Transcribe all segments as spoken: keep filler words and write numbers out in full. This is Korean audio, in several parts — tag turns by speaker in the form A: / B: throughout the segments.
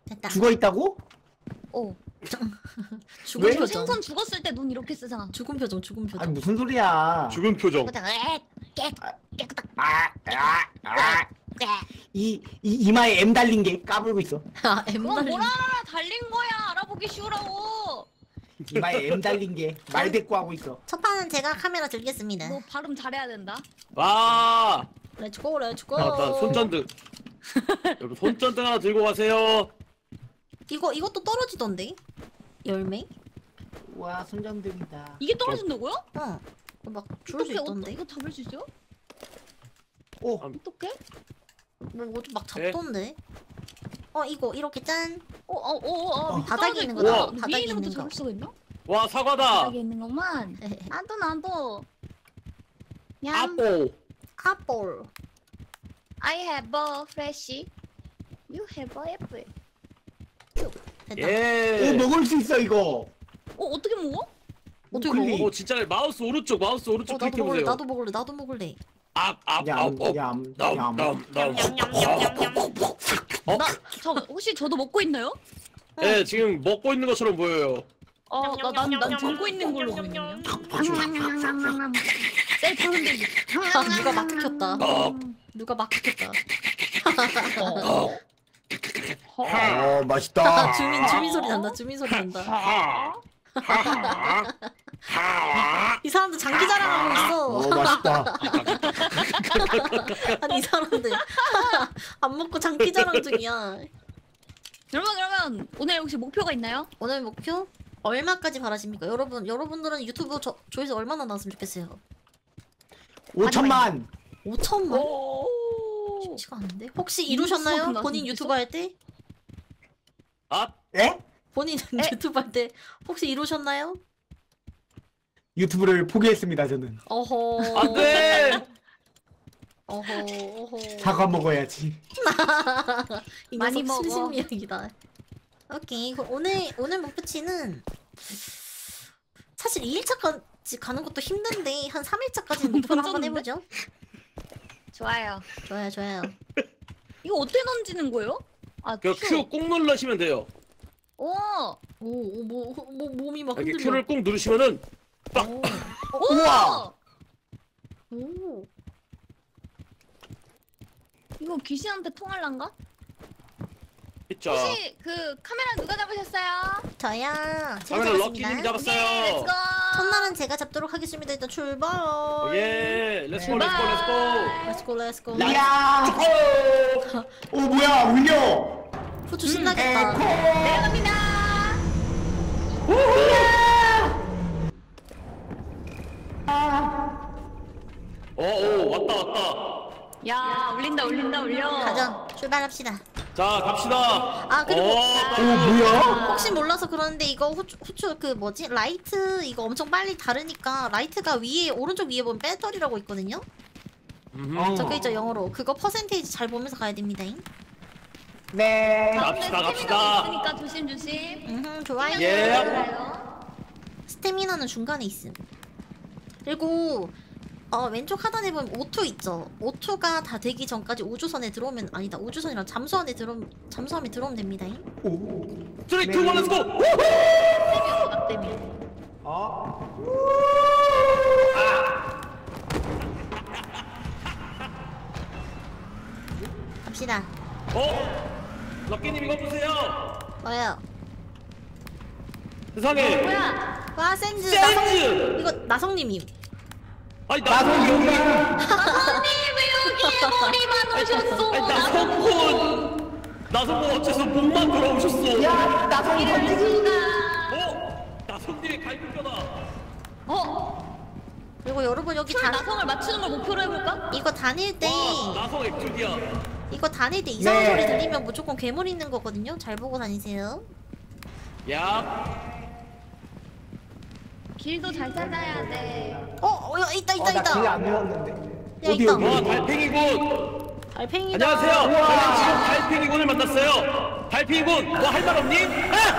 A: 됐다.
B: 죽어 있다고?
C: 어.
A: 죽은
B: 왜?
C: 저
A: 표정.
C: 생선 죽었을 때 눈 이렇게 쓰잖아.
A: 죽은 표정, 죽은 표정.
B: 아니 무슨 소리야?
D: 죽은 표정.
C: 그러다가 에 깨, 깨끗다.
B: 아, 아, 아. 이, 이 이마에 M 달린 게 까불고 있어.
A: 아,
C: 그거
A: 엠날.
C: 뭐라 알아? 달린 거야. 알아보기 쉬우라고.
B: 이마에 M 달린 게 말 대꾸 하고 있어.
A: 첫 판은 제가 카메라 들겠습니다.
C: 너 발음 잘해야 된다.
D: 와.
A: 렛츠고, 렛츠고.
D: 나, 나 손전등. 여러분 손전등 하나 들고 가세요.
A: 이거, 이것도 떨어지던데? 열매?
B: 와 손전등이다.
C: 이게 떨어진다고요?
A: 어. 막 줄 수
C: 어떻게
A: 있던데?
C: 이거 잡을 수 있어요?
B: 오,
C: 어떻게?
A: 뭐, 뭐좀 막
D: 네.
A: 잡던데? 어, 이거, 이렇게 짠.
C: 어, 어, 어, 어,
B: 어.
C: 밑에
A: 바닥에
C: 떨어져
A: 있는
C: 있구나.
A: 거다.
C: 근데
A: 바닥에
C: 위에 있는 것도
A: 있는 거.
C: 잡을 수가 있나?
D: 와 사과다.
C: 바닥에 있는 것만. 나도 나도. 냠.
D: 아뽀.
A: 아볼.
C: I have a fresh. You have a apple.
A: 됐다.
D: 예.
B: 오 먹을 수 있어 이거.
C: 어, 어떻게 먹어?
A: 어떻게
B: 클릭.
A: 먹어?
D: 오 진짜 마우스 오른쪽 마우스 오른쪽
A: 어, 나도
D: 클릭해
A: 먹을래,
D: 보세요.
A: 나도 먹을래, 나도 먹을래.
D: 앞앞앞
B: 얌,
D: 남
B: 얌.
D: 남 남.
C: 나, 저 혹시 저도 먹고 있나요?
D: 네 지금 먹고 있는 것처럼 보여요.
C: 어, 나, 난, 난 들고 있는 걸로 보이네요. 셀프 흔들기.
A: 아, 누가 막 켰다.
D: 어.
A: 누가 막 켰다.
B: 어
A: 아,
B: 맛있다.
A: 주민, 주민 소리 난다, 주민 소리 난다. 이 사람들 장기 자랑하고 있어.
B: 어 맛있다.
A: 아니, 이 사람들. 안 먹고 장기 자랑 중이야.
C: 여러분, 그러면 오늘 혹시 목표가 있나요?
A: 오늘 목표? 얼마까지 바라십니까? 여러분, 여러분들은 유튜브 조, 조회수 얼마나 나왔으면 좋겠어요?
B: 오천만.
A: 오천만?
C: 오.
A: 쉽지가 않은데? 혹시 이루셨나요?
C: 이루었어?
A: 본인
C: 이루었어?
A: 유튜브 할 때?
D: 아
B: 에?
A: 본인
C: 에?
A: 유튜브 할 때 혹시 이루셨나요?
B: 유튜브를 포기했습니다 저는.
A: 어허.
D: 안돼.
A: 어허. 어허.
B: 사과 먹어야지.
A: 이
C: 많이
A: 녀석
C: 먹어.
A: 순신미약이다. 오케이. 그럼 오늘 오늘 목표치는 사실 이 일차까지 가는 것도 힘든데 한 삼 일차까지는 목표를 한번
C: 던졌는데?
A: 해보죠.
C: 좋아요.
A: 좋아요, 좋아요.
C: 이거 어떻게 던지는 거예요? 아,
D: 그 Q 꾹 누르시면 돼요.
C: 오.
A: 오, 오, 뭐, 뭐 몸이 막
D: 이렇게
A: 흔들려.
D: Q를 꾹 누르시면은 빡.
A: 오.
C: 오.
B: 우와!
A: 오.
C: 이거 귀신한테 통할란가?
D: 있죠.
C: 혹시 그 카메라 누가 잡으셨어요?
A: 저야. 제가
D: 카메라
A: 잡았습니다.
D: 럭키님
C: 네,
D: 잡았어요.
C: 렛츠고.
A: 첫날은 제가 잡도록 하겠습니다. 일단 출발.
D: 예. 렛츠고
A: 네.
D: 렛츠고 렛츠고.
A: 렛츠고, 렛츠고.
B: 야! 오 뭐야 울려.
A: 후추 신나겠다.
C: 내려갑니다.
D: 어오 왔다 왔다.
C: 야, 울린다, 울린다, 울려.
A: 가자. 출발합시다.
D: 자 갑시다.
A: 아, 그리고
D: 어,
B: 오 뭐야?
A: 혹시 몰라서 그러는데 이거 후추, 후추 그 뭐지? 라이트 이거 엄청 빨리 다르니까 라이트가 위에 오른쪽 위에 보면 배터리라고 있거든요?
D: 음흠.
B: 어.
A: 적혀있죠 영어로. 그거 퍼센테이지 잘 보면서 가야 됩니다.
B: 네.
D: 갑시다,
C: 가운데
D: 갑시다.
C: 스태미나도 있으니까 조심조심.
A: 음, 좋아요.
D: 예.
C: 알아요.
A: 스태미나는 중간에 있음. 그리고 어, 왼쪽 하단에 보면 오투 있죠. 오투가 다 되기 전까지 우주선에 들어오면 아니다. 우주선이랑 잠수함에 들어 잠수함에 들어오면 됩니다.
B: 오.
D: 쓰리, 투, 원, 렛츠고.
C: 스태미나, 낙대미.
B: 어.
A: 갑시다.
D: 어? 럭키님 이거 보세요.
A: 뭐요?
D: 세상에.
C: 뭐야?
A: 와 센즈.
D: 센즈!
A: 나성 이거 나성님임.
D: 아니
B: 나도
D: 나도
B: 여기.
C: 나선님 왜 여기 머리만 오셨어?
D: 아니 나성군. 나성군 어째서 목만 돌아오셨어.
B: 야 나성 던지기.
D: 어? 나성님의 갈비뼈다.
C: 어?
A: 그리고 여러분 여기
C: 술
A: 다
C: 나성을 맞추는 걸 목표로 해볼까?
A: 이거 다닐 때
D: 와 나성 액줄이야.
A: 이거 다닐 때 이상한
B: 네.
A: 소리 들리면 무조건 괴물 있는 거거든요. 잘 보고 다니세요.
D: 야.
C: 길도 잘 찾아야 돼.
A: 어, 어 야, 있다 있다
B: 어, 나
A: 있다.
B: 길 안 외웠는데.
A: 야,
B: 어디
A: 있다.
B: 어디?
D: 와 달팽이군.
A: 달팽이다.
D: 안녕하세요. 저는 지금 달팽이군을 만났어요. 달팽이군, 뭐 할 말 없니?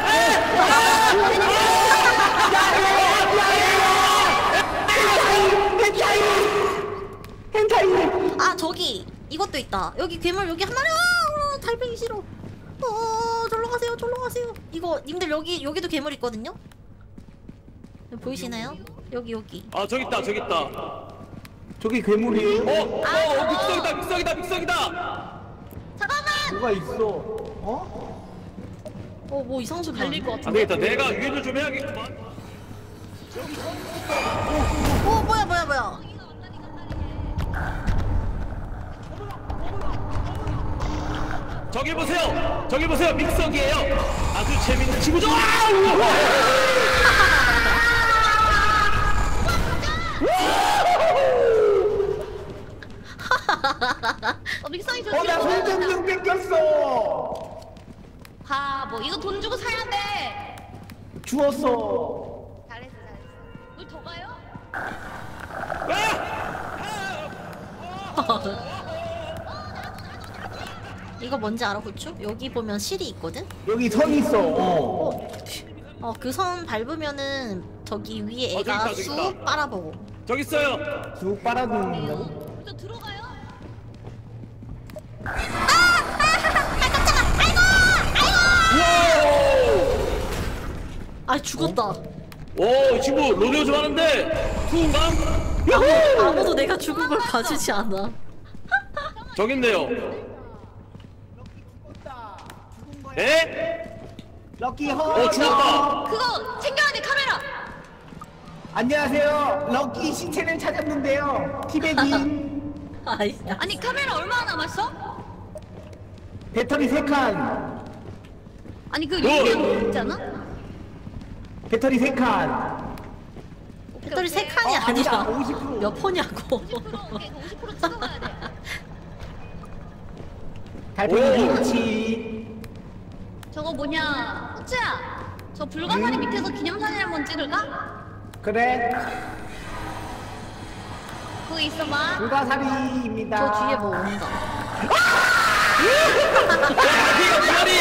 A: 아 저기 이것도 있다. 여기 괴물 여기 한 마리. 아, 어, 달팽이 싫어. 어 절로 가세요. 도망가세요. 이거 님들 여기 여기도 괴물 있거든요. 여기 보이시나요? 여기 여기.
D: 아 저기 있다 저기 있다.
B: 저기 괴물이에요?
D: 어, 어, 어 믹서기다 믹서기다 믹서기다.
C: 잠깐만.
B: 뭐가 있어? 어?
A: 어 뭐 이상한 소리
C: 달릴 것
A: 나네.
D: 안 되겠다. 내가 유인을 좀 해야겠구만.
A: 어 뭐야 뭐야 뭐야.
D: 저기 보세요. 저기 보세요. 믹서기예요. 아주 재밌는 친구죠. 아! 우와!
C: 어 믹서기 저
B: 어, 나
C: 뒤로
B: 손전등 뺏겼어.
C: 바보 이거 돈 주고 사야 돼.
B: 주웠어.
C: 잘했어 잘했어. 물 더 가요?
A: 이거 뭔지 알아 고추? 여기 보면 실이 있거든.
B: 여기 선 있어. 어.
A: 어 그 선 밟으면은 저기 위에
D: 어,
A: 애가
D: 저기 있다, 저기
A: 쑥
D: 있다.
A: 빨아보고.
D: 저기 있어요.
B: 쭉 빨아들는다고?
C: 저 들어가요?
A: 아 죽었다.
D: 오, 이 친구 로데오 좀 하는데 투인가?
A: 아무, 아무도 내가 죽은 걸 봐주지 않아.
D: 저기 있네요. 에?
B: 럭키 허.
D: 어, 죽었다.
C: 그거 챙겨야 돼 카메라.
B: 안녕하세요. 럭키 시체를 찾았는데요. 티베긴.
A: 아이, 야.
C: 아니 카메라 얼마나 남았어?
B: 배터리 세 칸.
C: 아니 그
D: 뭐?
C: 여기 있잖아?
B: 배터리 세 칸.
A: 배터리 세 칸이
B: 어, 아니다.
A: 아니라
B: 오십 퍼센트.
A: 몇 퍼냐고.
C: 오십 퍼센트 오케이 그 오십 퍼센트 찍어가야 돼.
B: 달팽이
D: 오.
B: 비치.
C: 저거 뭐냐 후추야 저 불가사리
B: 음.
C: 밑에서 기념사진 한번 찍을까?
B: 그래.
C: 그거 있어봐.
B: 불가사리입니다.
A: 저 뒤에 뭐 온다.
D: 이거 머리.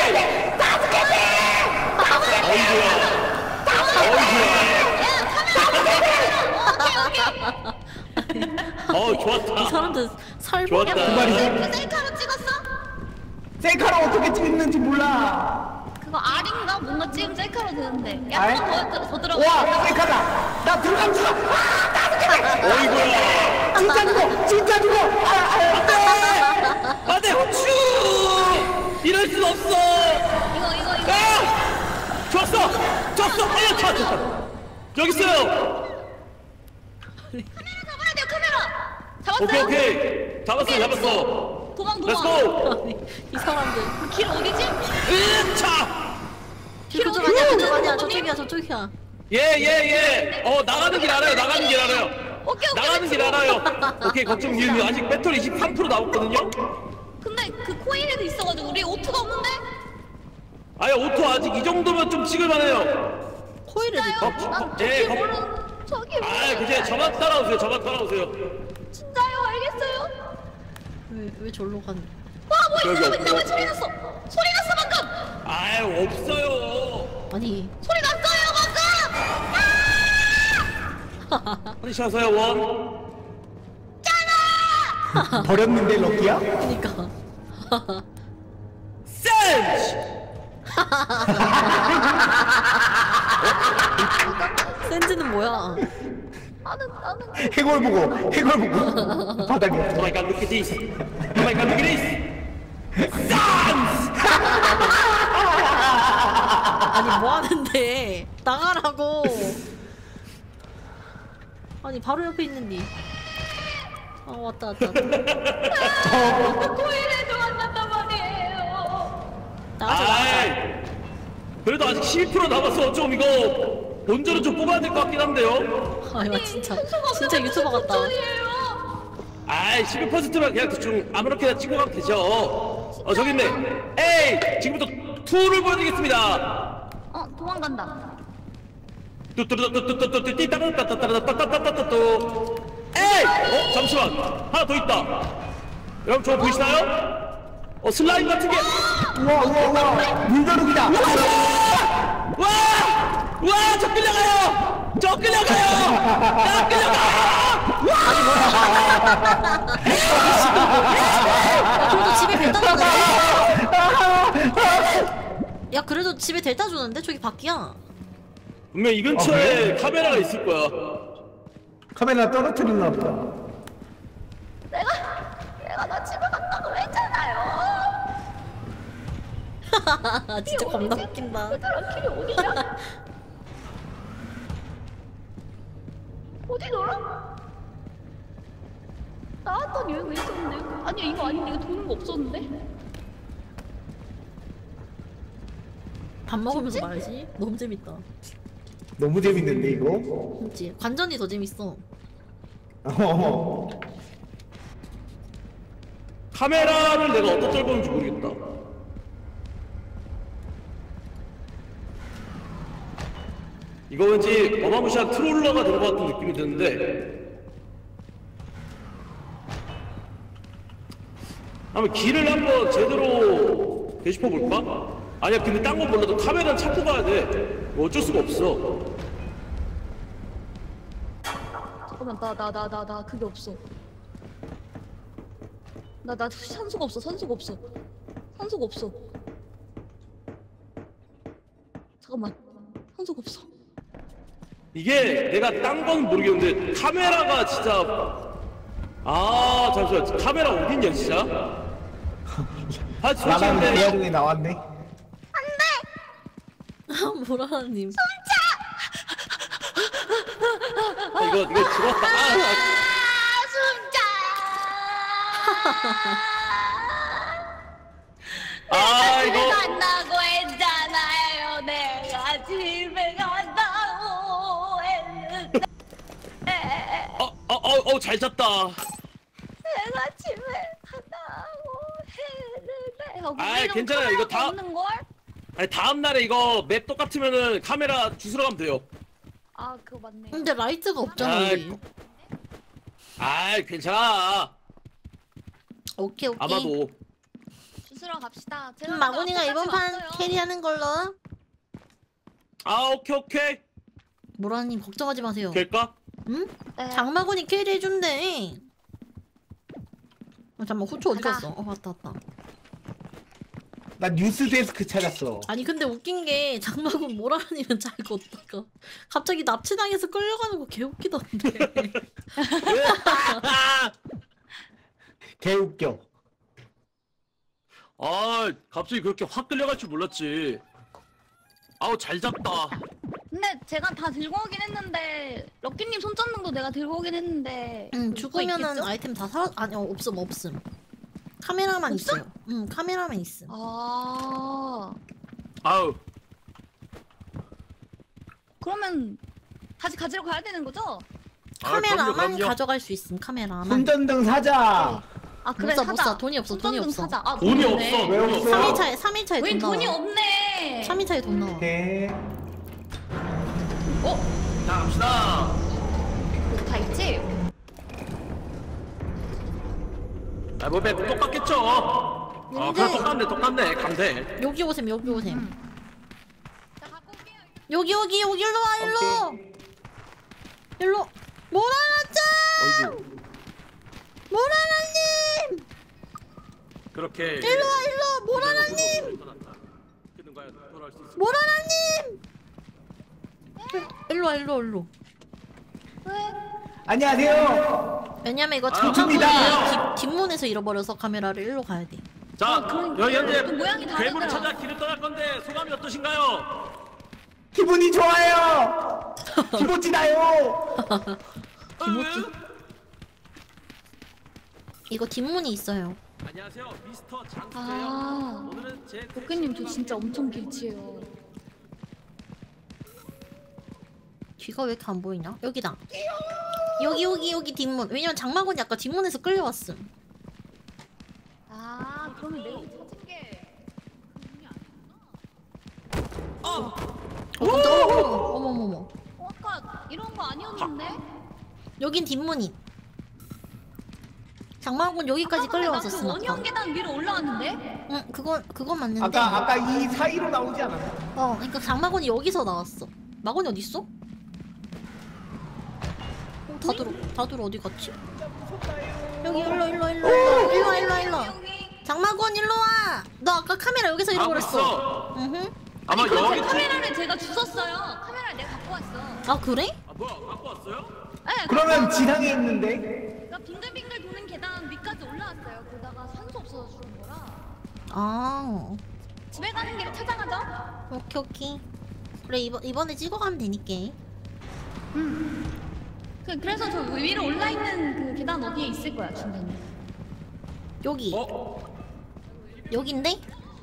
D: 어이구야. 어, 좋았다.
A: 이 사람들 살벌.
D: 좋았다.
B: 두 마리.
C: 셀- 셀카로 찍었어?
B: 셀카로 어떻게 찍는지 몰라.
C: 그거 R인가? 뭔가 찍으면 셀카로 되는데
B: 알?
C: 약간 더, 더 들어가.
B: 와, 셀카다. 나 들어감 죽어. 아, 나도 그래.
D: 어이구야.
B: 진짜 죽어. 진짜 죽어. 아, 아,
D: 안돼 후추. 이럴 순 없어.
C: 이거 이거 이거.
D: 아! 좋았어. 좋았어. 어, 좋았어. 좋았어. 여기 있어요.
C: 카메라 잡아야 돼요 카메라. 잡았어요?
D: 오케이 오케이. 잡았어 잡았어.
C: 도망
D: 렛츠
C: 도망.
D: 고.
A: 아니, 이 사람들.
C: 길 어디지?
D: 으차.
A: 그쪽 아니야, 그쪽 아니야, 저쪽이야, 저쪽이야.
D: 예예예. 어 나가는 길 알아요. 나가는 길 알아요.
C: 오케이 오케이.
D: 나가는 길 알아요. 오케이 걱정 유유. 아직 배터리 이십삼 퍼센트 남았거든요.
C: 근데 그 코인에도 있어가지고 우리 오토가 없는데?
D: 아예 오토 아직 이 정도면 좀 찍을만해요.
A: 코일을
C: 진짜요?
A: 넣고.
C: 난
D: 예,
C: 저기
D: 겁-
C: 모르는 저기
D: 아 그제 저만 따라오세요. 저만 따라오세요.
C: 진짜요? 알겠어요?
A: 왜, 왜 절로 가는?
C: 와뭐
D: 저기
C: 있어 있나 왜
D: 없어.
C: 소리 났어? 소리 났어 방금!
D: 아예 없어요.
A: 아니.
C: 소리 났어요 방금!
D: 허리샷어요 원.
B: 버렸는데 럭키야?
A: 그니까.
D: 센스.
A: 센즈는 뭐야?
C: 나는 나는
B: 해골 보고, 해골 보고. 바닥에.
D: Oh my god, look at this. Oh my god, look at this. 센스.
A: 아니 뭐 하는데? 나가라고. 아니 바로 옆에 있는니. 아 왔다 왔다. 왔다.
C: 코인에도 만났단 말이에요.
A: 나가자 나가자.
D: 아이. 그래도 아직 십이 퍼센트 남았어. 좀 이거 본전은 좀 뽑아야 될 것 같긴 한데요.
A: 아이고 진짜
C: 현수가
A: 진짜
C: 없는
A: 유튜버 같다.
C: 본전이에요.
D: 아이 십이 퍼센트만 그냥 대충 아무렇게나 찍고 가면 되죠. 어 저기 있네. 에이 지금부터 투를 보여드리겠습니다.
C: 어 도망간다.
D: 뚜뚜뚜뚜뚜뚜뚜 띠따라따따따따따따따따따. 에이 어 잠시만 하나 더 있다. 여러분 저거 보이시나요? 어 슬라임 같은 게.
B: 우와, 우와, 우와. 물벼룩이다.
D: 와! 와! 저 끌려가요! 저 끌려가요! 나 끌려가!
A: 야, 그래도 집에 배 땄는데. 야 그래도 집에 데려다 주는데 저기 밖이야.
D: 분명 이 근처에
B: 아, 그래?
D: 카메라가 있을 거야.
B: 카메라 떨어뜨렸나 보다.
C: 내가 내가 나 집에 갔다고 했잖아요.
A: 진짜 겁나 웃긴다.
C: 얘들아 길이 어디냐? 어디 놀아? 나왔더니 여기 있었는데. 아니야 이거 아닌데 이거 도는 거 없었는데?
A: 밥 먹으면서 말하지? 너무 재밌다.
B: 너무 재밌는데 이거?
A: 그렇지. 관전이 더 재밌어.
B: 어.
D: 카메라를 내가 어디다 떨구는지 모르겠다. 이거 왠지 어마무시한 트롤러가 된 것 같은 느낌이 드는데 한번 길을 한번 제대로 되짚어 볼까? 아니야 근데 딴 건 몰라도 카메라는 찾고 가야 돼. 이거 어쩔 수가 없어.
C: 잠깐만 나 나 나 나 나 그게 없어. 나 나 산소가 없어 산소가 없어 산소가 없어. 잠깐만 산소가 없어.
D: 이게 내가 딴 건 모르겠는데 카메라가 진짜 아 잠시만 카메라 어딨냐 진짜? 아 진짜
B: 나가는
D: 근데
B: 대화 중에 나왔네.
A: 모라라님.
D: 아, 이거 이거 죽었다. 아, 아. 아
C: 집에
D: 이거
C: 간다고 했잖아요. 내가 집에 간다고 했는데
D: 어어어잘 잤다.
C: 내가 집에 간다고 했는데 어,
D: 아이,
C: 우리는
D: 괜찮아요. 이거 다-
C: 없는 걸?
D: 아니 다음 날에 이거 맵 똑같으면은 카메라 주스러 가면 돼요.
C: 아 그거 맞네.
A: 근데 라이트가 없잖아
D: 아이,
A: 우리.
D: 아이 괜찮아.
A: 오케이 오케이.
D: 아마도
C: 주스러 갑시다. 제가
A: 그럼 마곤이가
C: 앞에까지
A: 이번 판
C: 왔어요.
A: 캐리하는 걸로.
D: 아 오케이 오케이
A: 모라님 걱정하지 마세요.
D: 될까?
A: 응?
C: 네.
A: 장마곤이 캐리해준대. 아, 잠깐만 후추 어디
C: 가자.
A: 갔어? 어 왔다 왔다.
B: 나 뉴스 데스크 찾았어.
A: 아니 근데 웃긴 게 장마곤 모라라님은 잘 걷다가 갑자기 납치당해서 끌려가는 거 개웃기던데.
B: 개 웃겨.
D: 아 갑자기 그렇게 확 끌려갈 줄 몰랐지. 아우 잘 잤다.
C: 근데 제가 다 들고 오긴 했는데 럭키님 손전등도 내가 들고 오긴 했는데
A: 응
C: 그거
A: 죽으면은
C: 있겠죠?
A: 아이템 다 사.. 아니 어, 없음 없음. 카메라만
C: 없어?
A: 있어요. 응 카메라만 있음.
C: 아
D: 아우
C: 그러면 다시 가지러 가야 되는 거죠?
D: 아,
A: 카메라만
D: 그럼요, 그럼요.
A: 가져갈 수 있음. 카메라만.
B: 손전등 사자.
C: 아 그래
A: 못 사, 못
C: 사자.
A: 사. 돈이 없어, 돈이
C: 손전등
A: 없어.
C: 사자. 아,
D: 돈이
C: 없네.
D: 없어.
B: 왜
D: 돈이
B: 없어?
A: 삼 일차에 삼 일차에
C: 왜
A: 돈
C: 돈이
A: 나와.
C: 없네.
A: 삼 일차에 돈 나와.
B: 오케이.
C: 어?
D: 자 갑시다.
C: 그거 다 있지?
D: 아뭐 맵 똑같겠죠. 아
A: 근데-
D: 그냥 똑같네 똑같네 감대.
A: 여기 오셈 여기 오셈.
C: 자 갖고 올게요.
A: 여기 여기 여기 일로 와 일로. 일로. 모라라짱!
D: 어이구
A: 모라라님!
D: 그렇게
A: 일로 와 일로 모라라님!
D: 그는 과연 돌아올 수 있을까?
A: 모라라님! 일로 와 일로 일로.
C: 왜?
B: 안녕하세요.
A: 왜냐면 이거
D: 아,
A: 장마군이
B: 좋습니다.
A: 뒷- 뒷문에서 잃어버려서 카메라를 일로 가야 돼.
D: 자
C: 아, 그러니까
D: 여기 현재
C: 그 모양이
D: 괴물을
C: 다르더라.
D: 찾아 길을 떠날 건데 소감이 어떠신가요?
B: 기분이 좋아요. 기모찌 나요.
A: 김호찌.
D: 으?
A: 이거 뒷문이 있어요.
D: 안녕하세요 미스터 장수예요.
C: 아
D: 오늘은 제
C: 럭키님 저 진짜 엄청 길치예요.
A: 뒤가 왜 이렇게 안 보이냐? 여기다. 여기 여기 여기 뒷문. 왜냐면 장마군이 아까 뒷문에서 끌려왔음.
C: 아 그러면 내가 찾은 게 그분이 아니었나?
D: 어!
A: 어, 깜짝- 어머 어머 어머 어머.
C: 어, 아까 이런 거 아니었는데?
A: 여긴 뒷문이. 장마군 여기까지
C: 아까 근데 나그
A: 끌려왔었음.
C: 원형
A: 아까.
C: 계단 위로 올라왔는데?
A: 응 그건 그건 맞는데.
B: 아까 아까 이 사이로 나오지 않았나?
A: 어 그러니까 장마군이 여기서 나왔어. 마군이 어디 있어? 어, 다들 다들 어디 갔지? 여기 일로 일로 일로 일로 일로 일로 일로.
C: 여기
A: 장마군 일로 와. 너 아까 카메라 여기서
D: 가고
A: 잃어버렸어.
D: 있어.
A: 으흠.
D: 아마
C: 아니, 그
D: 여기
C: 카메라를 제가 주웠어요. 카메라를 내가 갖고 왔어.
A: 아 그래?
D: 아 뭐야 갖고 왔어요?
C: 네,
B: 그러면 지상에 있는데?
C: 그러니까 빙글빙글 도는 계단 위까지 올라왔어요. 그러다가 산소 없어서 죽은 거라.
A: 아
C: 집에 가는 길에 찾아가죠.
A: 오케이 오케이. 그래 이번 이번에 찍어가면 되니까.
C: 그, 그래서 저 위로 올라 있는 그 계단 어디에 있을 거야 중간에.
A: 여기
D: 어?
A: 여긴데?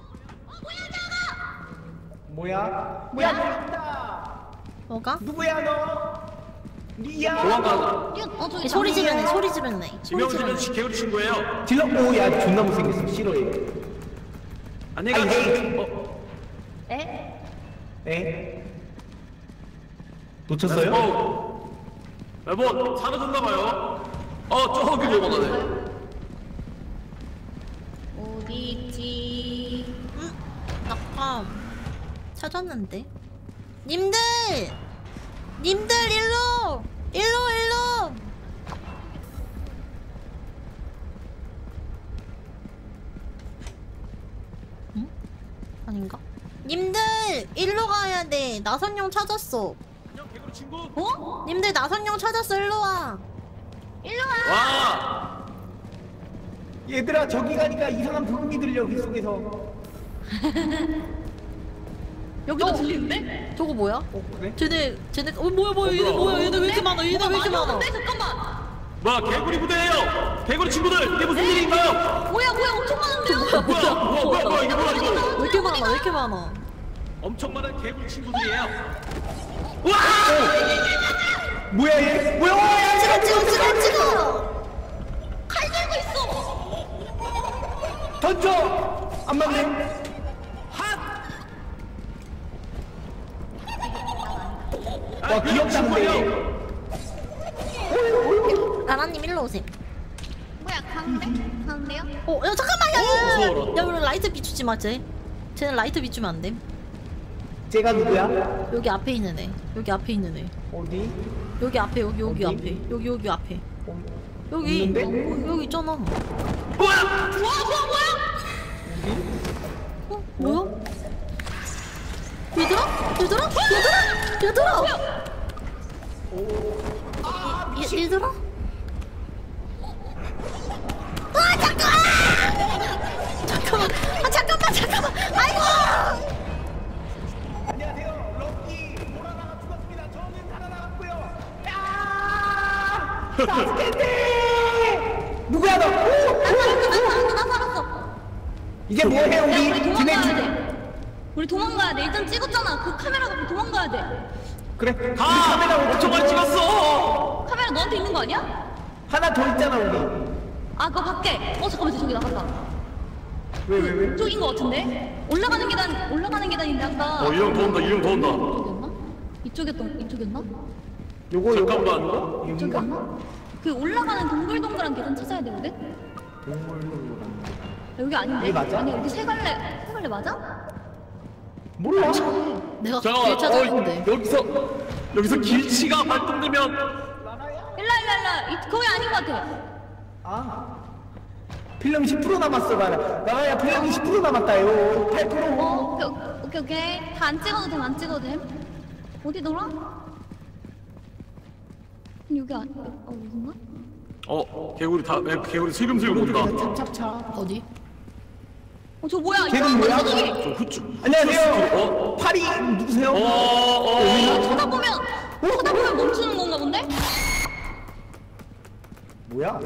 B: 뭐야? 뭐야 너 있다.
A: 뭐가?
B: 누구야 너? 리야.
D: 도망가.
C: 이거 어 저기
A: 얘 소리 지르네 소리 지르네. 소리
D: 지명지는
A: 지르네.
D: 개구리 친구예요.
B: 질러. 오야 존나 못생겼어. 싫어해.
D: 안녕히
B: 아이,
D: 가세요. 어?
C: 에?
B: 에? 놓쳤어요?
D: 어? 여보 사라졌나봐요. 어 저기 넘어가네.
C: 어디 있지?
A: 응? 아까 찾았는데. 님들! 님들 일로! 일로 일로! 응? 아닌가? 님들 일로 가야 돼. 나선용 찾았어.
D: 안녕 개구리 친구.
C: 어?
A: 님들 나선용 찾았어. 일로 와.
C: 일로 와.
D: 와.
B: 얘들아 저기 가니까 이상한 부금이 들려 귓속에서.
C: 여기도 들리는데?
A: 저거 뭐야?
B: 어 그래?
A: 쟤네 쟤네 어 뭐야 뭐야 얘네 뭐야 얘네 왜 이렇게 많아 얘네 왜 이렇게 많아?
C: 근데 잠깐만.
D: 뭐야 개구리 부대예요. 개구리 친구들 이게 무슨 일인가요?
C: 뭐야 뭐야 엄청 많은데요?
A: 뭐야
D: 뭐야 뭐야 뭐야 뭐야 이게 뭐야 이거?
A: 왜 이렇게 많아 왜 이렇게 많아?
D: 엄청 많은 개구리 친구들이에요. 와!
B: 뭐야 얘? 뭐야? 야,
A: 찍어 찍어 찍어 찍어!
C: 칼 들고 있어.
B: 던져. 안 맞네. 와 귀엽다 근데.
A: 나나님 일로 오세요.
C: 뭐야 가운데? 가운데요?
A: 어, 야 잠깐만, 야, 야, 야,
D: 무서워라.
A: 야, 우리 라이트 비추지 마, 쟤. 쟤는 라이트 비추면 안 돼.
B: 쟤가 누구야?
A: 여기 앞에 있는 애. 여기 앞에 있는 애.
B: 어디?
A: 여기 앞에, 여기 여기
B: 어디?
A: 앞에. 여기 여기 앞에.
B: 어,
A: 여기.
B: 있는데?
A: 어, 여기 있잖아. 어,
D: 뭐야?
C: 와 뭐야 뭐야?
A: 뭐야? 얘들아? 얘들아? 얘들아? 얘들아? 얘, 얘들아? 아 잠깐! 잠깐만. 아 잠깐만 잠깐만. 아이고!
B: 안녕하세요. 럭키 돌아다가 죽었습니다. 저는 살아나갔고요. 야! 사스케인데! 누구야 너? 오!
C: 나 살았어 나 살았어.
B: 이게 뭐해
C: 야
B: 우리?
C: 우리
B: 지네
C: 도망가야
B: 주...
C: 돼. 우리 도망가야 돼. 일단 찍었잖아. 그 카메라 갖고 도망가야 돼.
B: 그래.
D: 가!
B: 우리 카메라
D: 엄청 많이 찍었어!
C: 카메라 너한테 있는 거 아니야?
B: 하나 더 있잖아 우리.
C: 아 그거 밖에. 어 잠깐만 저기 나갔다.
B: 왜 왜 왜?
C: 이쪽인 거 같은데? 올라가는 계단 올라가는 계단인데 아까.
D: 어 이 형 더 온다 이 형 더 온다.
C: 이쪽이었나? 이쪽이었던 이쪽이었나?
B: 요거 요거
D: 잠깐만.
B: 요거? 여긴가?
C: 이쪽이었나? 그 올라가는 동글동글한 계단 찾아야 되거든?
B: 동글동글한.
C: 여기 아닌데?
B: 여기 맞아?
C: 아니 여기 세 갈래 세 갈래 맞아?
B: 몰라.
A: 내가 길
D: 잠깐만
A: 찾았는데.
D: 어, 여기서 여기서 길치가 발동되면
B: 나라야?
C: 일라 일라 일라 이, 거기 아닌 것 같아.
B: 아. 필름 십 퍼센트 남았어 나라. 나라야 필름이 십 퍼센트 남았다요. 팔 퍼센트.
C: 어 오케이 오케이 오케이 다 안 찍어도 됨 안 찍어도 됨. 어디더라? 여기 아니 어 어딘가?
D: 어 개구리 다 에, 개구리 슬금슬금 온다.
B: 찹찹찹.
A: 어디?
C: 어 저 뭐야?
B: 걔는
C: 이상한
B: 뭐야?
C: 거 저기.
D: 저 후추.
B: 안녕하세요.
D: 어?
B: 파리 누구세요?
D: 어? 어?
C: 쳐다보면 쳐다보면 멈추는 건가 본데?
B: 뭐야?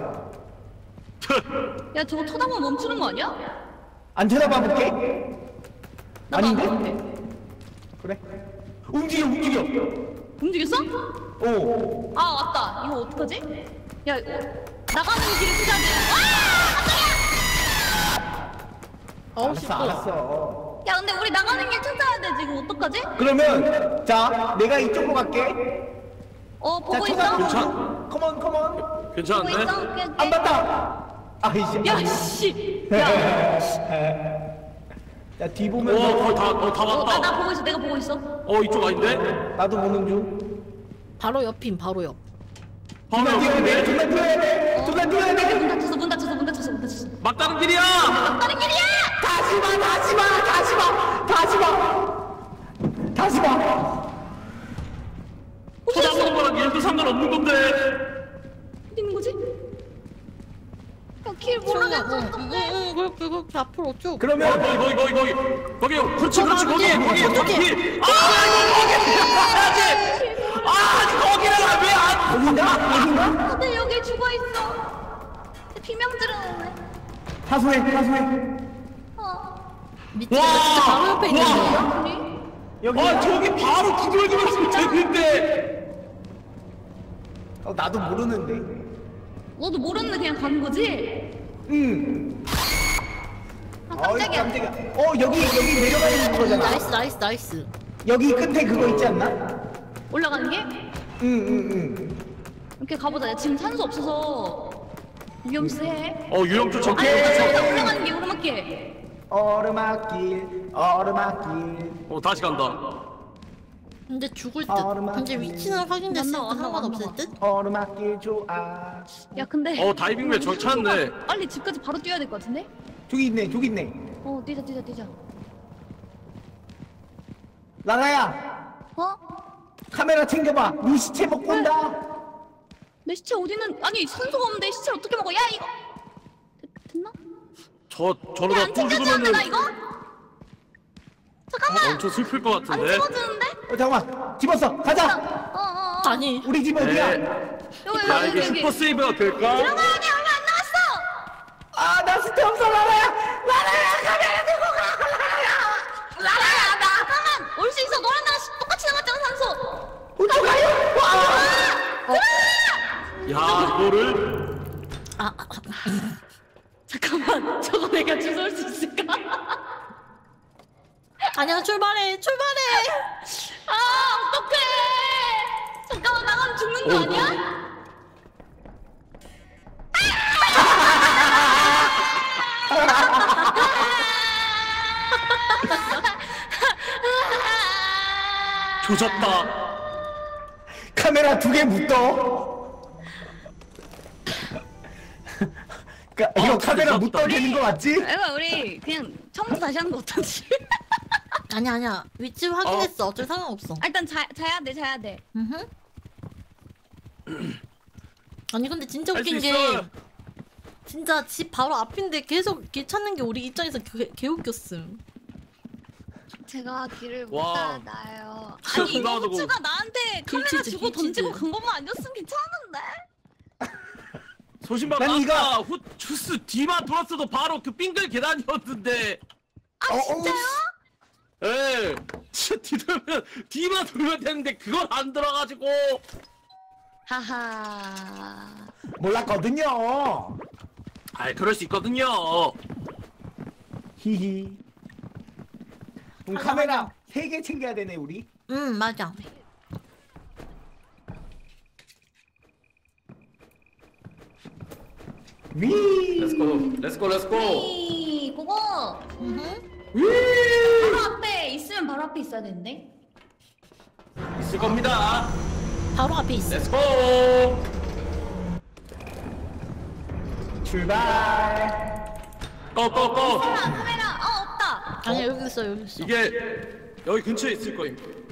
C: 야 저거 쳐다보면 멈추는 거 아니야?
B: 안 쳐다봐 볼게.
C: 나도 안
B: 아닌데?
C: 보는데.
B: 그래. 움직여 움직여.
C: 움직였어?
B: 오.
C: 아 왔다. 이거 어떡하지? 야 이거 나가는 길을 찾아야 돼.
B: 알았어 알았어.
C: 야 근데 우리 나가는 길 찾아야 돼 지금 어떡하지?
B: 그러면 자 내가 이쪽으로 갈게.
C: 어
B: 자
C: 보고 있어?
B: 쳐다보고.
D: 괜찮-
B: 컴온 컴온.
C: 보고
D: 괜찮은데?
C: 있어? 오케이
B: 안
C: 오케이.
B: 봤다. 아이씨.
C: 야씨. 야.
B: 야 뒤
D: 어
B: 보면서
D: 거의 다어다
C: 어, 나, 나
D: 왔다.
C: 보고 있어. 내가 보고 있어.
D: 어 이쪽 아닌데?
B: 나도 보는 중.
A: 바로 옆임 바로 옆.
D: 바로
B: 둘다 뛰어야 돼.
D: 옆인데?
B: 둘다 뛰어야 돼. 둘다 뛰어야 돼.
C: 문 닫혔어. 문 닫혔어. 문 닫혔어. 문 닫혔어.
D: 막다른 길이야.
C: 다른 길이야.
B: 다시 마 다시 마 다시 마 다시 마.
D: 없는 건데.
C: 어디 있는 거지? 야길 모르겠어 어떡해.
A: 응, 그렇게 그렇게 앞으로 쭉.
D: 어,
B: 그러면
D: 거기 거기 거기 거기 거기요. 그렇지 그렇지
A: 저거
D: 거기
A: 저기,
D: 거기
A: 저기.
D: 거기. 아 이거 거기 가야지. 아 거기를 왜안
B: 여긴가? 여긴가?
C: 다들 여기 죽어있어. 비명 지르네.
B: 하소해 하소해.
C: 어.
A: 밑에 진짜 바로 옆에 있는데.
C: 우리?
B: 여기.
D: 아 저기 바로 구글기만 되는데.
B: 어 나도 모르는데.
C: 너도 모르는데 그냥 가는 거지?
B: 응.
C: 아
B: 어이
C: 깜짝이야.
B: 깜짝이야. 어 여기 여기 내려가는 거잖아.
A: 나이스 나이스 나이스.
B: 여기 끝에 그거 있지 않나?
C: 올라가는 게?
B: 응응응.
C: 이렇게 가보자. 지금 산소 없어서 위험세.
D: 어 유령 쫓아.
C: 아니 올라가자. 올라가는 게 오르막길.
B: 얼음악길 얼음악길.
D: 어 다시 간다.
A: 근데 죽을 듯.
B: 얼음아.
A: 근데 위치는 확인됐으니까
C: 왔나, 왔나,
A: 상관없을
C: 왔나.
A: 듯.
B: 얼음악길 좋아.
C: 야 근데.
D: 어 다이빙벨 저기 찾았네.
C: 빨리 집까지 바로 뛰어야 될 것 같은데?
B: 저기 있네 저기 있네.
C: 어 뛰자 뛰자 뛰자.
B: 라라야
C: 어?
B: 카메라 챙겨봐. 네 시체 먹고 온다.
C: 내 시체 어디는? 아니 산소가 없는데 시체 어떻게 먹어? 야 이거. 됐, 됐나?
D: 저 저러다
C: 야안
D: 또
C: 챙겨주는데
D: 죽으면은
C: 나 이거? 잠깐만.
D: 엄청 슬플 것
C: 안
D: 같은데.
C: 찍어주는데?
B: 어 잠깐만 집었어. 가자.
C: 어어어.
A: 아니.
B: 우리 집 어디야?
D: 네.
C: 여기
D: 야
C: 여기
D: 이게
C: 여기.
D: 슈퍼 세이브가 될까?
C: 들어가야 돼. 얼마 안 남았어.
B: 아 나 스테 없어 라라야. 라라야 카메라 들고 가. 라라야.
C: 라라야 나 잠깐만 올 수 있어. 너랑 나랑 시- 똑같이 남았잖아 산소.
B: 어떡하요?
D: 야 이거를
A: 아, 아, 아.
C: 잠깐만 저거 내가 주워올 수 있을까?
A: 아니야 출발해 출발해.
C: 아 어떡해. 잠깐만 나가면 죽는 거
D: 어,
C: 아니야?
D: 조졌다.
B: 카메라 두 개 묻어. 까- 이거
D: 어,
B: 카메라
D: 무섭다.
B: 묻어 되는 거 맞지?
C: 이거 우리 그냥 처음부터 다시 하는 거 어떡하지?
A: 아니야 아니야 위치 확인했어. 어쩔 상관없어.
C: 아, 일단 자, 자야 돼 자야 돼.
A: 음흠. 아니 근데 진짜
D: 할 수
A: 웃긴 게
D: 있어.
A: 진짜 집 바로 앞인데 계속 길 찾는 게 우리 입장에서 개, 개 웃겼음.
C: 제가 길을 못
D: 와.
C: 따라요.
D: 진짜
C: 아니 이거
D: 대단하다고.
C: 호추가 나한테 카메라
A: 길치즈,
C: 주고
A: 길치즈.
C: 던지고 간 것만 아니었으면 괜찮은데?
D: 소신발
B: 난 이거-
D: 아까 후 주스 뒤만 돌았어도 바로 그 빙글 계단이었는데.
C: 아
B: 어,
C: 진짜요?
D: 예. 진짜 뒤돌면 뒤만 돌면 되는데 그걸 안 들어가지고.
C: 하하.
B: 몰랐거든요.
D: 아이 그럴 수 있거든요.
B: 히히. 그럼
A: 하자,
B: 카메라
A: 하자.
B: 세 개 챙겨야 되네 우리.
A: 응 맞아.
B: 위.
D: 렛츠고 렛츠고 렛츠고.
C: 이 그거
A: 음흠.
C: 바로 앞에 있으면 바로 앞에 있어야 되는데.
D: 있을 겁니다.
A: 바로 앞에 있어.
D: 렛츠고.
B: 출발.
D: 고고고.
C: 카메라 카메라. 어 없다.
A: 아니야 여기 있어 여기 있어.
D: 이게 여기 근처에 있을 거임.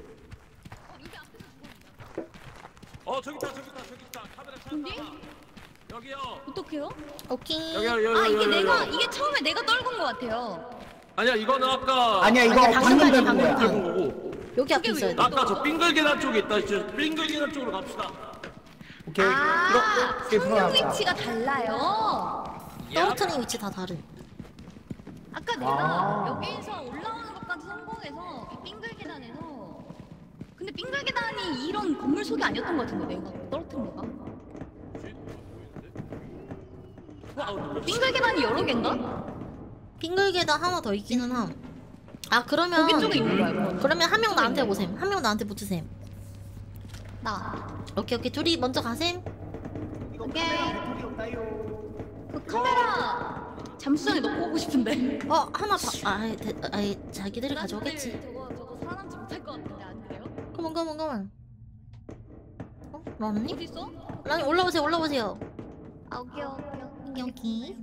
D: 어 저기 있다 저기 있다 저기 있다 카메라
C: 어디?
D: 찾았다. 여기요.
C: 어떡해요?
A: 오케이.
D: 여기 여기 여기
C: 아 이게
D: 여기,
C: 내가
D: 여기.
C: 이게 처음에 내가 떨군 것 같아요.
D: 아니야 이거는 아까
B: 아니야 이거
A: 아니야,
B: 방금
A: 방금
B: 밟은
A: 방금
B: 거야.
A: 방금.
D: 밟은 거고.
A: 여기 앞에
C: 그게
A: 있어야
C: 왜
A: 돼.
D: 아까 저 빙글 계단 쪽에 있다. 저 빙글 계단 쪽으로 갑시다.
B: 오케이.
C: 아
B: 이렇게
C: 성능
B: 풀어놨다.
C: 위치가 달라요.
A: 떨어뜨리는 위치 다 다른.
C: 아까 내가
B: 아.
C: 여기에서 올라오는 것까지 성공해서 이 빙글 계단에서 근데 빙글 계단이 이런 건물 속이 아니었던 것 같은데 내가 떨어뜨린 데가 빙글 계단이 여러 개인가?
A: 빙글 계단 하나 더 있기는 함. 아 그러면
C: 거기 쪽에 있는 거야 그거.
A: 그러면 한 명
C: 쪽에
A: 나한테
C: 있는
A: 보셈. 한 명 나한테 붙으셈.
C: 나
A: 오케이 오케이 둘이 먼저 가셈.
B: 이거
C: 오케이.
B: 카메라 배터리 없나요?
C: 그 카메라 잠수정에 넣고 오고 싶은데
A: 어 하나 봐. 아 아이, 대- 아이 자기들이 가져오겠지.
C: 저거 저거 살아남지 못할 것 같은데 안 돼요?
A: 그만 그만 그만. 어 라니?
C: 어디 있어?
A: 라니 올라오세요 올라오세요.
C: 아 오케이 오케이 오케이
A: 여기.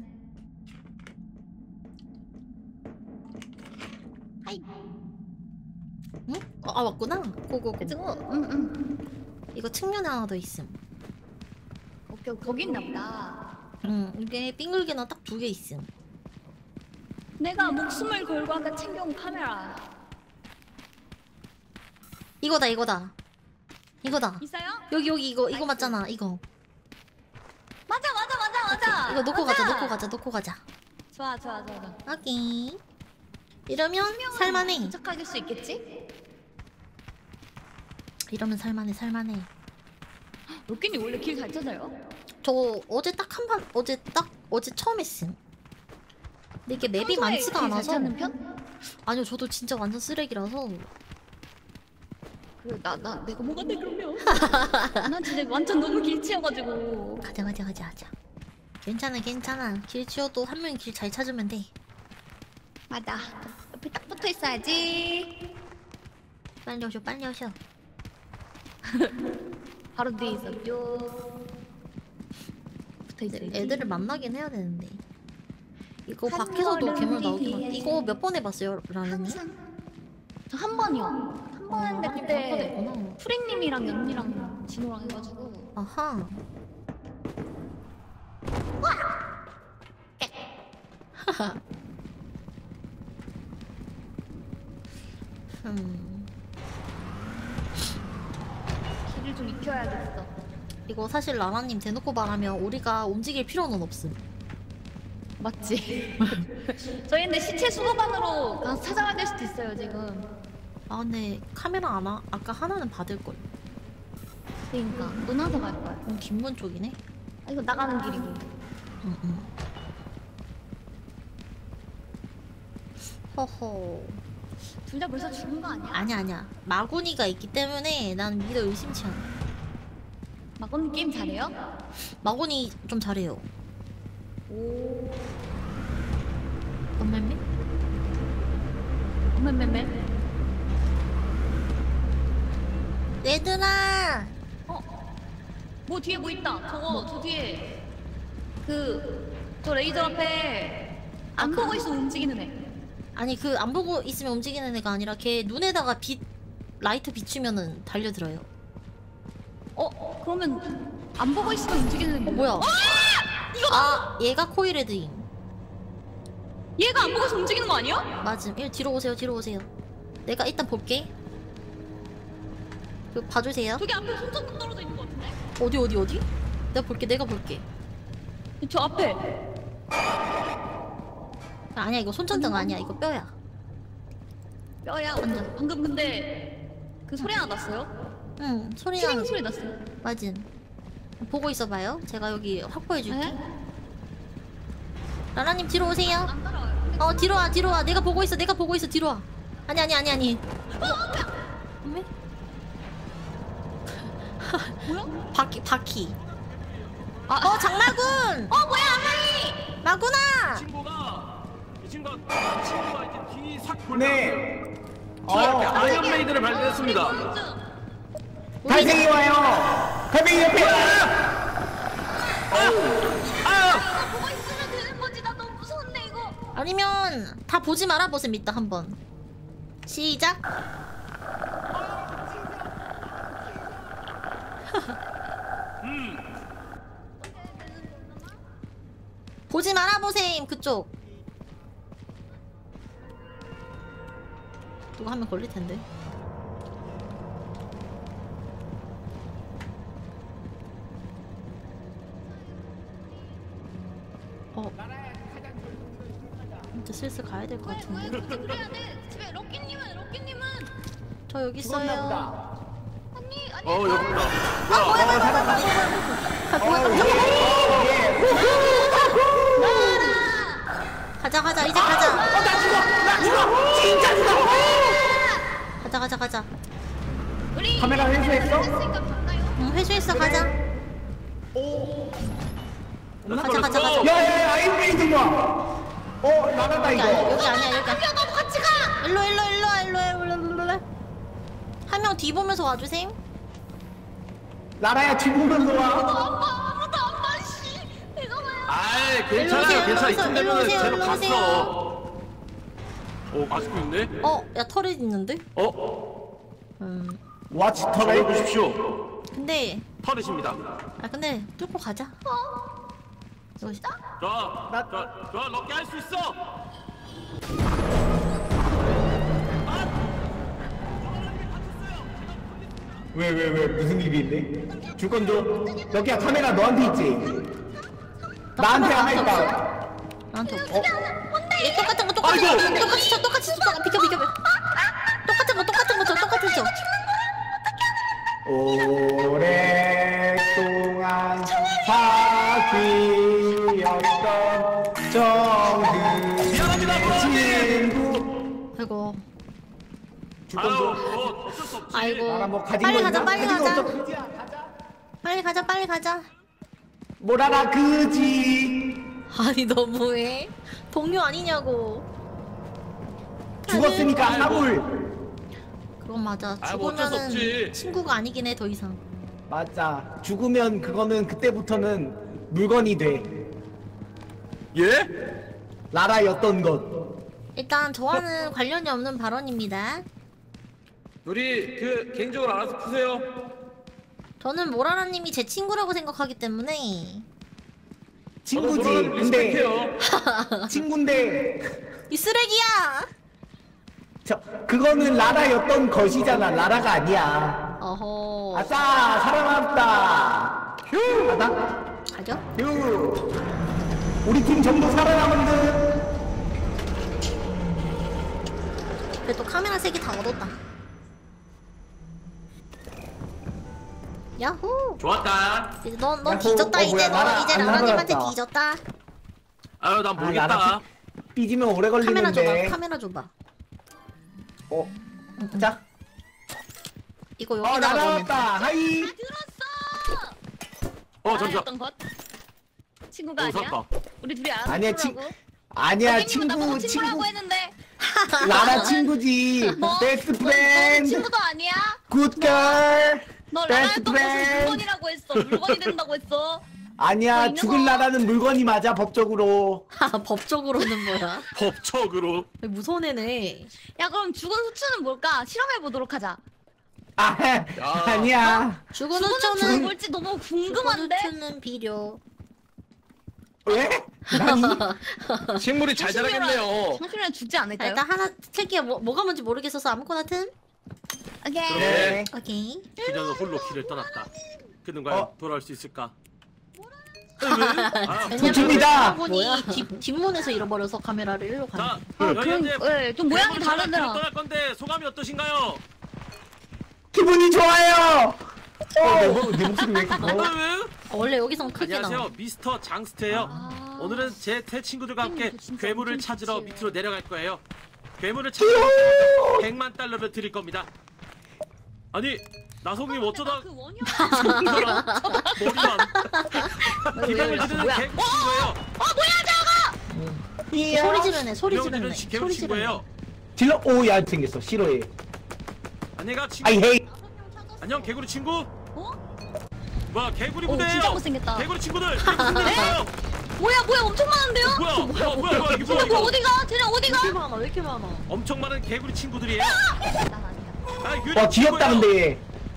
A: 하이. 응? 어, 아 왔구나. 고고고.
C: 그치고 응응
A: 이거 측면에 하나 더 있음.
C: 그, 거기 있나 보다.
A: 응, 이게 빙글게나 딱 두 개 있음.
C: 내가 목숨을 걸고 아까 챙겨온 카메라
A: 이거다, 이거다. 이거다.
C: 있어요?
A: 여기, 여기, 이거, 이거
C: 나이스.
A: 맞잖아, 이거.
C: 맞아 맞아 맞아 맞아.
A: 이거 놓고
C: 맞아.
A: 가자, 놓고 가자, 놓고 가자.
C: 좋아 좋아 좋아. 좋아.
A: 오케이. 이러면 살만해.
C: 도착할 수 있겠지?
A: 이러면 살만해, 살만해.
C: 로켓님 원래 길 잘 찾아요?
A: 저 어제 딱 한 판, 어제 딱, 어제 처음 했음. 근데 이게 맵이
C: 평소에
A: 많지가
C: 길잘
A: 않아서.
C: 찾는 편?
A: 아니요, 저도 진짜 완전 쓰레기라서.
C: 그래 나나 내가 뭐가 돼 그러면? 난 진짜 완전 너무 길치여가지고.
A: 가자, 가자, 가자, 가자. 괜찮아, 괜찮아. 길 치워도 한 명이 길 잘 찾으면 돼.
C: 맞아. 옆에 딱 붙어 있어야지.
A: 빨리 오셔, 빨리 오셔.
C: 바로 뒤에 있었죠. 붙어 있어야지.
A: 애들을 만나긴 해야 되는데. 이거
C: 한
A: 밖에서도
C: 걸음
A: 괴물 나오긴
C: 뒤에.
A: 하 이거 몇 번 해봤어요, 라는님?
C: 항상 저 한 번이요. 한 번 했는데
A: 한
C: 그때
A: 번 했구나.
C: 프랭님이랑 연니랑 진호랑 해가지고.
A: 아하. 음.
C: 길을 좀 익혀야겠어.
A: 이거 사실 라라님 대놓고 말하면 우리가 움직일 필요는 없음.
C: 맞지? 저희 근데 시체 수거반으로 가서 찾아가야 될 수도 있어요 지금.
A: 아 근데 카메라 하나 아까 하나는 받을걸.
C: 그러니까 논하서 갈 거야.
A: 음, 뒷문 쪽이네.
C: 아, 이거 나가는 길이고.
A: 응, 응. 허허.
C: 둘 다 벌써 죽은 거 아니야?
A: 아니야 아니야. 마구니가 있기 때문에 난 믿어 의심치 않아.
C: 마건 게임 잘해요?
A: 마구니 좀 잘해요.
C: 오.
A: 엄매매?
C: 맴맴맴.
A: 얘들아.
C: 어? 뭐 뒤에 뭐 있다. 저거 저 뒤에 그 저 레이저 앞에 안
A: 아, 그-
C: 보고 있으면 움직이는 애.
A: 아니 그 안 보고 있으면 움직이는 애가 아니라 걔 눈에다가 빛 라이트 비추면은 달려들어요.
C: 어? 그러면 안 보고 있으면 움직이는 애.
A: 어 뭐야?
C: 이거
A: 아 얘가 코일헤드임.
C: 얘가 안 보고 있으면 움직이는 거 아니야?
A: 맞음. 일 뒤로 오세요. 뒤로 오세요. 내가 일단 볼게. 그 봐주세요.
C: 저기 앞에 손전등 떨어져 있는 거 같은데?
A: 어디 어디 어디? 내가 볼게. 내가 볼게.
C: 저 앞에.
A: 아니야 이거 손전등 아니야. 이거 뼈야.
C: 뼈야.
A: 완전.
C: 방금 근데 그 소리 하나 났어요?
A: 응 소리
C: 튀링
A: 나는
C: 소리 났어요.
A: 맞음. 보고 있어봐요. 제가 여기 확보해줄게.
C: 네?
A: 라라님 뒤로 오세요.
C: 안 따라와요.
A: 어 뒤로 와 뒤로 와. 내가 보고 있어. 내가 보고 있어. 뒤로 와. 아니 아니 아니 아니.
C: 어, 앞에.
A: 왜?
C: 뭐야?
A: 바퀴 바퀴.
C: 아,
A: 어 장마군.
C: 어 뭐야 아마이?
A: 마구나.
D: 이 친구가 이 친구가 이 친구가 이제 뒤싹 돌다
B: 네. 어,
D: 아이언메이드를 발견했습니다.
B: 달팽이 와요. 달팽이 옆에.
D: 아!
C: 보고 있으면 되는 거지. 나 너무 무서운데 이거.
A: 아니면 다 보지 말아 보셈 이따 한번. 시작.
D: 음.
A: 보지 말아 보셈 그쪽. 누가 하면 걸릴 텐데. 어. 이제 슬슬 가야 될 것
C: 왜, 왜
A: 같은데.
C: 굳이 그래야 돼? 집에 럭키님은 럭키님은
A: 저 여기
B: 죽었나
A: 있어요.
B: 보다.
C: 아니 아니.
D: 어 여기 있다.
A: 아 뭐야 뭐야 뭐야 뭐야 뭐야. 가자 가자 이제 가자.
B: 나 죽어. 나 죽어. 진짜 죽어.
A: 가자 가자 가자.
C: 우리
B: 카메라 회수했어?
C: 했으니까 봤나요?
A: 응 회수했어 가자. 가자 가자 가자.
B: 야야야 아이언메이드 봐. 어 나가다
A: 여기
B: 이거.
A: 아니야 여기 아니야 여기 아니야.
C: 야 나도 같이 가.
A: 일로 일로 일로 와 일로 와 일로 와, 일로 와. 한 명 뒤 보면서 와주셈.
B: 나라야 뒤보면서 와.
C: 아빠 아무도 안 봐. 씨. 내가 봐요.
D: 아이
A: 일로
D: 괜찮아요
A: 오세요,
D: 괜찮아
A: 일로
D: 이쯤
A: 오세요,
D: 되면은
A: 일로
D: 쟤로
A: 오세요.
D: 갔어. 오 맛있고 있네.
A: 어 야 털이 있는데?
D: 어?
A: 음
B: 와치
D: 저걸
B: 터렛.
D: 보십시오.
A: 근데
D: 터렛입니다.
A: 아 근데 뚫고 가자. 이거
D: 자, 자, 자, 럭키 할 수 있어.
B: 왜 왜 왜 무슨 일인데? 줄 건 줘. 여기야 카메라 너한테 있지? 나한테 하나 있다.
A: 나한테 없어. 얘 똑같은 거 똑같은 거
D: 아이고!
A: 똑같이 쳐 똑같이 쳐 똑같이 비켜 비켜 비켜. 똑같은 거 똑같은 거쳐 똑같은 쳐.
B: 오랫동안 사귀었던 정든
D: 미안합니다,
B: 친구.
A: 아이고
B: 줄
D: 아유,
B: 건 줘.
D: 뭐 어쩔 수 없지.
A: 아이고.
B: 나라 뭐 가진
A: 빨리
B: 거
A: 가자,
B: 있나?
A: 빨리
B: 가진 거
A: 가자.
B: 없어, 그지야. 가자.
A: 빨리 가자 빨리 가자.
B: 뭐라라 그지.
A: 아니 너무해. 동료 아니냐고.
B: 죽었으니까
D: 아이고.
B: 사물.
A: 그건 맞아.
D: 아이, 뭐 어쩔 수
A: 죽으면은
D: 없지.
A: 친구가 아니긴 해 더 이상.
B: 맞아. 죽으면 그거는 그때부터는 물건이 돼.
D: 예?
B: 라라였던 것.
A: 일단 저와는 관련이 없는 발언입니다.
D: 우리 그 개인적으로 알아서 푸세요.
A: 저는 모라라님이 제 친구라고 생각하기 때문에
B: 친구지.
D: 저도 모라를
B: 근데
D: 리스펙해요.
B: 친구인데
A: 이 쓰레기야.
B: 저 그거는 라라였던 것이잖아. 라라가 아니야.
A: 어허.
B: 아싸 살아남았다. 휴. 아다.
A: 가죠?
B: 휴. 우리 팀 전부 살아남은 듯.
A: 그래도 카메라 세 개 다 얻었다. 야호.
D: 좋았다.
A: 이제 넌, 넌
B: 야호.
A: 뒤졌다.
B: 어,
A: 이제
B: 뭐야,
A: 너
B: 나라
A: 이제
B: 안
A: 라라님한테
B: 나가졌다.
A: 뒤졌다.
D: 아유, 난
B: 아,
D: 모르겠다.
B: 라라 삐지면 오래
A: 카메라 줘봐.
B: 걸리는데.
A: 카메라 줘봐.
B: 어.
A: 응, 응.
B: 자.
A: 이거
B: 어
A: 여기다가 넣으면 돼.
B: 날아왔다. 하이.
C: 들었어.
D: 어, 잠시만.
C: 알았던 것. 친구가
D: 오,
C: 아니야?
D: 샀다.
C: 우리 둘이 알아서
B: 아니야, 친-
C: 친구라고.
B: 아니야
C: 땡기고
B: 친구
C: 나보고
B: 친구.
C: 친구라고 했는데.
B: 라라 친구지.
C: 뭐?
B: 베스트
C: 너, 너는
B: 프렌드.
C: 친구도 아니야?
B: 굿걸.
C: 너
B: 베스트
C: 라라였던 것을
B: 프렌드.
C: 물건이라고 했어. 물건이 된다고 했어. 뭐
B: 아니야
C: 있는
B: 죽을
C: 거?
B: 나라는 물건이 맞아 법적으로.
A: 아, 법적으로는 뭐야?
D: 법적으로.
A: 무서운 애네.
C: 야 그럼 죽은 후추는 뭘까? 실험해 보도록 하자.
B: 아 아니야.
A: 죽은
C: 죽은 후추는
A: 후추는
C: 뭘지 너무
A: 죽은
C: 궁금한데.
A: 후추는 비료.
B: 왜?
D: 식물이 잘 자라겠네요.
C: 청춘이랑 죽지
A: 자,
C: 않을까요?
A: 일단 하나 틀게요. 뭐, 뭐가 뭔지 모르겠어서 아무거나 틈.
C: 오케이.
B: 네.
A: 오케이.
D: 그녀는 홀로 길을 떠났다. 그는 과연
B: 어?
D: 돌아올 수 있을까? 아,
B: 좋습니다.
A: 분이 뒷 뒷문에서 잃어버려서 카메라를 일로
D: 자,
A: 가는.
C: 아,
D: 여현님.
C: 그럼, 예, 좀 모양이 다르더라.
D: 떠날 건데 소감이 어떠신가요?
B: 기분이 좋아요. 어, 내, 목- 내 목소리 왜 이렇게 커?
D: 어?
A: 어, 원래 여기선 크게 나와.
D: 안녕하세요, 미스터 장스트예요.
C: 아.
D: 오늘은 제 세 친구들과 함께
C: 음, 진짜
D: 괴물을
C: 엄청
D: 찾으러
C: 좋지.
D: 밑으로 내려갈 거예요. 괴물을 찾으러 백만 달러를 드릴 겁니다. 아니, 나성님 어쩌다
C: 그 원형.
D: 머리만 기병을 지르는
C: 뭐야?
D: 개구 친구예요.
C: 어 뭐야 저거?
B: 이야.
A: 소리 지르네. 소리
D: 기병을
A: 지르네.
D: 지르는 개구
A: 소리 지르네.
D: 친구예요.
B: 질러 오야 생겼어. 싫어해.
D: 안녕히 가 친구.
B: 아이 헤이.
D: 안녕 개구리 친구.
C: 어?
D: 뭐야 개구리
C: 오,
D: 부대예요.
C: 진짜 못생겼다.
D: 개구리 친구들. 이게 무슨 일이에요?
C: 뭐야 뭐야 엄청 많은데요?
D: 뭐야 뭐야 뭐야 뭐야 이게
C: 쟤네
D: 뭐야
C: 뭐
D: 이거?
C: 어디가? 쟤네
A: 왜
C: 어디가?
A: 이렇게 많아? 왜 이렇게 많아?
D: 엄청 많은 개구리 친구들이에요.
C: 난 아니다.
D: 아, 유리
B: 와 귀엽다
D: 친구예요.
B: 근데.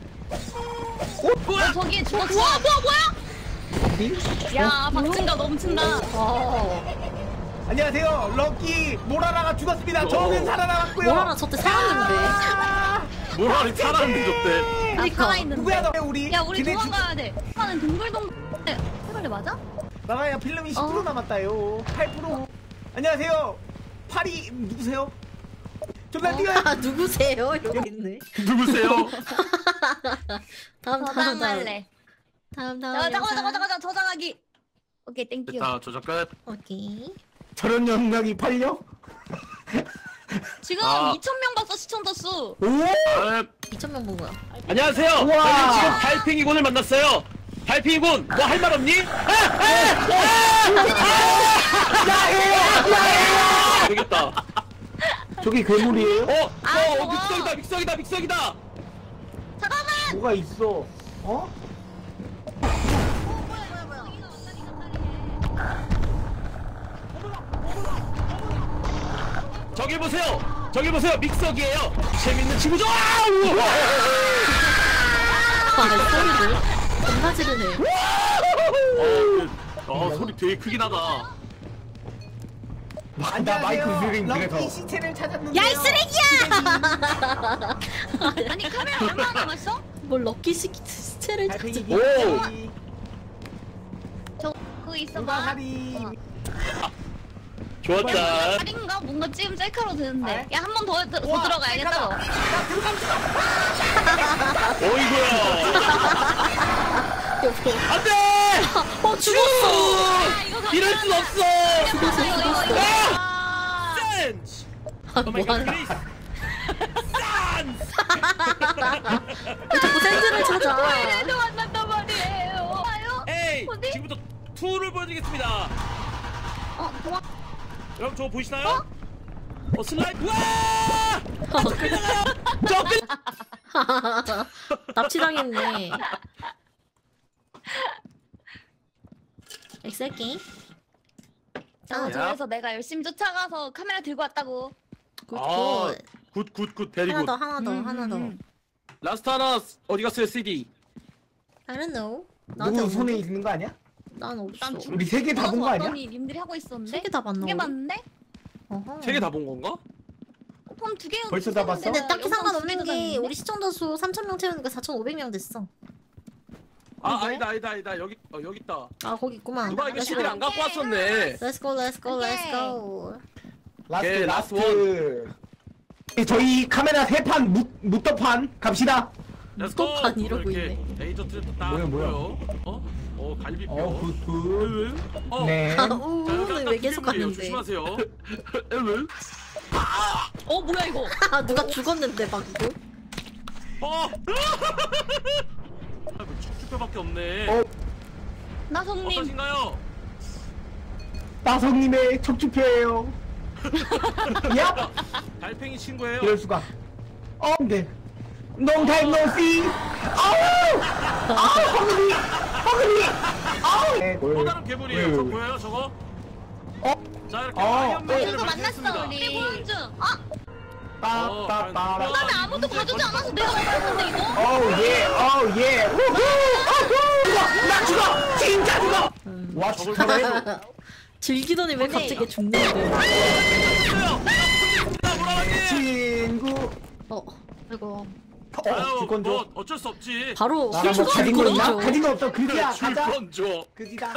D: 뭐야?
C: 어, 저기 죽었어. 뭐야 뭐야 뭐야? 야 박진가 넘친다.
A: 어.
B: 안녕하세요. 럭키 모라라가 죽었습니다. 저는 살아남았고요.
A: 뭐라나 저때 살았는데.
D: 모라리 살았는데 줬대.
C: 나 살아있는데.
B: 누구야 너 우리?
C: 야 우리
B: 걔네
C: 도망가야 돼. 나는 동글동. 해발레 맞아?
B: 나가야 필름이 십 퍼센트
C: 어.
B: 남았다요. 팔 퍼센트. 안녕하세요. 파리 누구세요? 좀만 뛰어요.
A: 아, 누구세요? 이러고 있네.
D: 누구세요?
A: 다음 다음 다음.
C: 저장할래.
A: 다음 다음.
C: 잠깐 잠깐
A: 영상.
C: 잠깐 잠깐 저장하기. 오케이 땡큐.
D: 됐다 조작 끝.
A: 오케이.
B: 저런 영상이 팔려?
C: 지금
D: 아.
C: 이천 명 봤어 시청자 수.
B: 오!
D: 아,
A: 이천 명 본 거야.
D: 안녕하세요.
B: 우와.
D: 저희는 지금 달팽이군을 만났어요. 달팽이군, 뭐 할 말 없니? 모르겠다.
B: 저기 괴물이에요?
D: 어,
C: 아,
D: 어,
C: 저거.
D: 믹서기다, 믹서기다, 믹서기다.
C: 잠깐만.
B: 뭐가 있어? 어?
D: 저기 보세요. 저기 보세요. 믹서기예요. 재밌는 친구죠. 아, 우와.
A: 아, 소리를. 겁나 지르네.
D: 어, 그, 어 소리 되게 크긴 하다.
B: 나 마이크 스링
E: 럭키
B: 그래서
E: 시체를 찾았는데요.
A: 야 이 쓰레기야!
C: 아니 카메라 얼마나 남았어?
A: 뭘 럭키 시- 시체를 찾지?
E: 달팽이
D: 오!
E: 기
C: 저 그거 있어
E: 누가
C: 봐.
E: 살이
D: 좋았다.
C: 살인가 뭔가 지금 셀카로 되는데.
E: 아?
C: 야 한 번 더 더 들어가야겠다.
D: 어이구야.
A: 여보.
D: 안돼.
A: 어 죽었어.
C: 아, 이거 더
D: 이럴 순 없어.
C: 죽었어 이거 이거 이거. 아,
D: 센스.
A: 아
D: 오 마이 갓,
A: 뭐하나?
D: 그레이스. 센스.
A: 왜 자꾸 센스를 찾아?
C: 이래도 만난단 말이에요. 아유.
D: 에이,
C: 어디?
D: 지금부터 투를 보여드리겠습니다.
C: 어 도와.
D: 여러분 저거 보이시나요? 어 슬라이드. 와!
A: 어,
D: 저 끝.
A: 납치당했네. 엑셀기.
C: 자,
A: 아,
D: 야.
C: 그래서 내가 열심히 쫓아가서 카메라 들고 왔다고.
A: 굿,
D: 아,
A: 굿.
D: 굿굿굿 베리
A: 하나
D: 굿.
A: 더, 하나 더,
C: 음,
A: 하나 더.
C: 음,
D: 라스트 하나 어디 갔어요 씨디?
A: I don't know. 나한테
B: 누구 손에
A: 없는데?
B: 있는 거 아니야?
A: 난 없어.
C: 난 줄-
B: 우리 세 개 다 본 거 아니야?
C: 왔더니 님들이 하고 있었는데.
A: 세 개 다 봤나?
C: 두개
A: 우리?
C: 봤는데?
A: 어허.
D: 세 개 다 본 건가?
C: 어, 그럼 두 개.
B: 벌써 다 봤어?
A: 근데 딱히 상관없는 게 우리 시청자 수 삼천 명 채우니까 사천오백 명 됐어.
D: 아
C: 이게?
D: 아니다 아니다 아니다 여기 어 여기 있다.
A: 아 거기 있구만.
D: 누가 이거
A: Let's
D: 씨디를
A: go.
D: 안 갖고 왔었네.
A: Let's go, let's go, let's
C: 오케이.
A: go.
B: 라스트
D: 오케이,
B: 라스트. 예, 저희 카메라 세판 무더판 갑시다.
D: 렛츠고.
A: 또 반 이러고
D: 이렇게
A: 있네.
D: 레이저 트랩도 딱
B: 뭐야, 뭐야.
D: 보여. 어? 어 갈비뼈.
B: 어 굿굿.
D: 어.
B: 네.
A: 아,
D: 자,
A: 우는
D: 딱
A: 왜 계속
D: 피부예요.
A: 갔는데?
D: 조심하세요.
C: 어 뭐야 이거?
A: 아 누가 죽었는데 방금?
D: 어. 아, 뭐 척추뼈밖에 없네.
B: 어
C: 나성님.
D: 어떠신가요?
B: 나성님의 척추표예요. 야
D: 달팽이 친구예요.
B: 이럴 수가. 어 근데 long time no see. 아우 아우 허그리 허그리. 아우. 네,
D: 또 다른 괴물이에요. 저 보여요 저거?
B: 어?
D: 자 이렇게
B: 어,
D: 화염
B: 네.
C: 이거 만났어 우리. 우리 보는 중. 아
B: 빠빠빠라.
C: 그다음에 아무도 봐주지 않아서 내가 못할 건데 이거.
B: 어우 예, 어우 예. 우후, 우후. 죽어, 나 죽어, 진짜 죽어. 와 죽어래.
A: 즐기더니 왜 갑자기 죽는데?
D: 있어요. 나 뭐라니?
B: 친구.
A: 어, 이거
B: 어,
D: 아유
B: 줄건
D: 뭐
B: 줘.
D: 어쩔 수 없지.
A: 바로
B: 나랑 뭐 가진 거 있나?
A: 줘.
B: 가진 거 없어. 그지야, 가자.
D: 줄건 줘.
B: 그지다.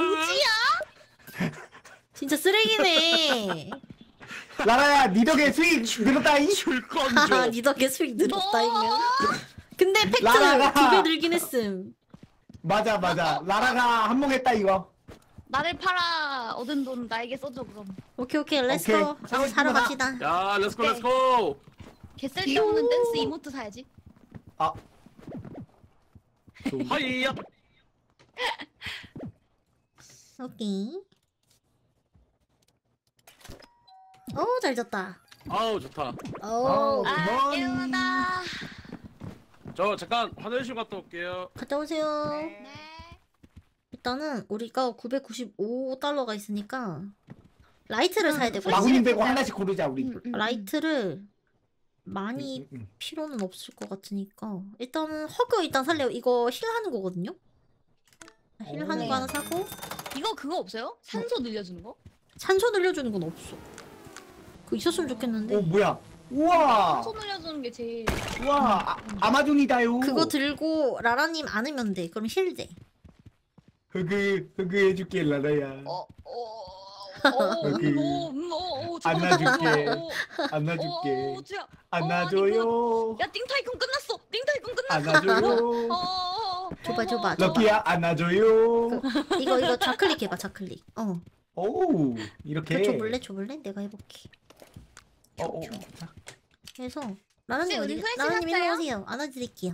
A: 진짜 쓰레기네.
B: 라라야, 니 덕에 수익 늘었다잉.
D: 줄건
A: 하하,
D: 줘.
A: 니 덕에 수익 늘었다이면. 근데 팩트
B: 라라가.
A: 두 배 늘긴 했음.
B: 맞아, 맞아. 라라가 한몫했다 이거.
C: 나를 팔아 얻은 돈 나에게 써줘 그럼.
A: 오케이 오케이 렛츠고.
B: 오케이.
A: 사러 사러 갑시다.
D: 야 렛츠고 렛츠고.
C: 개쓸 데 없는 댄스 이모트 사야지.
B: 아,
D: 하이야.
A: 오케이. 오, 잘 졌다.
D: 아우 좋다.
A: 오,
B: 아.
C: 아
B: 굿모닝.
C: 깨우다.
D: 저 잠깐 화장실 갔다 올게요.
A: 갔다 오세요.
C: 네.
A: 일단은 우리가 구백구십오 달러가 있으니까 라이트를 사야 되고
B: 마구님 빼고 하나씩 고르자 우리.
C: 음, 음,
A: 라이트를 많이
B: 음, 음.
A: 필요는 없을 것 같으니까 일단은 허그 일단 살래요. 이거 힐하는 거거든요. 힐하는 거 하나 사고
C: 이거 그거 없어요? 산소 늘려주는 거?
A: 산소 늘려주는 건 없어. 그거 있었으면 좋겠는데
B: 오 뭐야? 우와,
C: 산소 늘려주는 게 제일.
B: 우와, 아, 아마존이다요.
A: 그거 들고 라라님 안으면 돼. 그럼 힐 돼.
B: 흐그 흐그 해줄게 라라야.
C: 어, 어, 어,
B: 여기.
C: 음, 어, 음, 어, 어, 잠깐만,
B: 안아줄게.
C: 잠깐만, 어,
B: 안아줄게.
C: 어, 어, 쥐야.
B: 안아줘요.
C: 야, 띵타이쿤 끝났어. 띵타이쿤 끝났어.
B: 안아줘요.
C: 어, 어, 어,
A: 줘봐,
C: 어,
A: 줘봐,
C: 어,
A: 줘봐.
B: 럭키야 안아줘요.
A: 이거 이거 좌클릭 해봐. 좌클릭. 어.
B: 오 이렇게.
A: 그거 줘볼래? 줘볼래? 내가 해볼게.
B: 어, 어.
A: 그래서 라라님
C: 혹시
A: 어디?
C: 은솔 씨
A: 라라님
C: 샀어요?
A: 일로 오세요. 안아드릴게요.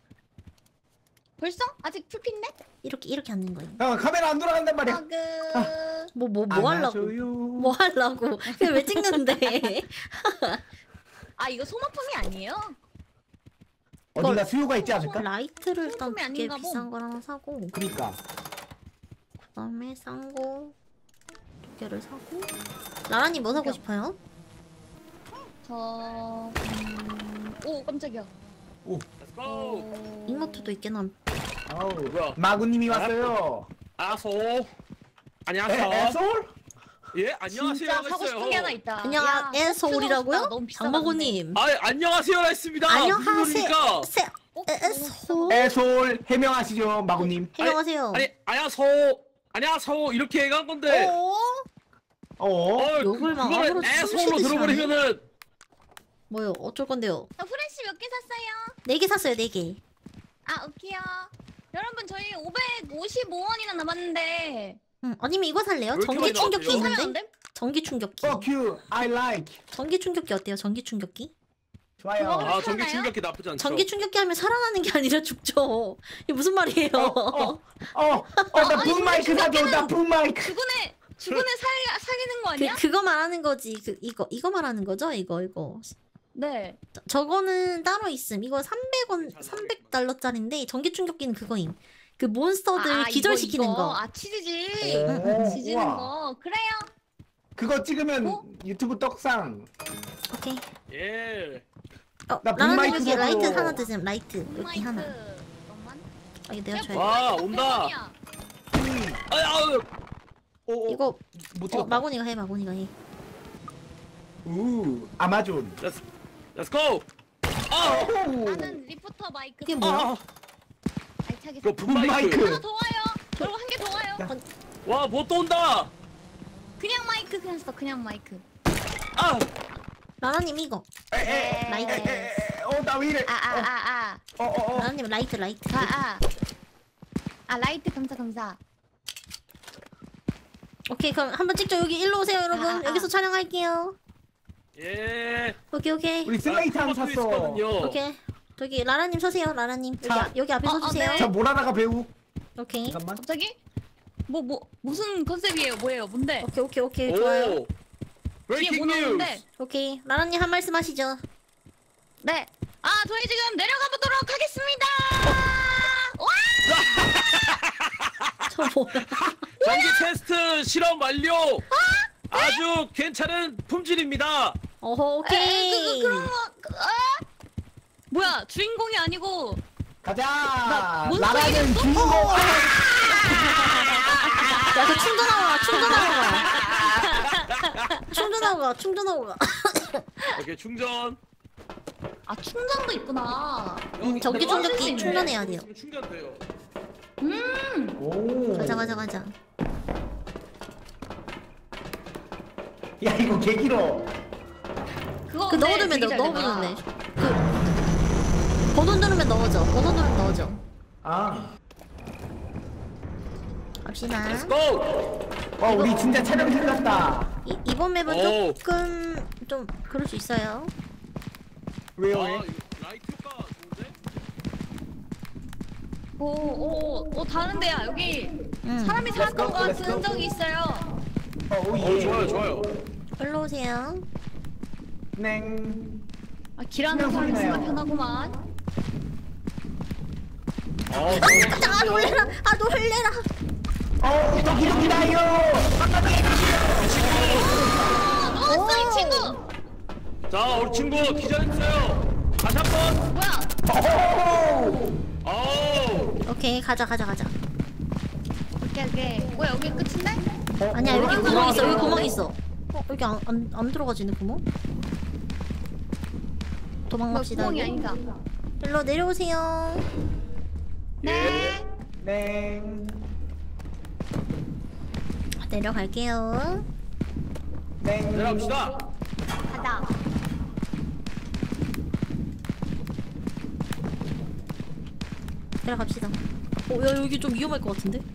C: 벌써? 아직 풀핀데?
A: 이렇게 이렇게 앉는 거예요.
B: 어, 카메라 안 돌아간단 말이야.
C: 아그.
A: 뭐 뭐 뭐 하려고?
B: 안아줘요.
A: 뭐 하려고? 그게 왜 찍는데?
C: 아, 이거 소모품이 아니에요?
B: 어딘가 수요가 있지 않을까?
A: 라이트를 일단
C: 소품이
A: 두 개
C: 아닌가 봄.
A: 비싼 걸 하나 사고
B: 그러니까.
A: 그다음에 싼 거 두 개를 사고 라라님 뭐 사고 싶어요?
C: 저. 음... 오, 깜짝이야.
B: 오
D: 렛츠고.
C: 어...
A: 이모트도 있긴 함.
B: 아우,
D: 뭐야?
B: 마구님이 왔어요.
D: 아소.
B: 에,
D: 안녕하세요.
B: 에솔?
D: 예, 안녕하세요.
C: 진짜 사고 싶은 게 하나
D: 했어요.
C: 있다.
A: 안녕,
C: 야,
A: 애
C: 어,
A: 서울이라고요?
C: 너무 비싸다,
A: 장마고님.
D: 아, 안녕하세요라 했습니다. 무슨
A: 안녕하세요.
D: 소리입니까?
A: 세,
C: 근데.
A: 에, 에, 소.
B: 에솔 해명하시죠, 마구님.
A: 해명하세요.
D: 아니, 안녕하소. 안녕하소. 이렇게 얘기한 건데.
A: 어?
B: 어?
D: 어,
A: 욕을 막
D: 그거를
A: 아무렇지
D: 애송으로
A: 숨쉬듯이
D: 들어버리면은
A: 뭐요? 어쩔 건데요?
C: 나 후레쉬 몇 개 샀어요?
A: 네 개 샀어요, 네 개.
C: 아, 오케이요. 여러분 저희 오백오십오 원이나 남았는데
A: 응, 아니면 이거 살래요?
D: 왜 이렇게
A: 전기
D: 많이
A: 충격기
D: 나왔어요?
C: 사면 안
A: 있는데?
C: 돼?
A: 전기 충격기.
B: Fuck you, I like.
A: 전기 충격기 어때요? 전기 충격기?
B: 좋아요.
C: 그거-
D: 아, 전기
C: 하나요?
D: 충격기 나쁘지 않죠.
A: 전기 충격기 하면 살아나는 게 아니라 죽죠. 이게 무슨 말이에요?
B: 어, 어, 어, 어, 나
C: 아니,
B: 붐마이크 사줘, 나 붐마이크.
C: 죽은애 죽은애 살 사귀는 거
A: 그
C: 아니야?
A: 그거 말하는 거지. 그 이거 이거 말하는 거죠? 이거 이거.
C: 네.
A: 저- 저거는 따로 있음. 이거 삼백 원, 삼백 달러짜리인데 전기 충격기는 그거임. 그 몬스터들
C: 아,
A: 기절시키는
C: 이거, 이거.
A: 거.
C: 아 치즈지.
B: 오,
C: 지지는
B: 우와.
C: 거. 그래요.
B: 그거 찍으면
C: 어?
B: 유튜브 떡상.
A: 오케이.
D: 예.
A: 어,
B: 나
A: 나는
B: 붐마이크
A: 여기
B: 사줘.
A: 라이트 하나 드세요. 라이트 여기
C: 마이크.
A: 하나.
C: 잠깐만.
A: 아, 이거 내가
C: 야,
A: 줘야 돼.
D: 와,
C: 백
D: 온다.
C: 원이야.
D: 아, 아,
B: 오, 오,
A: 이거
B: 못
A: 어,
B: 찍었다.
A: 마곤이가 해. 마곤이가 해.
B: 우, 아마존.
D: 렛츠 렛츠 고. 아,
B: 오,
C: 나는 리포터 마이크.
A: 이게 뭐야?
D: 아,
C: 알차게.
D: 그 붐마이크.
B: 붐마이크.
C: 하나 더 와요. 여러분 한 개 더 와요.
B: 야.
D: 와, 뭐 또 온다.
C: 그냥 마이크 그냥 써. 그냥 마이크.
D: 아,
A: 라라님 이거.
B: 에, 에,
A: 라이트.
B: 에, 에, 에, 어, 나 왜 이래?
C: 아 아 아 아.
B: 어, 어, 어.
A: 라라님 라이트 라이트.
C: 아 아. 아 라이트 감사 감사.
A: 오케이 그럼 한번 찍죠. 여기 일로 오세요 여러분.
C: 아, 아, 아.
A: 여기서 촬영할게요.
D: 예.
A: 오케이 오케이.
B: 우리 슬레이트 한
D: 토마토
B: 샀어.
D: 있었거든요.
A: 오케이. 저기 라라님 서세요. 라라님 여기,
B: 자.
A: 앞- 여기 앞에
C: 어,
A: 서주세요.
C: 어, 네.
B: 저 모라나가 배우.
A: 오케이.
B: 잠깐만.
C: 갑자기? 뭐 뭐 무슨 컨셉이에요? 뭐예요? 뭔데?
A: 오케이 오케이 오케이 좋아요.
D: 오.
C: 뒤에
D: 브레이킹
C: 뭐
D: 뉴스.
C: 나오는데?
A: 오케이 라라님 한 말씀 하시죠.
C: 네. 아 저희 지금 내려가 보도록 하겠습니다. 와!
A: 저 뭐야?
D: 전기 테스트 실험 완료. 아주 괜찮은 품질입니다.
A: 어허
C: 에,
A: 오케이.
C: 그, 그, 그런 거. 그, 아? 뭐야 주인공이 아니고
B: 가자.
C: 뭔
B: 나라는
C: 소리겠어?
B: 주인공.
A: 야저 충전하고 가. 충전하고 가. 충전하고 가. 충전하고 가.
D: 오케이, 충전.
C: 아 충전도 있구나.
A: 음, 전기
C: 뭐
A: 충격기
C: 하시네.
A: 충전해야 돼요.
D: 충전돼요.
C: 음.
B: 오.
A: 가자 가자 가자.
B: 야, 이거 개 길어.
C: 그거
A: 그
C: 근데
A: 넣어두면
C: 되게
A: 돼.
C: 잘
A: 넣어두면
C: 되더라.
A: 돼. 그 번호 누르면 넣어져. 번호 누르면 넣어져.
B: 아.
A: 갑시다.
D: 렛츠 고.
B: 와, 우리 진짜 촬영실 같다.
A: 이, 이번 맵은
D: 오.
A: 조금 좀 그럴 수 있어요.
B: 왜요,
D: 아,
B: 왜?
D: 이거 라이트 효과 좋은데?
C: 오오오 오, 다른데야 여기
A: 응.
C: 사람이 살았던
B: go,
C: 것
B: let's
C: 같은
B: go.
C: 흔적이 있어요.
B: 어, 오,
D: 어,
B: 예.
D: 좋아요, 좋아요.
A: 일로 오세요.
B: 냉.
C: 아 길하는 사람 있으면 편하구만.
D: 아,
A: 아 놀래라. 아 놀래라.
B: 어, 저기 저기 나요.
C: 어, 어이 친구.
D: 자, 우리 친구 기절했어요. 다시 한 번.
C: 뭐야?
B: 오.
D: 오.
A: 오케이 가자 가자 가자.
C: 오케이 오케이. 뭐야 여기 끝인데?
B: 어,
A: 아니야 여기
B: 어,
A: 구멍 있어. 여기
B: 어,
A: 구멍 있어. 어 여기 안 안 안 들어가지네 구멍.
C: 뭐
A: 도망갑시다.
C: 구멍이
A: 여기.
C: 아니다.
A: 일로 내려오세요.
C: 네.
B: 냉.
A: 내려갈게요.
B: 냉.
D: 내려갑시다.
C: 가자.
A: 내려갑시다. 어, 야 여기 좀 위험할 것 같은데?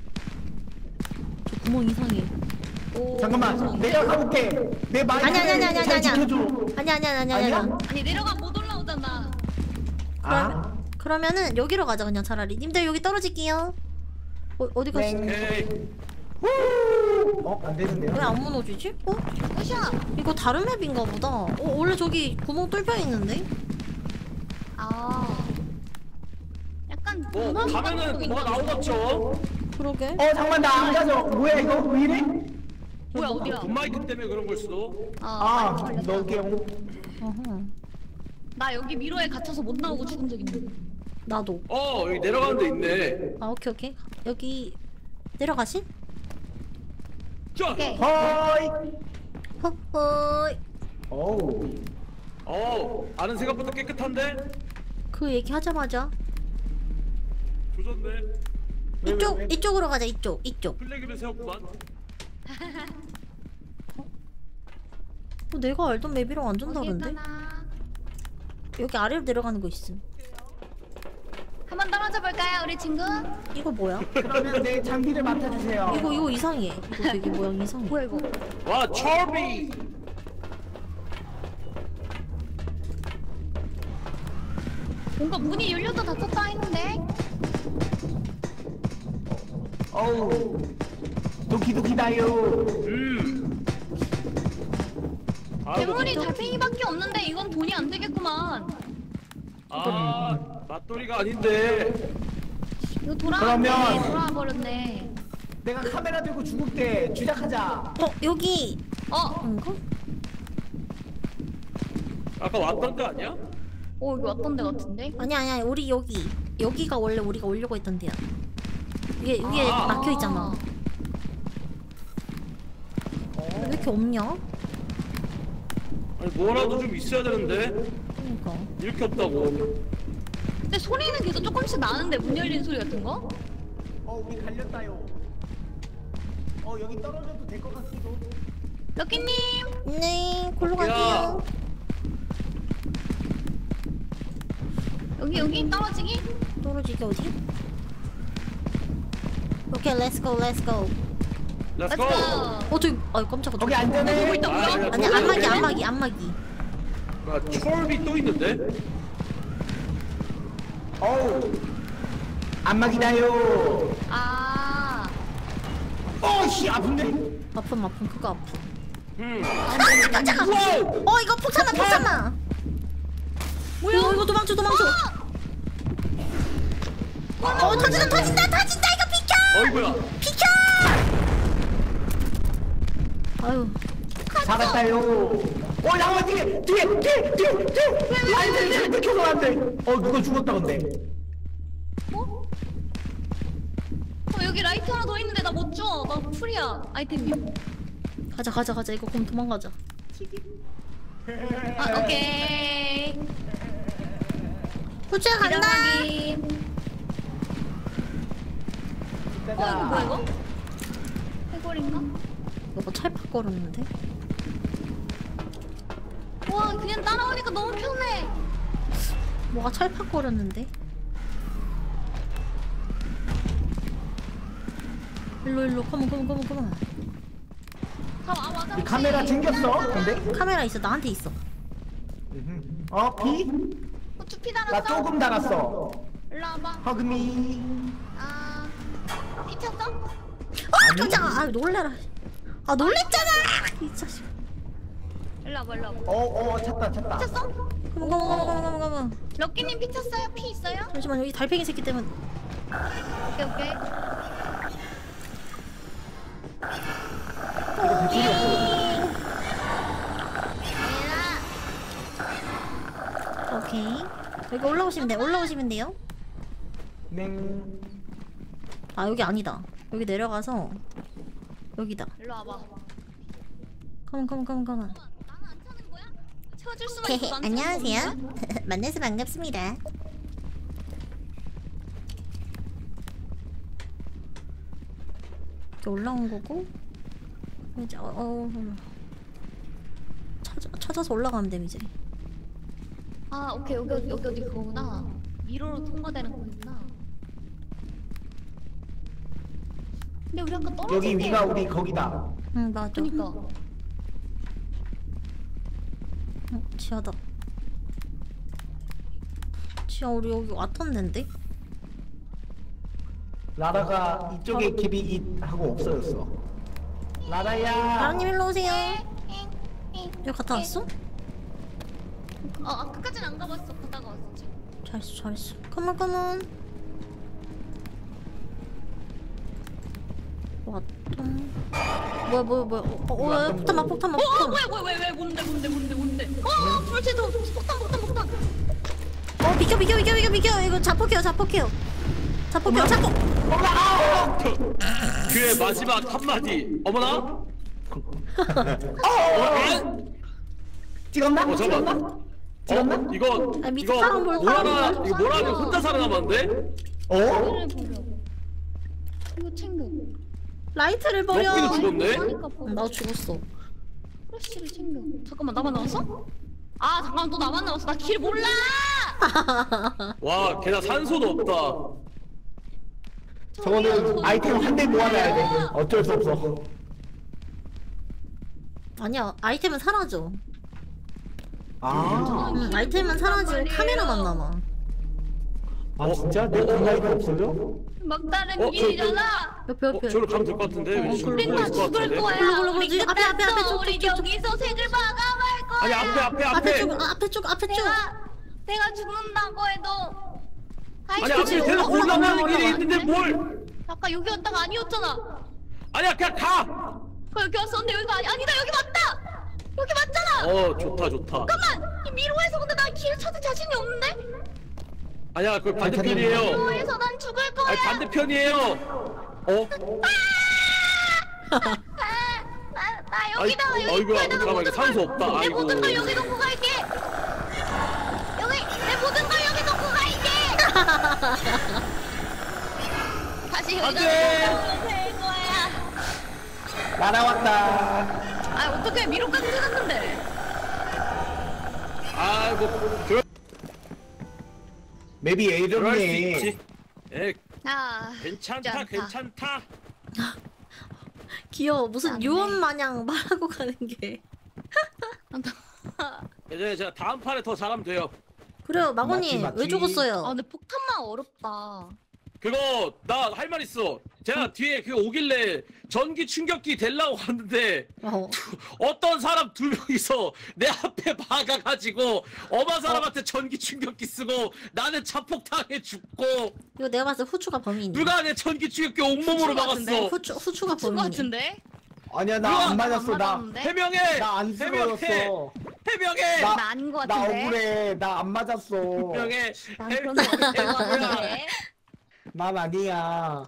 A: 저 구멍 이상해. 오,
B: 잠깐만,
A: 무서워.
B: 내가 가볼게. 내 마이크
A: 아니, 아니, 아니, 아니,
B: 잘
A: 아니, 아니.
B: 지켜줘.
A: 아니 아니 아니 아니 아니.
B: 아니야?
C: 아니 내려가 못 올라오잖아.
B: 아,
A: 그러면은 여기로 가자 그냥 차라리. 님들 여기 떨어질게요. 어, 어디 갔어?
B: 네.
D: 오케이.
B: 어, 안 되는데요?
A: 왜 안 무너지지? 어?
C: 으쌰.
A: 이거 다른 맵인가 보다. 어, 원래 저기 구멍 뚫려 있는데?
C: 아. 약간
D: 뭐
C: 문화도
D: 가면은 뭐가
C: 있나
D: 나오겠죠?
A: 그러게.
B: 어, 잠깐만, 나 안 가져. 뭐야, 이거? 왜 이래?
C: 뭐야 어디야?
D: 붐마이크 때문에 그런 걸 수도.
B: 아,
C: 마이크 걸렸다.
B: 넣을게요.
A: 어허.
C: 나 여기 미로에 갇혀서 못 나오고 죽은 적 있는데.
A: 나도.
D: 어 여기 내려가는 데 있네.
A: 아 오케이 오케이. 여기 내려가실?
D: 자.
C: 오케이.
B: 허이.
A: 허허이.
B: 어우.
D: 어 안은 생각보다 깨끗한데?
A: 그 얘기 하자마자
D: 조졌네.
B: 왜,
A: 이쪽
B: 왜, 왜?
A: 이쪽으로 가자. 이쪽 이쪽.
D: 플래그를 세웠구만.
A: 어, 내가 알던 맵이랑 완전 다른데?
C: 어디까나?
A: 여기 아래로 내려가는 거 있음.
C: 한번 떨어져 볼까요, 우리 친구?
A: 이거 뭐야?
B: 그러면 내 장비를 맡아주세요.
A: 이거 이거 이상해. 이거 되게 모양 이상해.
C: 뭐야 이거?
D: 와 철비.
C: 뭔가 문이 열렸다 닫혔다 했는데?
B: 어우. 도키도키다요.
D: 음. 아,
C: 괴물이
D: 뭐-
C: 달팽이밖에 없는데 이건 돈이 안 되겠구만.
D: 아 맞돌이가 아닌데.
C: 이거 돌아왔네.
B: 그러면-
C: 돌아와 버렸네.
B: 내가 카메라 들고 죽을게. 주작하자.
A: 어 여기
C: 어?
A: 뭔가?
D: 아까 왔던 데 아니야?
C: 어 여기 왔던 데 같은데?
A: 아니 아니야. 우리 여기 여기가 원래 우리가 오려고 했던 데야. 이게 위에
D: 아.
A: 막혀 있잖아. 왜 이렇게 없냐?
D: 아니 뭐라도 좀 있어야 되는데
A: 그러니까.
D: 이렇게 없다고.
C: 근데 소리는 계속 조금씩 나는데 문 열리는 소리 같은 거?
B: 어, 우리 갈렸다요. 어, 여기 떨어져도 될 것 같기도.
C: 럭키님!
A: 네, 골로
D: 야.
A: 갈게요.
C: 여기 여기 떨어지기?
A: 떨어지기 어디? 오케이, 렛츠 고, 렛츠 고.
D: Let's
C: Let's
D: go.
C: go!
A: 어, 저기, 아, 깜짝아.
B: 거기
A: 저기.
B: 안전해.
C: 보고 있다고요?
D: 아,
A: 아니,
D: 저기
A: 안마기,
D: 어디야?
A: 안마기, 안마기.
D: 아, 철비 또 있는데?
B: 어우. 안마기다요.
C: 아,
B: 어씨, 아픈데?
A: 아픔, 아픔, 그거 아픔.
D: 음.
A: 아, 깜짝아.
D: 와우!
A: 어, 이거 폭탄아, 폭탄아. 뭐야? 어, 이거 도망쳐, 도망쳐. 어, 터진다, 터진다, 터진다. 이거 비켜!
D: 어이구야.
A: 비켜! 아유,
B: 살았다요. 어, 잠깐만, 뒤에, 뒤에, 뒤에, 뒤에, 뒤에. 라이트를 잘 비켜서 안 돼. 어, 누가 죽었다, 근데.
C: 어? 어 여기 라이트 하나 더 있는데 나 못 줘. 나 풀이야 아이템이.
A: 가자, 가자, 가자. 이거 그럼 도망가자.
C: 아 오케이.
A: 후추야 간다.
C: 확인. 어 이거 뭐야 이거? 해골인가?
A: 이거 찰팍거렸는데?
C: 와 그냥 따라오니까 너무 편해.
A: 뭐가 찰팍거렸는데? 일로 일로 컴온 컴온 컴온 컴온.
C: 가와 와.
B: 이 카메라 챙겼어, 근데?
A: 카메라 있어. 나한테 있어.
B: 어, 피?
C: 어, 두피
B: 나
C: 달았어?
B: 조금 달았어.
C: 일로 와봐.
B: 허그미.
C: 아 피쳤어?
A: 어, 깜짝아. 아, 놀래라. 아, 놀랬잖아. 이 자식.
C: 일로 와봐 일로 와봐.
B: 어, 어, 찾다, 찾다.
C: 피쳤어?
A: 컴온 컴온 컴온 컴온 컴온.
C: 럭키님 피쳤어요? 피 있어요?
A: 잠시만, 여기 달팽이 새끼 때문에.
C: 오케이 오케이.
A: 오케이. 여기 올라오시면 돼. 올라오시면 돼요.
B: 냉.
A: 아, 여기 아니다. 여기 내려가서 여기다.
C: 일로 와봐.
A: 컴온 컴온 컴온 컴온.
C: 나는 안 차는 거야? 채워줄 수만
A: 헤헤,
C: 있어. 나는 차는 거
A: 안녕하세요.
C: 없는데?
A: 만나서 반갑습니다. 이렇게 올라온 거고 이제 어, 어 찾아, 찾아서 올라가면 됨 이제.
C: 아 오케이 여기 어디 여기 어디 그거구나. 미로로 통과되는 거구나. 근데 우리 아까 떨어진
B: 여기
C: 게-
B: 위가 우리 거기다.
A: 응, 맞아.
C: 그니까.
A: 어, 지하다. 지하 우리 여기 왔던 덴데?
B: 라라가 이쪽에 길이 잇 하고 없어졌어. 라라야.
A: 나라님 일로 오세요. 여기 갔다 왔어?
C: 어, 아, 끝까지는 안 가봤어. 갔다가 왔었지.
A: 잘했어 잘했어. 컴온 컴온. 왔던. 뭐야 뭐야 뭐야. 어, 어, 어, 어 폭탄 막 폭탄 막
C: 어, 어
A: 폭탄.
C: 뭐야 뭐야 왜 왜 뭔데 뭔데 뭔데 뭔데. 어, 불치도 폭탄 폭탄 폭탄.
B: 어,
A: 비켜 비켜 비켜 비켜 비켜. 이거 자폭해요 자폭해요. 자폭해요 자폭.
D: 그의 마지막 한마디. 어머나? 어?
B: 찍었나?
D: 어,
B: 찍었나?
D: 잠깐만.
B: 찍었나?
D: 어? 이거
A: 아, 밑에
D: 이거
A: 사람 볼
D: 뭐라나
A: 사람
D: 이거 뭐라나 혼자 살아남았는데?
B: 어?
C: 라이트를 버려. 이거 챙겨.
A: 라이트를 버려.
D: 럭키도 죽었네?
C: 그러니까 버려.
A: 응, 나 죽었어.
C: 프레쉬를 챙겨. 잠깐만 나만 남았어? 아 잠깐만 또 나만 남았어. 나 길 몰라.
D: 와 게다가 산소도 없다.
B: 저거는 아이템 한 대 모아놔야 돼. 어쩔 수 없어.
A: 아니야 아이템은 사라져.
B: 아,
A: 응 아이템은 사라지고 카메라만 남아.
B: 아 진짜? 내 공간이 없어져?
C: 막다른
D: 어, 저,
C: 길이잖아.
A: 옆에
D: 어?
A: 옆에.
D: 저로 가면 될 것 같은데?
A: 어,
D: 왠지
A: 글로
C: 우린
D: 보고
C: 다
D: 있을 것
C: 죽을
D: 같은데?
C: 거야.
A: 글로, 글로,
C: 우리
A: 글로. 앞에, 앞에, 앞에,
C: 끝났어.
A: 쪽,
C: 우리
A: 쪽, 쪽.
C: 여기서 색을 마감할 거야.
D: 아니 앞에 앞에
A: 앞에
D: 앞에!
A: 쪽 아, 앞에 쪽 앞에 쪽.
C: 내가 내가 죽는다고 해도.
D: 아니
A: 그치,
D: 앞에 계속
A: 올라가,
D: 올라가는
A: 올라가,
D: 길이
A: 올라가.
D: 있는데 뭘!
C: 아까 여기였다가 아니었잖아.
D: 아니야 그냥 가!
C: 그 여기 왔었는데 여기가 아니 아니다 여기 맞다. 여기 맞잖아.
D: 어 좋다 좋다.
C: 잠깐만 이 미로에서 근데 나 길 찾을 자신이 없는데.
D: 아니야 그걸 반대편이에요.
C: 미로에서 난 죽을 거야.
D: 아니 반대편이에요. 어?
C: 아, 나, 나 여기다
D: 아이,
C: 여기
D: 아이고야,
C: 입구에다가
D: 잠깐만,
C: 모든
D: 산소
C: 걸-
D: 없다,
C: 내
D: 아이고.
C: 모든 걸 여기 놓고 갈게. 여기 내 모든 걸 여기 놓고 갈게. 다시
D: 안 돼.
C: 여기다 될 거야.
B: 날아왔다.
C: 아 어떻게 미로까지 찾았는데?
D: 아이고 그럴,
B: 맵이 왜
D: 그럴 수
B: 이러니?
D: 있지. 에
C: 아
D: 괜찮다
C: 않다.
D: 괜찮다.
A: 귀여워. 무슨
C: 안
A: 요원
C: 돼.
A: 마냥 말하고 가는 게.
D: 이제 제가 다음 판에 더 잘하면 돼요.
A: 그래요 마고님
B: 맞지,
A: 왜
B: 맞지.
A: 죽었어요?
C: 아 근데 폭탄만 어렵다.
D: 그거 나 할 말 있어. 제가 뒤에 그 오길래 전기 충격기 대려고 갔는데
A: 어.
D: 어떤 사람 두 명이서 내 앞에 막아가지고 엄한 사람한테 전기 충격기 쓰고 나는 자폭당해 죽고
A: 이거 내가 봤을 때 후추가 범인이야.
D: 누가 내 전기 충격기 온몸으로
C: 후추 같은데?
D: 막았어.
A: 후추 후추가
C: 죽은 거
A: 범인이야.
C: 같은데?
B: 아니야 나 안
C: 안
B: 맞았어. 나
C: 맞았는데?
D: 해명해.
B: 나 안
D: 해명해.
B: 쓰러졌어.
D: 해명해.
B: 나-
C: 나 아닌 거
B: 나
C: 같은데?
B: 억울해. 나 안 맞았어.
D: 해명해.
C: 난 그런 거
D: 해명해.
C: 아닌 거 같은데?
B: 난 아니야.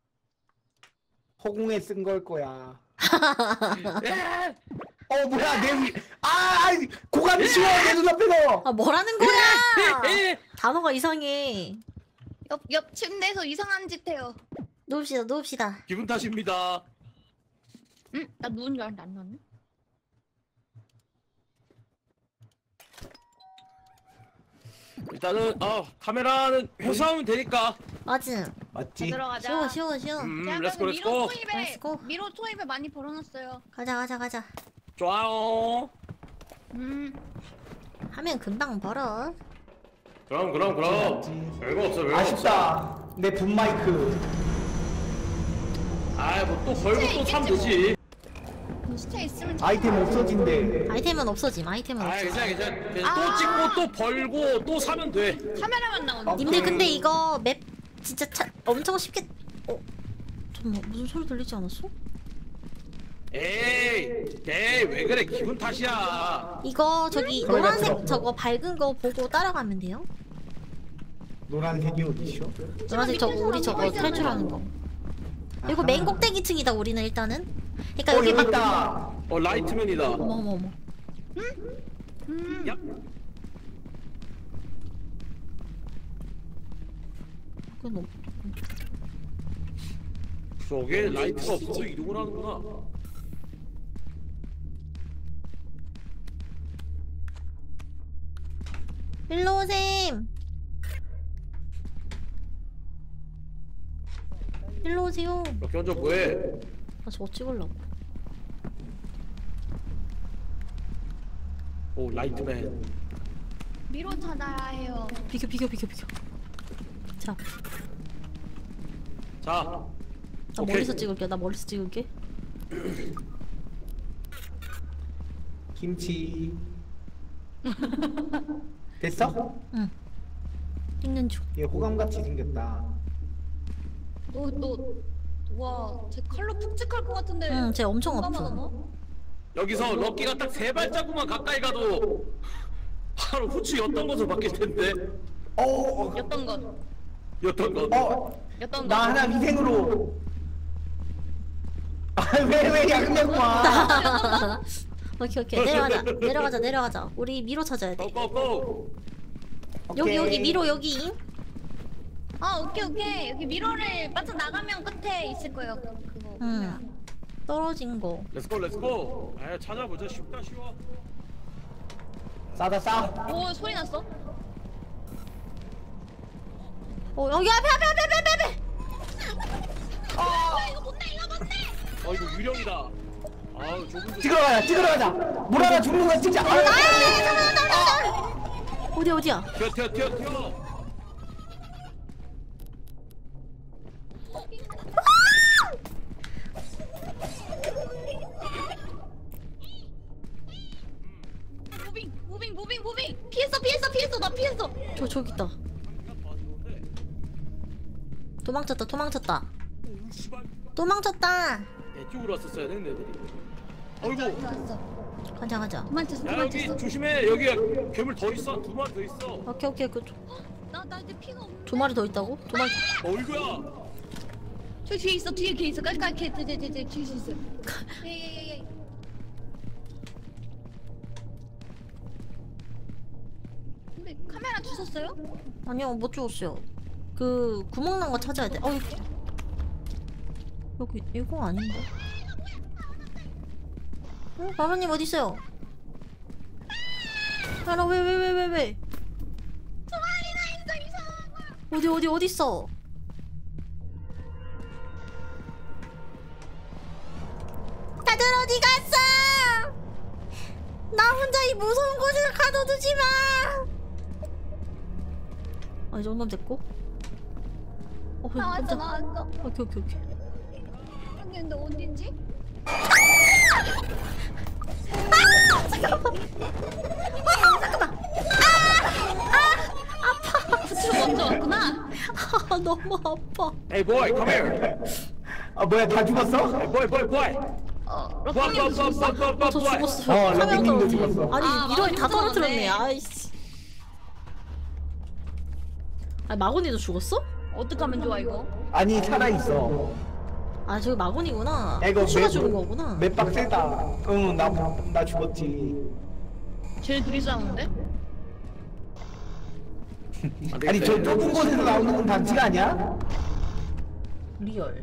B: 허공에 쓴 걸 거야.
D: 에?
B: 어 뭐야 내 위. 아 아이, 고감이 치워 내 눈앞에서.
A: 아 뭐라는 거야?
D: 에?
A: 단어가 이상해.
C: 옆, 옆 침대에서 이상한 짓 해요.
A: 놓읍시다 놓읍시다.
D: 기분 탓입니다.
C: 응? 나 누운 줄 알았는데 안 누웠네?
D: 일단은 어 카메라는 회수하면 되니까.
A: 맞음.
B: 맞지?
C: 들어가자.
A: 쉬워 쉬워 쉬워.
D: 음
C: 제가
D: 렛츠고
C: 그래서 미로
D: 렛츠고.
C: 초입에
A: 렛츠고.
C: 미로 초입에 많이 벌어놨어요.
A: 가자 가자 가자.
D: 좋아요.
C: 음.
A: 하면 금방 벌어.
D: 그럼 그럼 그럼.
B: 맞지.
D: 별거 없어 별거 없어.
B: 아쉽다. 내 붐마이크.
D: 아이 뭐또 걸고 또 사면 되지.
C: 시체 있으면
B: 아이템 없어진대.
A: 아이템은 없어짐. 아이템은
D: 아이
A: 없어짐.
D: 괜찮아 괜찮아. 그냥
C: 아.
D: 또 찍고 또 벌고 또 사면 돼.
C: 카메라만 나오는데.
B: 어.
A: 님들
B: 그-
A: 근데 이거 맵 진짜 차, 엄청 쉽게. 어 잠깐만 무슨 소리 들리지 않았어?
D: 에이 에이 왜 그래 기분 탓이야.
A: 이거 저기
B: 카메라
A: 노란색
B: 틀어.
A: 저거 밝은 거 보고 따라가면 돼요?
B: 노란색이 어디셔?
A: 노란색 저거 우리 저거 탈출하는 거. 이거 맨 꼭대기층이다 우리는 일단은. 그러니까
B: 어
A: 여기
B: 여기
A: 막
B: 있다.
D: 어 라이트맨이다.
A: 어머 어머 어머.
C: 음.
D: 야.
A: 그건 뭐-
D: 저게 라이트가 없어서 이동을 하는구나.
A: 일로 오셈. 일로 오세요.
D: 이렇게 혼자 뭐해?
A: 아 저거 찍으려고.
D: 오 라이트맨.
C: 미로 찾아야 해요.
A: 비켜 비켜 비켜 비켜. 자,
D: 자.
A: 나
D: 오케이.
A: 멀리서 찍을게. 나 멀리서 찍을게.
B: 김치. 됐어?
A: 응. 찍는 중.
B: 얘 호감같이 생겼다.
C: 너, 너, 와, 제 칼로 푹찍할 것 같은데.
A: 응, 쟤 엄청
C: 공감하나
A: 없어.
C: 너?
D: 여기서 럭키가 딱 세 발자국만 가까이 가도 바로 후추 였던 것으로 바뀔 텐데.
B: 어,
C: 였던 것.
D: 였던 거.
B: 어,
C: 였던
B: 나
C: 것.
B: 하나 희생으로. 아, 왜, 왜 야근했구만.
A: 오케이 오케이 내려가자 내려가자 내려가자. 우리 미로 찾아야 돼.
D: 고고고.
A: 여기 여기 미로 여기.
C: 아 오케이 오케이 여기 미로를 빠져 나가면 끝에 있을 거예요. 그거.
A: 응. 떨어진 거.
D: 렛츠고 렛츠고. 아 찾아보자. 쉽다 쉬워.
B: 싸다, 싸.
C: 오 소리 났어.
A: 어 여기 앞에 앞에 앞에 앞에 앞에.
C: 아 이거 못내 이거 못내.
D: 어 이거 유령이다. 아우 좁은 데.
B: 찍으러 가자, 찍으러 가자. 물 하나 죽는 거 찍자. 아유,
A: 어디 어디야?
D: 튀어 튀어 튀어 튀어.
C: 무빙 무빙 무빙 무빙. 피했어 피했어 피했어 나 피했어.
A: 저 저기 있다. 도망쳤다 도망쳤다.
D: 씨발.
A: 도망쳤다.
D: 내 쪽으로 왔었어야 되는 애들이. 어이구.
C: 좋았어.
A: 가자 가자.
C: 도망쳤어
D: 야 여기
C: 도망쳤어.
D: 조심해. 여기 괴물 더 있어. 두 마리 더 있어.
A: 오케이 오케이 그
C: 나나 이제 피가 없는데.
A: 두 마리 더 있다고? 두 마리.
D: 어이구야.
C: 저 뒤에 있어 뒤에 걔 있어 깔깔 걔 뒤에 뒤에 뒤에 뒤에 있어. 예예예. 근데 카메라 주셨어요?
A: 아니요 못 죽었어요. 그 구멍 난 거 찾아야 돼. 어 여기 여기 이거 아닌데? 어 바바님 어디 있어요? 알아 왜 왜 왜 왜 왜?
C: 두 마리나 있어 이상한 거야.
A: 어디 어디 어디 있어? 다들 어디 갔어? 나 혼자 이 무서운 곳을 가둬두지 마. 아, 이 정도면 됐고. 어,
C: 나왔어
A: 혼자.
C: 나왔어.
A: 오케이 오케이 오케이.
C: 여기 근데 어딘지? 부츠로 먼저 왔구나.
A: 아 너무 아파.
D: Hey boy, come here.
B: 아, 뭐야, 다 죽었어?
D: Hey boy, boy, boy.
C: 어,
D: Boy,
C: 러프님도
D: boy, boy,
C: 죽었어?
D: boy, boy, boy,
A: 저
D: boy.
A: 죽었어.
B: 어,
A: 카메라
B: 러빙님도
A: 떨어져.
B: 죽었어.
A: 아니
C: 아,
A: 이런 다
C: 마건이도
A: 떨어뜨렸네.
C: 죽었네.
A: 아이씨. 아 마곤이도 죽었어?
C: 어떡하면 좋아 이거?
B: 아니, 살아있어.
A: 아 저기 마곤이구나.
B: 야, 이거
A: 추가
B: 맵-
A: 죽은 거구나.
B: 맵 빡세다. 응, 나, 나 죽었지.
C: 쟤네 둘이 싸우는데?
B: 아니, 저 좁은 곳에서 나오는 건 반칙 아니야?
A: 리얼.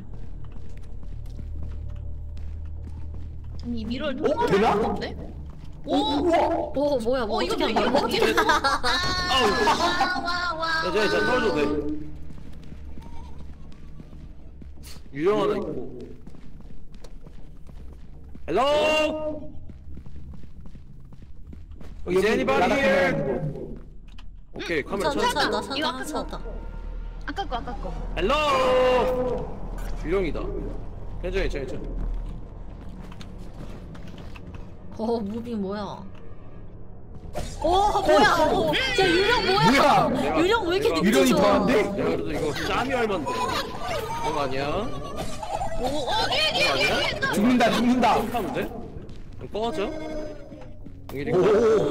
C: 아니 미러를
B: 어?
C: 통과할
B: 되나?
C: 수가 없네?
B: 오,
C: 오!
B: 우와.
A: 오 뭐야 뭐
C: 어 이거
A: 어떻게
C: 돼
A: 한
C: 이거
A: 거야?
C: 돼?
D: 아우.
C: 와와와
D: 야, 쟤, 쟤 떨어져도 돼. 유령 하나 있고. Hello? Is anybody here? 오케이, 카메라
A: 찾았다
D: 찾았다.
A: 찾았다
C: 이거
A: 찾았다
C: 아까
A: 찾았다.
C: 아까 거 아까 거
D: Hello? 유령이다. 괜찮아, 괜찮아, 괜찮아.
A: 어 무빙 뭐야? 오 뭐야? 어, 야 유령 뭐야?
B: 뭐야?
A: 유령 왜 이렇게
D: 내가-
B: 유령이
A: 닉지 좋아?
B: 더한데?
D: 야, 그래도 이거 짬이 얼만데? 그거 아니야?
C: 오어 뒤에 뒤에
D: 그거
C: 뒤에
D: 아니야?
C: 뒤에 있어.
B: 죽는다, 죽는다.
D: 하면 돼? 그럼 꺼하자. 여기
B: 오,
D: 있고.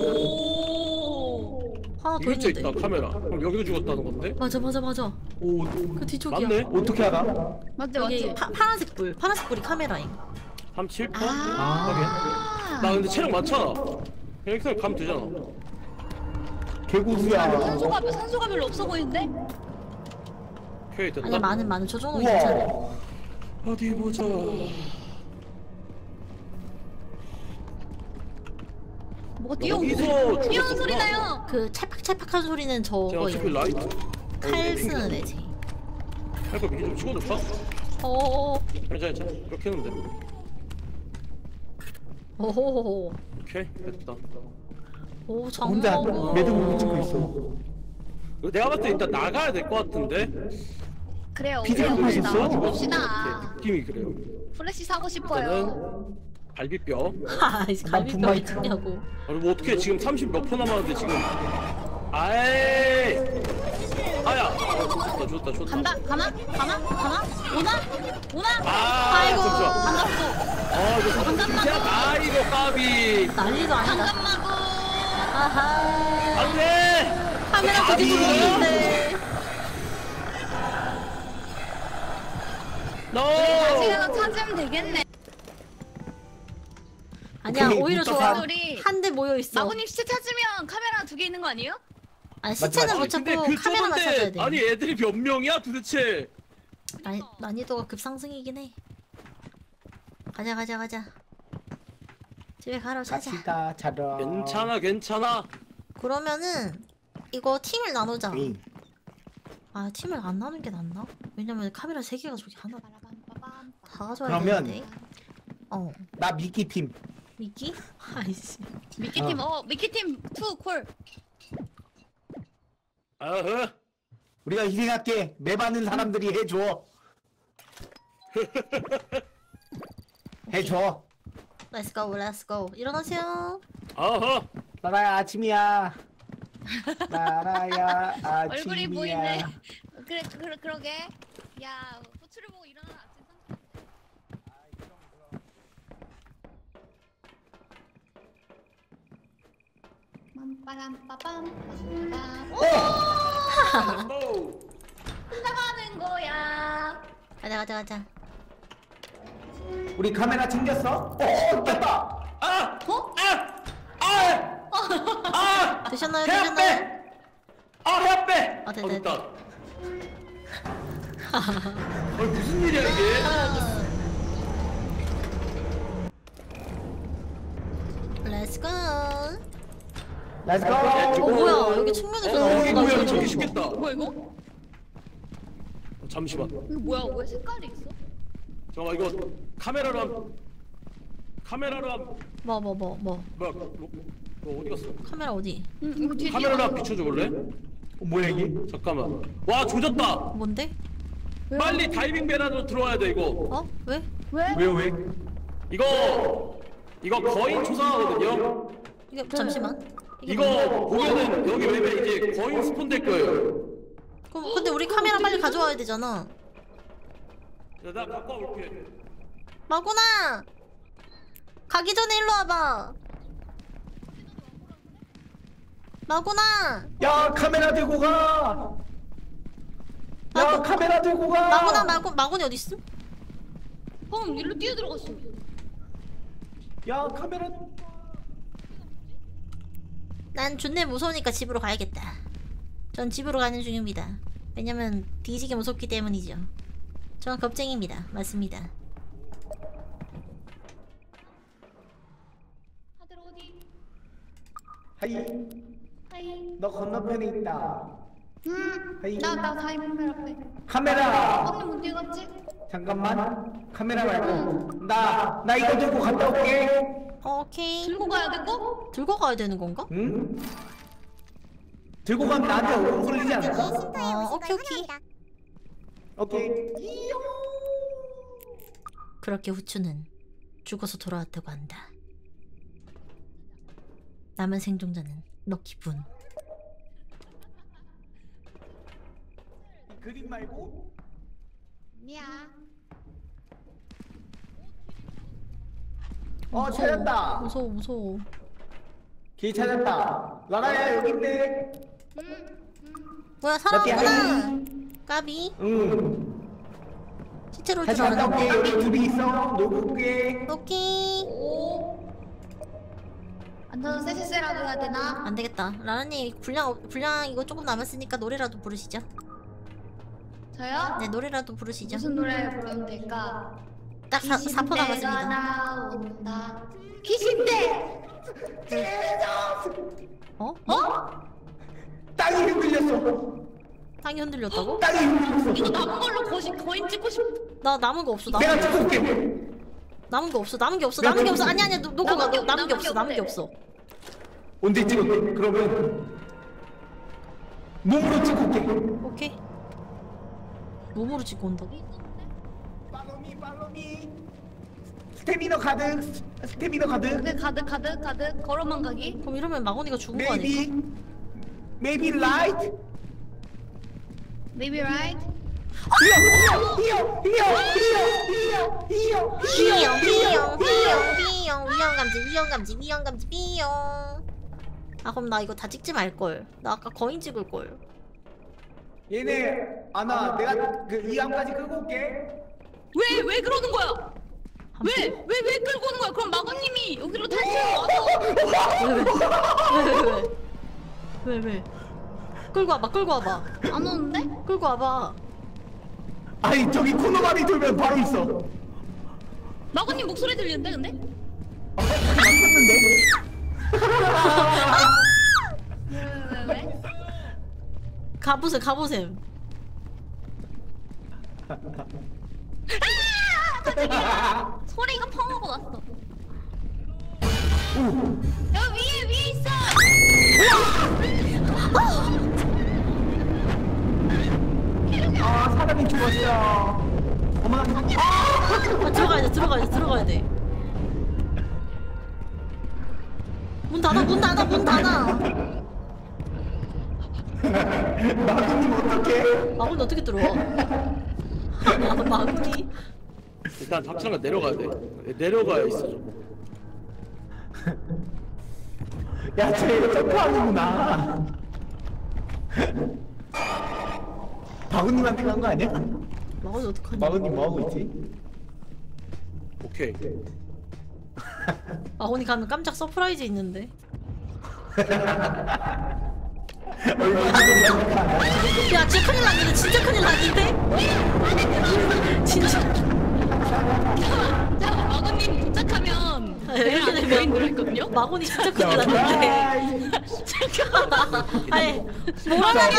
C: 오
A: 하나 더
D: 이밑에
A: 있는데.
D: 있다, 카메라. 그럼 여기도 죽었다는 건데?
A: 맞아 맞아 맞아.
B: 오,
A: 그 뒤쪽이야.
D: 맞네?
B: 어떻게 알아?
C: 맞지
A: 여기
C: 맞지
A: 파, 파란색 불 파란색 불이 카메라임.
D: 삼십칠 퍼?
C: 아
D: 나 근데 체력 많잖아. 그냥 이렇게 가면 되잖아.
B: 개고수야.
C: 산소가 산소가 별로 없어 보이는데?
D: 오케이, 됐다.
A: 아니야 많은 많은 저 정도 괜찮아.
B: 우와.
D: 어디 보자.
C: 뭐가 뛰어오고
D: 여기서
C: 뛰어오는
D: 죽었었구나.
C: 소리 나요.
A: 그 찰팍찰팍한 소리는
D: 제가
A: 저거
D: 어차피 라이트.
A: 칼 쓰는 애지.
D: 할거 미리 좀 찍어줄까?
A: 어.
D: 괜찮아, 괜찮아. 이렇게 했는데.
A: 오호호호.
D: 오케이, 됐다.
A: 오
B: 혼자
A: 장난.
B: 매듭을 찍고 있어.
D: 이거 내가 봤을 때 일단 나가야 될 것 같은데?
C: 그래요.
B: 피지컬
C: 우리
B: 하셨어?
C: 봅시다.
D: 이렇게
C: 봅시다.
D: 느낌이 그래요.
C: 플래시 사고 싶어요.
D: 일단은 갈비뼈.
A: 아 이제 갈비뼈
B: 분말
A: 있냐고.
D: 아니 뭐 어떻게 지금 삼십 몇 퍼 남았는데 지금. 아이. 아야. 어, 좋다, 좋다, 좋다.
C: 간다. 가나? 가나? 가나? 오나? 오나?
D: 아,
C: 아이고.
D: 잠시만.
C: 반갑소.
D: 아, 이거
C: 반갑나고.
D: 아, 이거 까비.
A: 난리도 아니다.
C: 반갑나고.
A: 아하.
D: 안 돼!
A: 카메라 두 개 들어오는데.
D: 너.
C: 시간을 찾으면 되겠네.
A: 아니야
B: 오케이,
A: 오히려
B: 무stafa.
A: 좋아.
C: 우리
A: 한 대 모여 있어.
C: 마구님 시체 찾으면 카메라 두 개 있는 거 아니에요?
A: 아니 시체는 못
D: 근데
A: 찾고
D: 그
A: 카메라만 찾아야
D: 좁은데
A: 돼.
D: 아니 애들이 몇 명이야 도대체?
A: 난이, 난이도가 급상승이긴 해. 가자 가자 가자. 집에 가러 찾아.
B: 갑시다 자러.
D: 괜찮아 괜찮아.
A: 그러면은 이거 팀을 나누자.
B: 응.
A: 아 팀을 안 나누는 게 낫나? 왜냐면 카메라 세 개가 저기 하나
C: 빠라밤빠밤.
A: 다 가져와야
B: 그러면-
A: 되는데. 어
B: 나 미끼 팀.
A: 미끼? 아이씨.
C: 미키팀 어 미키팀 투 콜.
D: 어허.
B: 우리가 희생할게. 매받는 사람들이 해줘. 해줘.
A: Let's go, let's go. 일어나세요.
D: 어허.
B: 나라야 아침이야. 나라야 아침이야.
C: 얼굴이 보이네. 그래 그러 그러게. 야 후추를 보고 일어나는 아침 상태. 빰빠람빠밤. 오!
D: 오.
C: 나가는 거야.
A: 가자 가자 가자.
B: 우리 카메라 챙겼어? 어, 됐다.
D: 아!
C: 어?
D: 아! 아! 아!
A: 드셨나요?
D: 해야
A: 드셨나요?
D: 빼! 아 해야 빼!
A: 아, 됐다,
D: 어, 됐다.
A: 됐다.
D: 어, 무슨 일이야 이게?
A: 카메라 여기 있어. Let's go.
B: Let's go.
A: 어 뭐야 여기 측면에서
D: 어, 여기
A: 나
D: 뭐야
A: 저기
D: 저기
A: 있어.
D: 죽겠다.
C: 뭐야 이거?
D: 어, 잠시만.
C: 이거 뭐야? 왜 색깔이 있어?
D: 잠깐만 이거 카메라로 한 카메라로 한
A: 뭐 뭐 뭐 뭐.
D: 뭐야? 너, 너 어디 갔어?
A: 카메라 어디?
C: 응 이거 뒤에
D: 카메라로 한 비춰줘 볼래?
B: 어, 뭐야 이게?
D: 잠깐만. 와 조졌다.
A: 뭔데?
D: 빨리 다이빙 베란으로 들어와야 돼 이거.
A: 어? 왜?
C: 왜?
B: 왜요 왜?
D: 이거 이거 거인 초상하거든요.
A: 이게 잠시만. 이게
D: 이거
A: 뭐야?
D: 보면은 여기 맵에 이제 거인 스폰 될 거예요.
A: 그럼 근데 우리 카메라 빨리 가져와야 되잖아.
D: 야, 나 갖고 올게.
A: 마구나. 가기 전에 일로 와봐. 마구나.
B: 야 카메라 들고 가. 야
A: 마구-
B: 카메라 들고 가.
A: 마구나 마구 마구니 어디 있음?
C: 형 일로 뛰어 들어갔어.
B: 야 카메라.
A: 난 존내 무서우니까 집으로 가야겠다. 전 집으로 가는 중입니다. 왜냐면 뒤지게 무섭기 때문이죠. 전 겁쟁입니다. 맞습니다.
C: 다들 어디?
B: 하이.
C: 하이.
B: 너 건너편에 있다. 하이.
C: 응. 나나 다이빙 앞에.
B: 카메라.
C: 언니 어디 갔지?
B: 잠깐만. 카메라 말고 나 나 이거 들고 갔다 올게.
A: 오케이.
C: 들고 가야 돼 거?
A: 들고 가야 되는 건가?
B: 응? 들고 가면 나한테 오래 걸리지 않을까?
A: 어, 오케이 오케이.
B: 오케이.
A: 그렇게 후추는 죽어서 돌아왔다고 한다. 남은 생존자는 럭키분.
B: 그림 말고
C: 아니야.
B: 어
A: 무서워.
B: 찾았다.
A: 무서워 무서워.
B: 길 찾았다. 라라야 여기 있네.
A: 뭐야
B: 나
A: 살아왔구나. 까비.
B: 응.
A: 시체로
B: 다시 갔다 올게.
A: 들어오는데.
B: 여기 둘이 있어. 놀고 올게.
A: 오케이.
C: 오. 앉아서 쎄쎄쎄라도 해야 되나?
A: 안 되겠다. 라라님 분량 분량 이거 조금 남았으니까 노래라도 부르시죠.
C: 저요?
A: 네 노래라도 부르시죠.
C: 무슨 노래 부르면 될까?
A: 딱 사, 사포
C: 귀신대가
A: 남았습니다.
C: 나온다. 귀신대!
A: 어?
C: 어?
B: 땅이 흔들렸어.
A: 땅이 흔들렸다고?
B: 땅이 흔들렸어.
C: 이거 남은 걸로 거시, 거인 찍고 싶.
A: 나 남은 거 없어. 남은
B: 내가
A: 거
B: 찍고
A: 없어.
B: 올게.
A: 남은 거 없어. 남은 게 없어. 남은 게 없어. 아니 아니야. 놓- 놓고 가.
C: 남은 게
A: 너- 남은 게
C: 없-
A: 없어. 남은 게 없어.
B: 언제 찍을게? 그러면 몸으로 찍고 올게.
A: 오케이. 몸으로 찍고 온다고?
B: 팔로미 팔로미. 스태미너 가득. 스태미너 가득.
C: 근데 가득 가득 가득 걸어만 가기.
A: 그럼 이러면 마곤이가 죽은 거 아닐까?
B: Maybe maybe light.
C: Maybe right?
B: 히어 히어 히어 히어 히어
A: 비용 비용 비용 비용 위험 감지 위험 감지 위험 감지 비용. 아 그럼 나 이거 다 찍지 말걸. 나 아까 거인 찍을걸.
B: 얘네 아나 내가 그 이 암까지 끌고 올게.
C: 왜 왜 그러는 거야? 왜 왜 왜 끌고 오는 거야? 그럼 마구님이 여기로 탈출해서 와서
A: 왜왜왜왜 왜, 왜, 왜? 끌고 와봐 끌고 와봐
C: 안 오는데?
A: 끌고 와봐.
B: 아니 저기 코너바리 돌면 바로 있어.
C: 마구님 목소리 들리는데 근데?
B: 아, 맞췄는데?
C: 왜 왜 왜?
A: 가보셈 가보셈.
C: 소리가 펑 하고 났어. 여기 위에 위에 있어.
B: 아 사람이 죽었어. 어머나.
A: 아 들어가야 돼 들어가야 돼 들어가야 돼. 문 닫아 문 닫아 문 닫아.
B: 마구님 어떡해?
A: 마군이 어떻게 들어와? 아, 마군이?
D: 일단 잡차가 내려가야 돼. 내려가야 있어 저거.
B: 야쟤 점프하는구나. 마구님한테 간 거 아니야?
A: 마군이 어떡하냐?
B: 마구님 뭐하고 있지?
D: 오케이.
A: 마군이 가면 깜짝 서프라이즈 있는데. 야 진짜 큰일 났는데 진짜 큰일 났는데? 진짜
C: 자 마구님 도착하면
A: 아, 이렇게
C: 거인
A: 되면
C: 들어있거든요?
A: 마군이 진짜 큰일 났는데. 아니 모라나가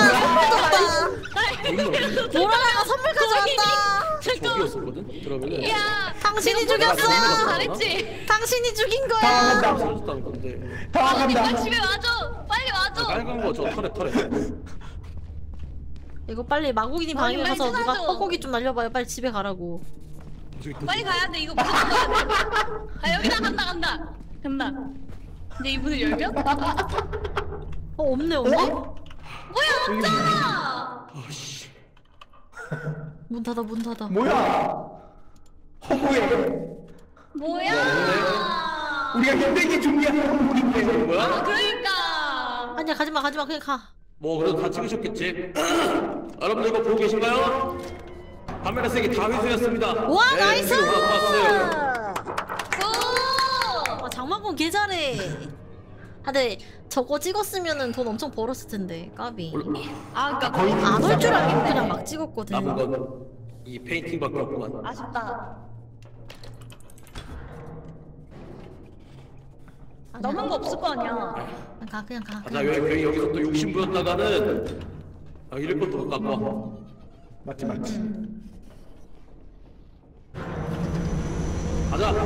A: 선물 줬다. 모라나가 선물 가져왔다.
D: 저기였었거든. 그러면은
C: 야
A: 당신이
C: 내가
A: 죽였어.
C: 보내줘서 잘했지.
A: 당신이 죽인 거야.
B: 당황한다.
D: 사라졌다는 건데.
C: 마구님
B: 당황한다.
C: 나 집에 와줘. 빨리 와줘.
D: 빨간 거 저 털에 털에.
A: 이거 빨리 마고기님 방에
C: 빨리
A: 가서 누가
C: 찾아줘.
A: 뻐고기 좀 날려봐요. 빨리 집에 가라고.
D: 저기 또
C: 빨리 가야 돼. 이거 무조건 가야 돼. 아 여기다 간다 간다 간다. 이제 이 문을 열면?
A: 어 없네 없네.
C: 뭐야 없잖아.
D: 아씨.
A: 문 닫아 문 닫아.
B: 뭐야? 허무해.
C: 뭐야?
B: 우리가 힘들게 준비한 선물인데.
D: 뭐야?
C: 그러니까.
A: 아니야 가지마 가지마 그냥 가.
D: 뭐 그래도 다 찍으셨겠지. 여러분들 이거 보고 계신가요? 카메라 색이 다 회수였습니다.
A: 와
D: 네,
A: 나이스.
D: 지금 왔어요.
C: 오.
A: 아 장마군 개 잘해. 아 근데 저거 찍었으면은 돈 엄청 벌었을 텐데 까비.
C: 아 그러니까
B: 거의
A: 안 올 줄 알고 그냥 막 찍었거든.
D: 남은 건 이 페인팅밖에 없구만.
C: 아쉽다.
A: 아니야.
C: 남은 거 없을 거 아니야.
A: 그냥 가 그냥 가.
D: 자,
A: 그냥.
D: 왜 괜히 여기서 또 욕심 부렸다가는 아, 이럴 것도 못 갖고 와.
B: 맞지 맞지.
D: 가자.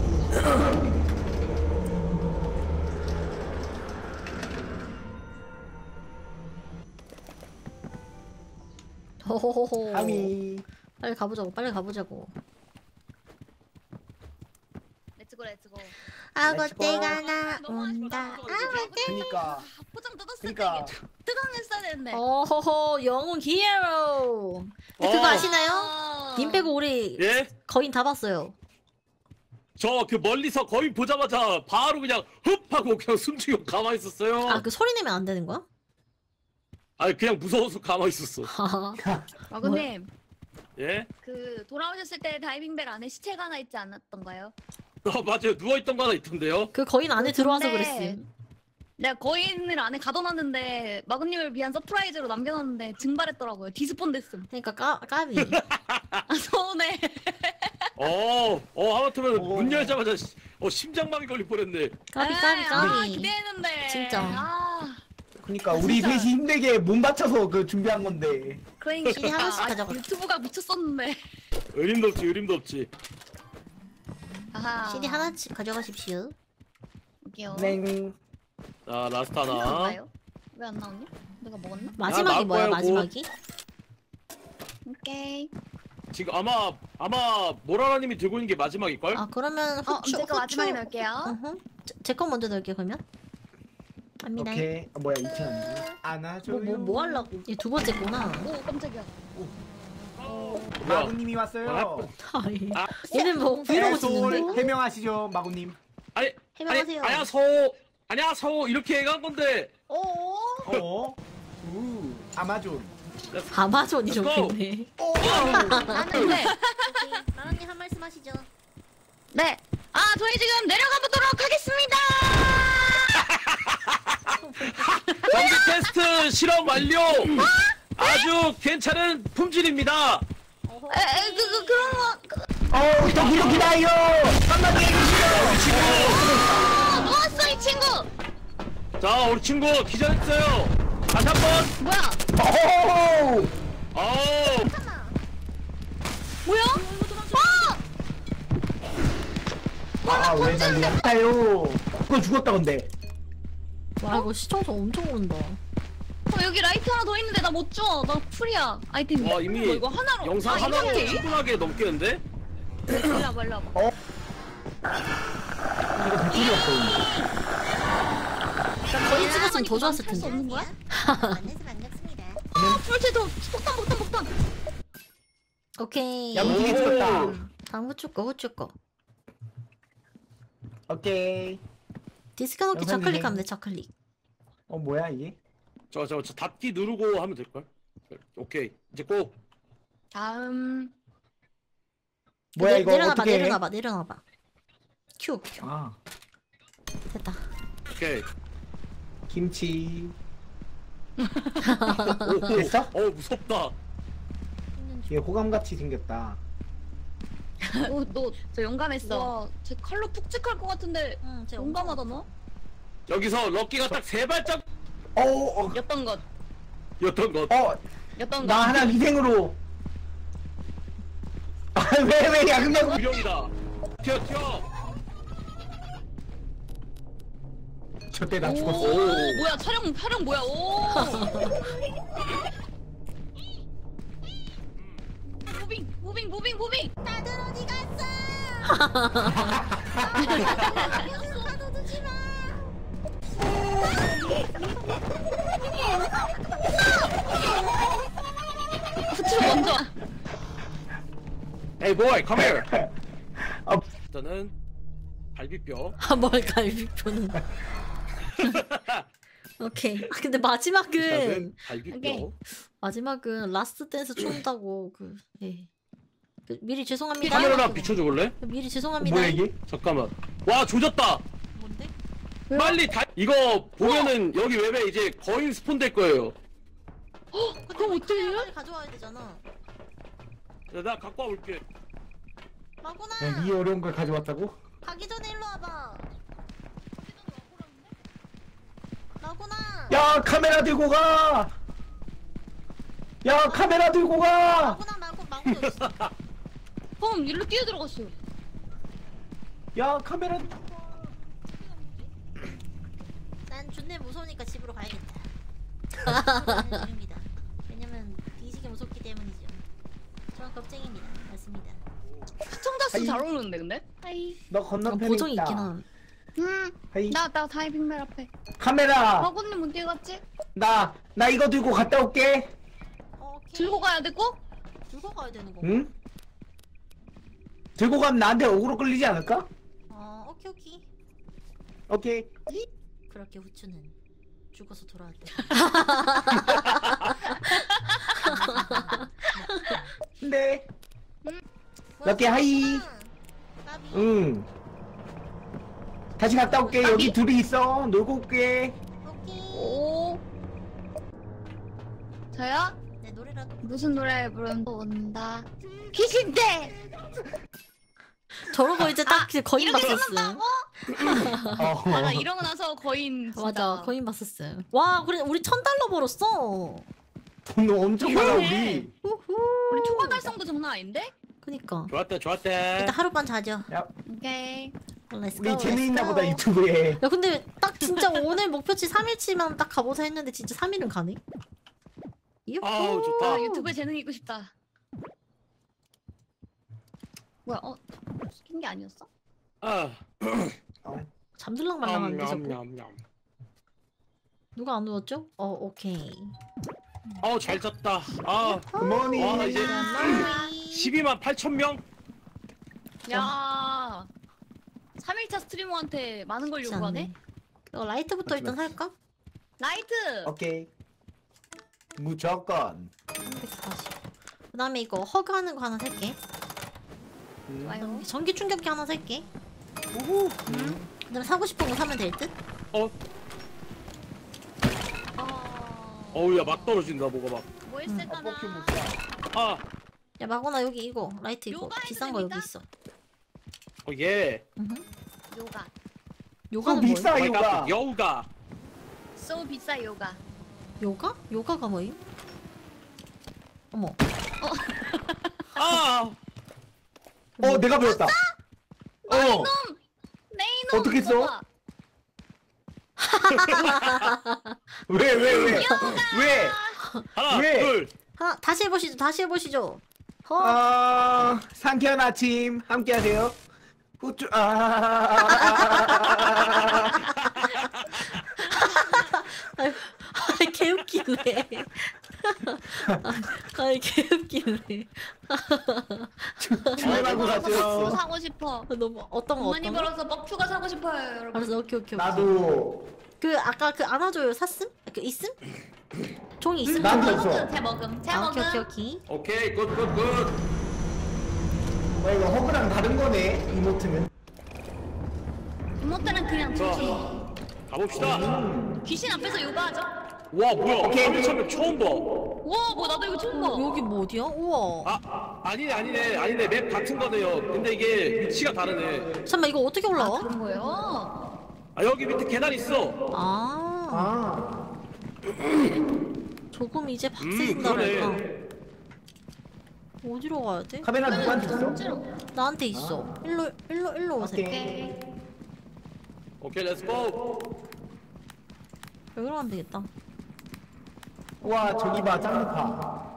A: 호호호호.
B: 아미.
A: 빨리 가보자고 빨리 가보자고.
C: 렛츠고 렛츠고.
A: 아고
B: 렛츠고.
A: 때가
C: 너무
A: 나온다.
C: 아쉽다.
A: 아고 때.
B: 그니까.
C: 포장 뜯었을
B: 그니까.
C: 때 뜨거웠어야 되는데.
A: 어호호 영웅 히어로. 근데
D: 어.
A: 그거 아시나요?
C: 아.
A: 님 빼고 우리
D: 예?
A: 거인 다 봤어요.
D: 저 그 멀리서 거의 보자마자 바로 그냥 흡 하고 그냥 숨죽이고 가만히 있었어요.
A: 아 그 소리 내면 안 되는 거야?
D: 아니 그냥 무서워서 가만히 있었어.
A: 하하.
C: 마구님
D: 예?
C: 그 돌아오셨을 때 다이빙벨 안에 시체가 하나 있지 않았던가요?
D: 어 맞아요. 누워있던 거 하나 있던데요.
A: 그 거인 안에 들어와서
C: 근데
A: 그랬음.
C: 내가 거인을 안에 가둬놨는데 마구님을 위한 서프라이즈로 남겨놨는데 증발했더라고요. 디스폰 됐음.
A: 그러니까 까 까비.
C: 아 서운해.
D: 어, 어 하마터면
B: 오.
D: 문 열자마자 시- 어 심장마비 걸릴 뻔했네.
A: 까비
C: 에이,
A: 까비
C: 아,
A: 까비.
C: 기대했는데.
A: 진짜.
C: 아,
B: 그니까 우리
C: 진짜.
B: 셋이 힘들게 몸 바쳐서 그 준비한 건데.
C: 그러니까
A: 시리 하나씩 가져가.
C: 유튜브가 미쳤었는데.
D: 의림도 없지, 의림도 없지.
C: 아하.
A: 씨디 하나씩 가져가십시오.
C: 여기요.
B: 네.
D: 자 라스트
C: 안
D: 하나.
C: 나왔나요? 왜 안 나왔냐? 내가 먹었나?
A: 마지막이
D: 나올
A: 뭐야
D: 거야, 뭐.
A: 마지막이?
C: 오케이.
D: 지금 아마 아마 모라라님이 들고 있는 게 마지막일 걸?
A: 아 그러면
C: 어,
A: 후추
C: 제가 마지막에 넣을게요.
A: 제 거 먼저 넣을게 그러면. 갑니다.
B: 오케이. 아, 뭐야 이천 원. 안아줘요.
A: 뭐뭐 뭐 하려고? 얘 두 번째구나.
C: 오 깜짝이야.
B: 마구님이 왔어요.
A: 아, 얘. 얘는 뭐 브이로그
B: 애솔
A: 찍는데?
B: 해명하시죠, 마구님.
D: 아니,
A: 해명하세요.
D: 아니, 아야소 안녕하세요. 이렇게 간 건데.
C: 오.
B: 어? 우 아마존.
A: 아마존이
D: Let's go.
A: 좋겠네.
B: 오.
C: 나는 네.
A: 마라님 한 말씀 하시죠.
C: 네. 아, 저희 지금 내려가 보도록 하겠습니다.
D: 전기 테스트 실험 완료. 아주 괜찮은 품질입니다.
C: 에, 에, 그, 그, 그런 거. 그,
B: 어 도끼도끼다요. 한마디 해주시죠.
C: 어, 누웠어, 이 친구.
D: 자, 우리 친구 기절했어요. 다시 한 번.
C: 뭐야?
B: 오.
D: 어.
C: 뭐야? 어!
B: 아왜 난리나요? 그거 죽었다 근데.
A: 와 이거 시청자 엄청 오른다.
C: 어, 여기 라이트 하나 더 있는데 나 못 줘. 나 풀이야. 아이템.
D: 와, 이미
C: 뭐 이거 하나로.
D: 영상
C: 아,
D: 하나로
C: 이렇게?
D: 충분하게 넘겠는데?
C: 일로 와봐, 일로 와봐.
B: 어? 이거 배틀이 없어.
A: 거의 찍었으면 더 좋았을
C: 할수
A: 텐데.
C: 없는 거야?
A: 만나서 반갑습니다.
C: 아, 풀체 더 폭탄, 폭탄, 폭탄.
A: 오케이.
B: 야무지게
D: 오.
B: 죽었다.
A: 다음 후추 거 후추 거.
B: 오케이.
A: 디스크 넣기
B: 영상이
A: 좌클릭
B: 해.
A: 하면 돼 좌클릭.
B: 어 뭐야 이게?
D: 저, 저, 저 닫기 누르고 하면 될걸? 오케이. 이제 고.
C: 다음.
B: 뭐야
A: 내,
B: 이거
A: 내려놔봐
B: 어떻게 해?
A: 내려놔봐 내려놔봐. 큐 큐.
B: 아
A: 됐다.
D: 오케이.
B: 김치.
D: 오, 오.
B: 됐어?
D: 어, 무섭다.
B: 얘 호감같이 생겼다.
C: 오, 너, 저 용감했어. 와, 제 칼로 푹 찍힐 것 같은데.
A: 응, 쟤
C: 용감하다, 너?
D: 여기서 럭키가 딱 세 발짝
B: 어, 어,
C: 였던 것.
D: 였던 것.
B: 어,
C: 였던 것.
B: 나 하나 희생으로. 아, 왜, 왜, 야, 근데.
D: 유령이다. 튀어, 튀어.
B: 저때 나
C: 오,
B: 죽었어.
C: 뭐야, 촬영, 촬영 뭐야, 오. 무빙, 무빙, 무빙, 무빙.
A: 다들 어디 갔어? 가둬두지 마.
C: 후추 먼저.
D: Hey boy, come here.
B: 어,
D: 일단은 갈비뼈.
A: 뭘 갈비표는. 오케이. 아, 근데 마지막은
D: 일단은 갈비뼈.
C: 오케이.
A: 마지막은 라스트 댄스 춘다고 그 예. 그, 미리 죄송합니다.
D: 카메라랑 비춰줄래?
A: 미리 죄송합니다.
B: 뭐야, 이게?
D: 잠깐만. 와, 조졌다.
A: 뭔데?
D: 빨리 다. 이거 보면은 여기 웹에 이제 거인 스폰 될 거예요.
A: 그럼 어떻게 해요? 가져와야 되잖아.
D: 야, 나 갖고 와볼게.
A: 마구나.
B: 야, 이 어려운 걸 가져왔다고?
A: 가기 전에 일로 와봐. 마구나.
B: 야, 카메라 들고 가! 야, 카메라 들고 가!
A: 마구나 마구 마구 어디 있어?
C: 형, 일로 뛰어 들어갔어.
B: 야, 카메라 들고 가!
A: 난 준내 무서우니까 집으로 가야겠다. 입니다. 왜냐면 뒤지게 무섭기 때문이죠. 저는 겁쟁입니다. 맞습니다.
C: 시청자 수
B: 아이.
C: 잘 오르는데, 근데? 하이.
B: 너
A: 아,
B: 건너편에
A: 보정이
B: 있다.
A: 있긴 함.
C: 음,
B: 하이.
C: 나, 나 다이빙벨 앞에.
B: 카메라!
C: 바구님 어디 갔지?
B: 나, 나 이거 들고 갔다 올게!
A: 어, 오케이.
C: 들고 가야 돼, 꼭?
A: 들고 가야 되는 거.
B: 응? 들고 가면 나한테 어그로 끌리지 않을까?
A: 어, 오케이 오케이.
B: 오케이.
A: 그렇게 후추는 죽어서 돌아왔다.
B: 근데, 럭키 하이.
A: 까비.
B: 응. 다시 갔다 올게. 여기 둘이 있어. 놀고 올게.
A: 오케이.
C: 오. 저요?
A: 내 노래라도.
C: 무슨 노래 부르면 온다. 귀신대!
A: 저러고 이제 딱 이제 거인
C: 이렇게
A: 봤었음.
C: 끝난다고?
B: 어.
C: 아, 나 이러고 나서 거인 진짜.
A: 맞아, 거인 봤었음. 와, 그래 우리 천 달러 벌었어.
B: 돈 엄청 많아, 우리.
C: 그래.
A: 우후.
C: 우리 초과 달성도 장난 아닌데?
A: 그니까.
D: 좋았다, 좋았다.
A: 일단 하룻밤 자죠.
B: 야,
C: 오케이.
A: Let's
B: 우리
A: go,
B: 재미있나
A: let's
B: 보다,
A: go.
B: 유튜브에.
A: 야 근데 딱 진짜 오늘 목표치 삼 일치만 딱 가보자 했는데 진짜 삼 일은 가네? 유후.
D: 아우, 좋다.
C: 아, 유튜브에 재능 있고 싶다. 뭐야, 어? 시킨 게 아니었어?
D: 아,
A: 잠들랑 말랑하는데 자꾸.
D: 냠냠냠.
A: 누가 안 누웠죠? 어 오케이.
D: 아우, 잘 잤다. 아,
B: 굿모닝.
D: 와, 이제 십이만 팔천 명?
C: 야. 삼 일차 스트리머한테 많은 걸 요구하네?
A: 이거 라이트부터 일단 살까?
C: 라이트.
B: 오케이. 무조건.
A: 삼백사십. 그다음에 이거 허그 하는 거 하나 살게.
B: 음.
C: 좋아요.
A: 전기 충격기 하나 살게.
D: 우후.
B: 음.
A: 그다음에 사고 싶은 거 사면 될 듯?
D: 어,
C: 어.
D: 어우 야막 떨어진다 뭐가 막.
C: 뭐
B: 어,
C: 있을까나.
B: 뽑기 못 사.
D: 아,
A: 야 마고나 여기 이거 라이트 이거
C: 요가
A: 비싼 거 여기
C: 해도
A: 있어.
D: 어 예.
A: 응.
C: 요가.
A: 요가는
B: 또
A: 뭐야?
B: 비싸.
D: 마이
B: 요가.
D: 갓, 여우가.
C: so 비싸 요가.
A: 요가? 요가가 뭐임? 어머.
D: 아,
B: 어, 내가 배웠다. 어.
C: 네이놈.
B: 어떻게 써?
C: 봐봐.
B: 왜, 왜, 왜? 왜?
D: 하나,
B: 왜?
D: 둘.
A: 하나 다시 해보시죠. 다시 해보시죠. 허.
B: 어, 상쾌한 아침 함께 하세요. 후추, 아.
A: 아이 개웃기네. 아이 개웃기네.
B: 출발하고
C: 먹큐
B: 가죠.
C: 사고 싶어.
A: 너무 어떤 거
C: 많이
A: 어떤 거?
C: 벌어서 먹큐가 사고 싶어요, 여러분.
A: 알았어. 오케이 오케이 오케이.
B: 나도.
A: 그 아까 그 안아줘요 샀음? 그 있음? 종이 있음?
B: 난
A: 종이?
B: 없어.
C: 제 먹음. 제
A: 아, 오케이 오케이
C: 먹음.
A: 오케이.
D: 오케이, 굿, 굿, 굿.
B: 어, 이거 허브랑 다른 거네, 이모트는.
C: 이모때는 그냥
D: 자,
C: 좋지.
D: 가봅시다.
C: 귀신 앞에서 요가하죠?
D: 와 뭐야?
B: 오케이.
D: 삼일천명 처음 봐.
C: 와, 뭐 나도 이거 처음 봐.
A: 어, 여기 뭐 어디야? 우와.
D: 아, 아니네, 아니네, 아니네. 맵 같은 거네요. 근데 이게 위치가 다르네.
A: 잠깐만 이거 어떻게 올라와?
C: 그런 거예요?
D: 아 여기 밑에 계단 있어.
A: 아,
B: 아.
A: 조금 이제
D: 음,
A: 박세진다랄까.
D: 그러네.
A: 어디로 가야 돼?
B: 카메라 누구한테 있어?
C: 진짜로.
A: 나한테 있어. 일로 일로 일로 오세요.
B: 오케이.
C: 오케이.
D: 오케이, 렛츠 고.
A: 여기로 가면 되겠다.
B: 와, 저기 봐, 짱루파.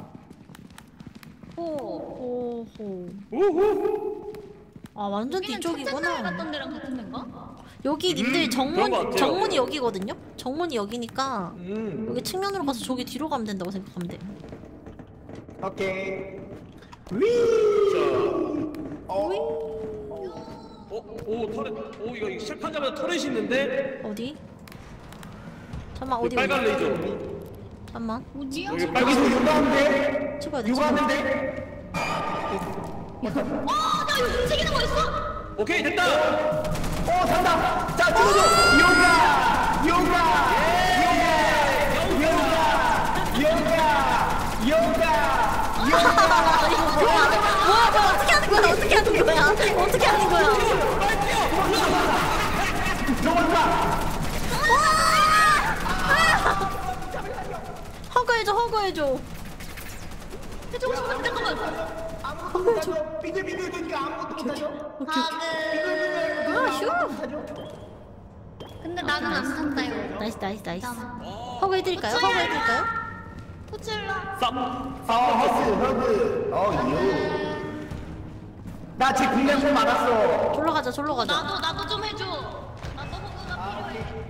C: 오.
A: 오호.
D: 우후.
A: 아 완전
C: 여기는 첫째 날
A: 뒤쪽이구나.
C: 갔던 데랑 같은 데인가?
A: 여기 님들
D: 음,
A: 정문
D: 그런 것 같아요.
A: 정문이 여기거든요. 정문이 여기니까
B: 음.
A: 여기 측면으로 가서 저기 뒤로 가면 된다고 생각하면 돼.
B: 오케이. 위.
D: 자,
B: 어.
D: 어, 오 터렛. 오 이거 시작하자마자 터렛이 있는데.
A: 어디? 잠만
D: 여기
A: 어디
D: 빨간
A: 어디?
D: 레이저.
A: 잠만
C: 어디야?
D: 여기
C: 아,
D: 빨간
B: 여기서 요가하는데?
A: 찍어야 돼. 찍어야 돼.
B: 요가하는데?
C: 나 이거 움직이는 거 있어?
D: 오케이 됐다.
B: 어, 산다! 자, 찍어줘! 요가! 요가! 요가! 요가! 요가! 요가!
A: 이거 뭐야? 뭐야? 저 어떻게 하는 거야? 어떻게 하는 거야? 어떻게 하는 거야?
B: 저번다!
A: 허그해줘, 허그해줘.
C: 해주고 싶은데 잠깐만.
B: 아무것도 못하죠? 삐들삐들 되니까 아무것도 못하죠?
C: 하그.
A: 아, 휴.
C: 근데 나는 안 산다요.
A: 나이스, 나이스, 나이스.
C: 잠깐만.
A: 허그해드릴까요? 허그해드릴까요?
C: 호출러.
D: 쌈.
B: 어, 허스, 허그. 어, 유. 나 제 공략 많았어.
A: 졸러 가자, 졸러 가자.
C: 나도 나도 좀 해줘. 나도 호구가 필요해.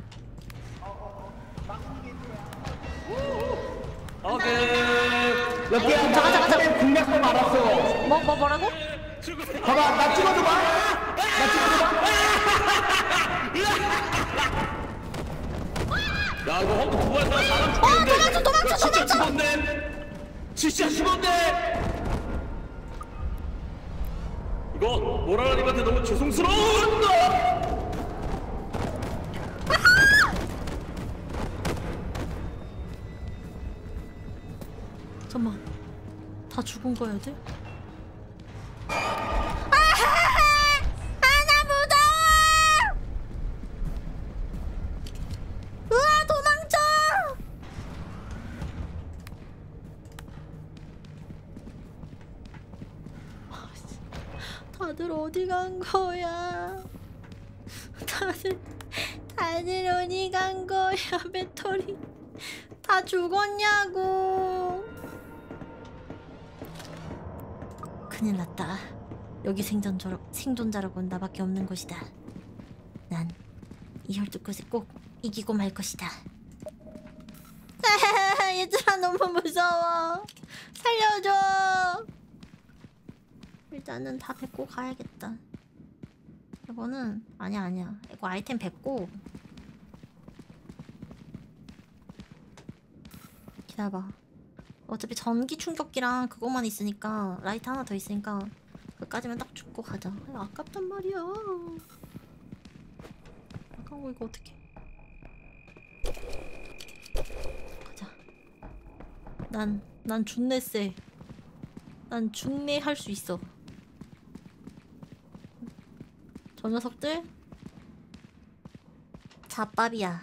D: 오케이.
B: 여기야,
A: 가자, 가자, 가자.
B: 나 공략 많았어.
A: 뭐, 뭐, 뭐라고?
D: 출근해.
B: 봐봐, 나 찍어줘봐. 나 찍어줘봐.
D: 야 이거 헝크 두번 했다가 사람
A: 아,
D: 죽겠는데.
A: 도망쳐, 도망쳐,
D: 야, 진짜
A: 도망쳐.
D: 죽었네. 진짜 죽었네. 이거 모라라님한테 너무 죄송스러운다.
A: 잠만. 다 죽은 거야, 돼? 아나 무서워! 으아 도망쳐! 다들 어디 간 거야? 다들 다들 어디 간 거야? 배터리 다 죽었냐고? 큰일 났다. 여기 생존자로, 생존자라고는 나밖에 없는 곳이다. 난 이 혈투끝에 꼭 이기고 말 것이다. 얘들아 너무 무서워. 살려줘. 일단은 다 뱉고 가야겠다. 이거는 아니야 아니야. 이거 아이템 뱉고 기다려봐. 어차피 전기 충격기랑 그것만 있으니까 라이트 하나 더 있으니까 그까지만 딱 죽고 가자. 아, 아깝단 말이야. 아까운 거 이거 어떡해. 가자. 난, 난 준내 쎄. 난 준내 할 수 있어. 저 녀석들 잡밥이야.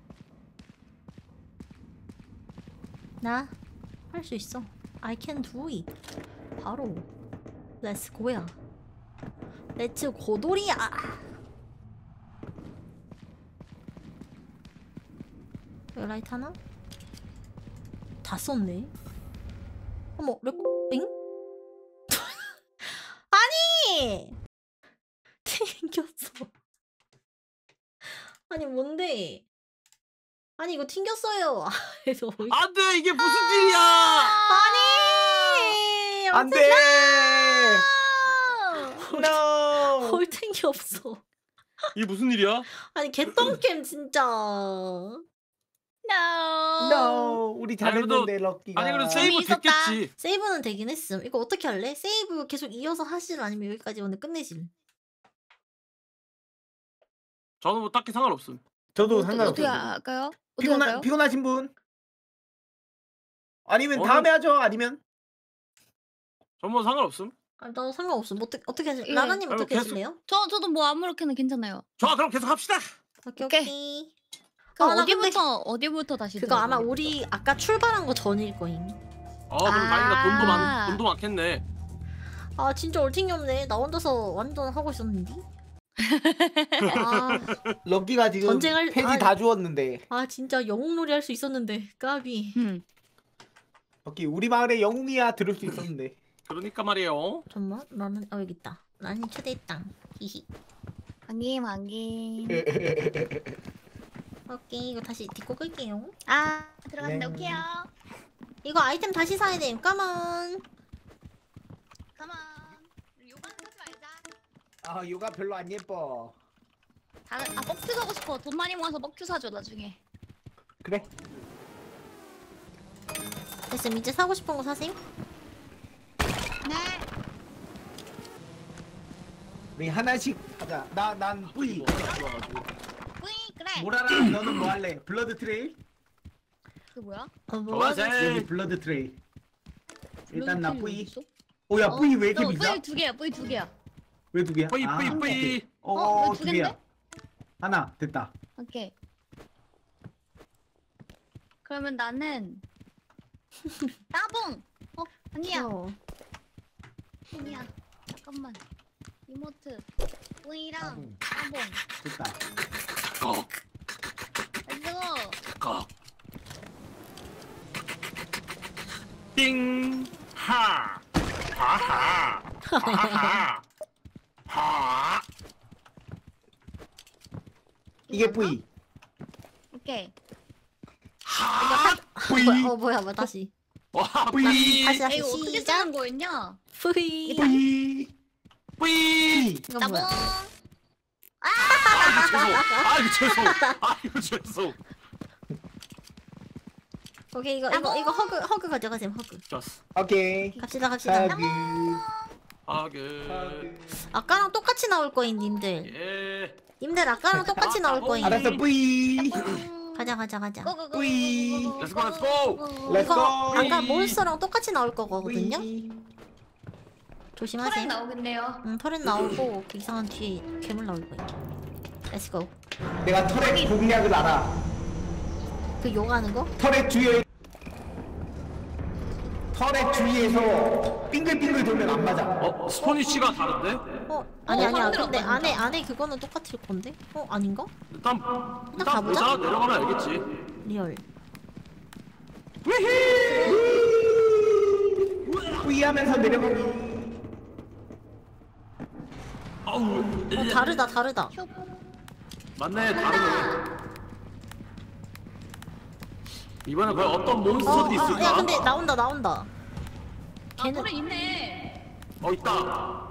A: 나 할 수 있어. I can do it. 바로 Let's go야. Let's 고돌이야. 여기 라이트 하나? 다 썼네. 어머, 레... 엥? 아니! 튕겼어. 아니 뭔데? 아니 이거 튕겼어요. 그래서 어이-
D: 안돼 이게 무슨 일이야?
A: 아니
B: 안돼.
A: 홀-
B: No.
A: 홀탱이 없어.
D: 이게 무슨 일이야?
A: 아니 개똥캠 진짜.
C: No.
B: No. 우리 잘했는데 럭키가.
D: 아니 그래도 세이브
C: 재미있었다.
D: 됐겠지.
A: 세이브는 되긴 했음. 이거 어떻게 할래? 세이브 계속 이어서 하실 아니면 여기까지 오늘 끝내실?
D: 저는 뭐 딱히 상관없음.
B: 저도
C: 어떻게
B: 상관없어요.
C: 할까요? 어떻게
B: 피곤하
C: 할까요?
B: 피곤하신 분? 아니면
D: 저는-
B: 다음에 하죠. 아니면
D: 전 뭐 상관없음.
A: 아, 나 상관없어. 뭐 어떻게 어떻게 하실?
C: 예.
A: 라라님
D: 아니,
A: 어떻게
D: 계속-
A: 하실래요?
C: 저 저도 뭐 아무렇게나 괜찮아요.
D: 좋아 그럼 계속 합시다.
A: 오케이
C: 오케이.
A: 오케이.
C: 그럼
A: 아, 나
C: 어디부터 어디부터 다시?
A: 그거 아마
C: 들어가요?
A: 우리 아까 출발한 거 전일 거임.
D: 어 그럼
C: 아.
D: 다행이다. 돈도 많 돈도 많겠네.
A: 아 진짜 얼탱이 없네. 나 혼자서 완전 하고 있었는데. 아,
B: 럭키가 지금
A: 전쟁할-
B: 펜이
A: 아,
B: 다 주었는데.
A: 아 진짜 영웅놀이 할 수 있었는데 까비.
C: 음.
B: 럭키 우리 마을의 영웅이야 들을 수 있었는데.
D: 그러니까 말이에요.
A: 잠깐만 나는 아 여기 있다. 나는 초대했당. 히히.
C: 안김 안김.
A: 오케이 이거 다시 딛고 끌게요.
C: 아 들어갔는데
B: 네.
C: 오케이요.
A: 이거 아이템 다시 사야 돼. 까만.
C: 가만. 요강 하지 말자.
B: 아 요가 별로 안 예뻐.
C: 다른 아 뻑큐 사고 싶어. 돈 많이 모아서 뻑큐 사줘 나중에.
B: 그래.
A: 됐음 이제 사고 싶은 거 사세요.
C: 네.
B: 우리 하나씩 하자. 나난 뿌이.
C: 뿌이 그래.
B: 모라라 너는 뭐 할래? 블러드 트레일?
C: 그 뭐야?
A: 어 뭐야?
B: 여기
D: 좋아세.
B: 블러드 트레일. 일단 나
C: 블러드
B: 뿌이.
C: 있어?
B: 오야
C: 어,
B: 뿌이 왜 이렇게
C: 너
B: 비싸?
C: 뿌이 두 개야. 뿌이 두 개야.
B: 왜 두 개야?
D: 뿌이
B: 아,
D: 뿌이
B: 오케이.
D: 뿌이.
B: 어,
C: 어,
B: 어,
C: 왜두
B: 두 개야.
C: 개인데?
B: 하나 됐다.
C: 오케이. 그러면 나는 따봉. 어 아니야.
A: 귀여워.
C: 아니야. 잠깐만. 이모트. 뿌이랑
B: 따봉.
C: 따봉.
B: 됐다.
D: 꺽
C: 렛츠고.
D: 꺽. 띵. 하. 하하. 하하. 하.
B: 이게 뿌이.
C: 오케이.
D: 하.
B: 뿌이.
A: 뭐야, 어 뭐야 뭐 다시.
D: 와
B: 뿌이.
A: 다시
C: 야,
A: 다시
C: 이거 어떻게
A: 시작.
C: 쓰는 거였냐?
A: 뿌이.
B: 뿌이.
D: 뿌이.
B: 뿌이.
A: 이거
C: 따봉.
A: 뭐야?
D: 아 이거 죄송. 아 이거 죄송.
A: 오케이 이거 이거 이거 허그 허그 가져가세요 허그.
D: 좋았어.
B: 오케이.
A: 갑시다 갑시다.
B: 하그.
D: 하그.
B: 하그.
A: 아까랑 똑같이 나올 거임 님들.
D: 예.
A: 님들 아까랑 똑같이 나올 거임.
B: 알았어 뿌이.
A: 가자 가자 가자.
C: 고고고.
B: 뿌이.
D: Let's go, let's go.
B: Let's
A: 이거
B: go.
A: 아까 몬스터랑 똑같이 나올 거거든요.
B: 뿌이.
C: 터렛
A: 조심하세요.
C: 나오겠네요.
A: 응 터렛 나오고 그 이상한 뒤에 괴물 나올 거야. Let's go.
B: 내가 터렛 공략을 알아.
A: 그 욕하는 거?
B: 터렛 주위에 터렛 주위에서 빙글빙글 돌면 안 맞아.
D: 어 스포니치가 다른데?
A: 어 아니
C: 어,
A: 아니야.
C: 만들었다,
A: 근데
C: 진짜.
A: 안에 안에 그거는 똑같을 건데? 어 아닌가?
D: 일단 일단
A: 가보자.
D: 보자. 내려가면 알겠지.
A: 리얼.
B: 뿌이하면서 내려가기.
D: 어우.
A: 어 다르다 다르다.
D: 맞네 다르네. 이번에 과연 어떤
A: 어,
D: 몬스터들이
A: 어,
D: 있을까?
A: 야 근데 나온다 나온다.
C: 아
A: 걔는-
C: 터렛 있네.
D: 어 있다.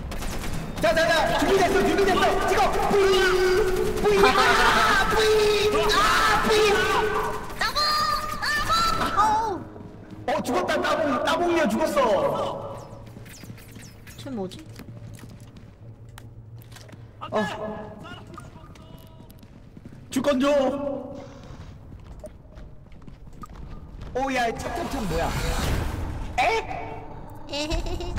B: 자자자 준비됐어 준비됐어 찍어 뿌이 뿌이 아 뿌이 어 죽었다. 따봉 따봉이야 죽었어.
A: 쟤 뭐지?
B: 어. 줄건 줘. 오야 찹찹찹 뭐야? 에?
A: 에헤헤헤.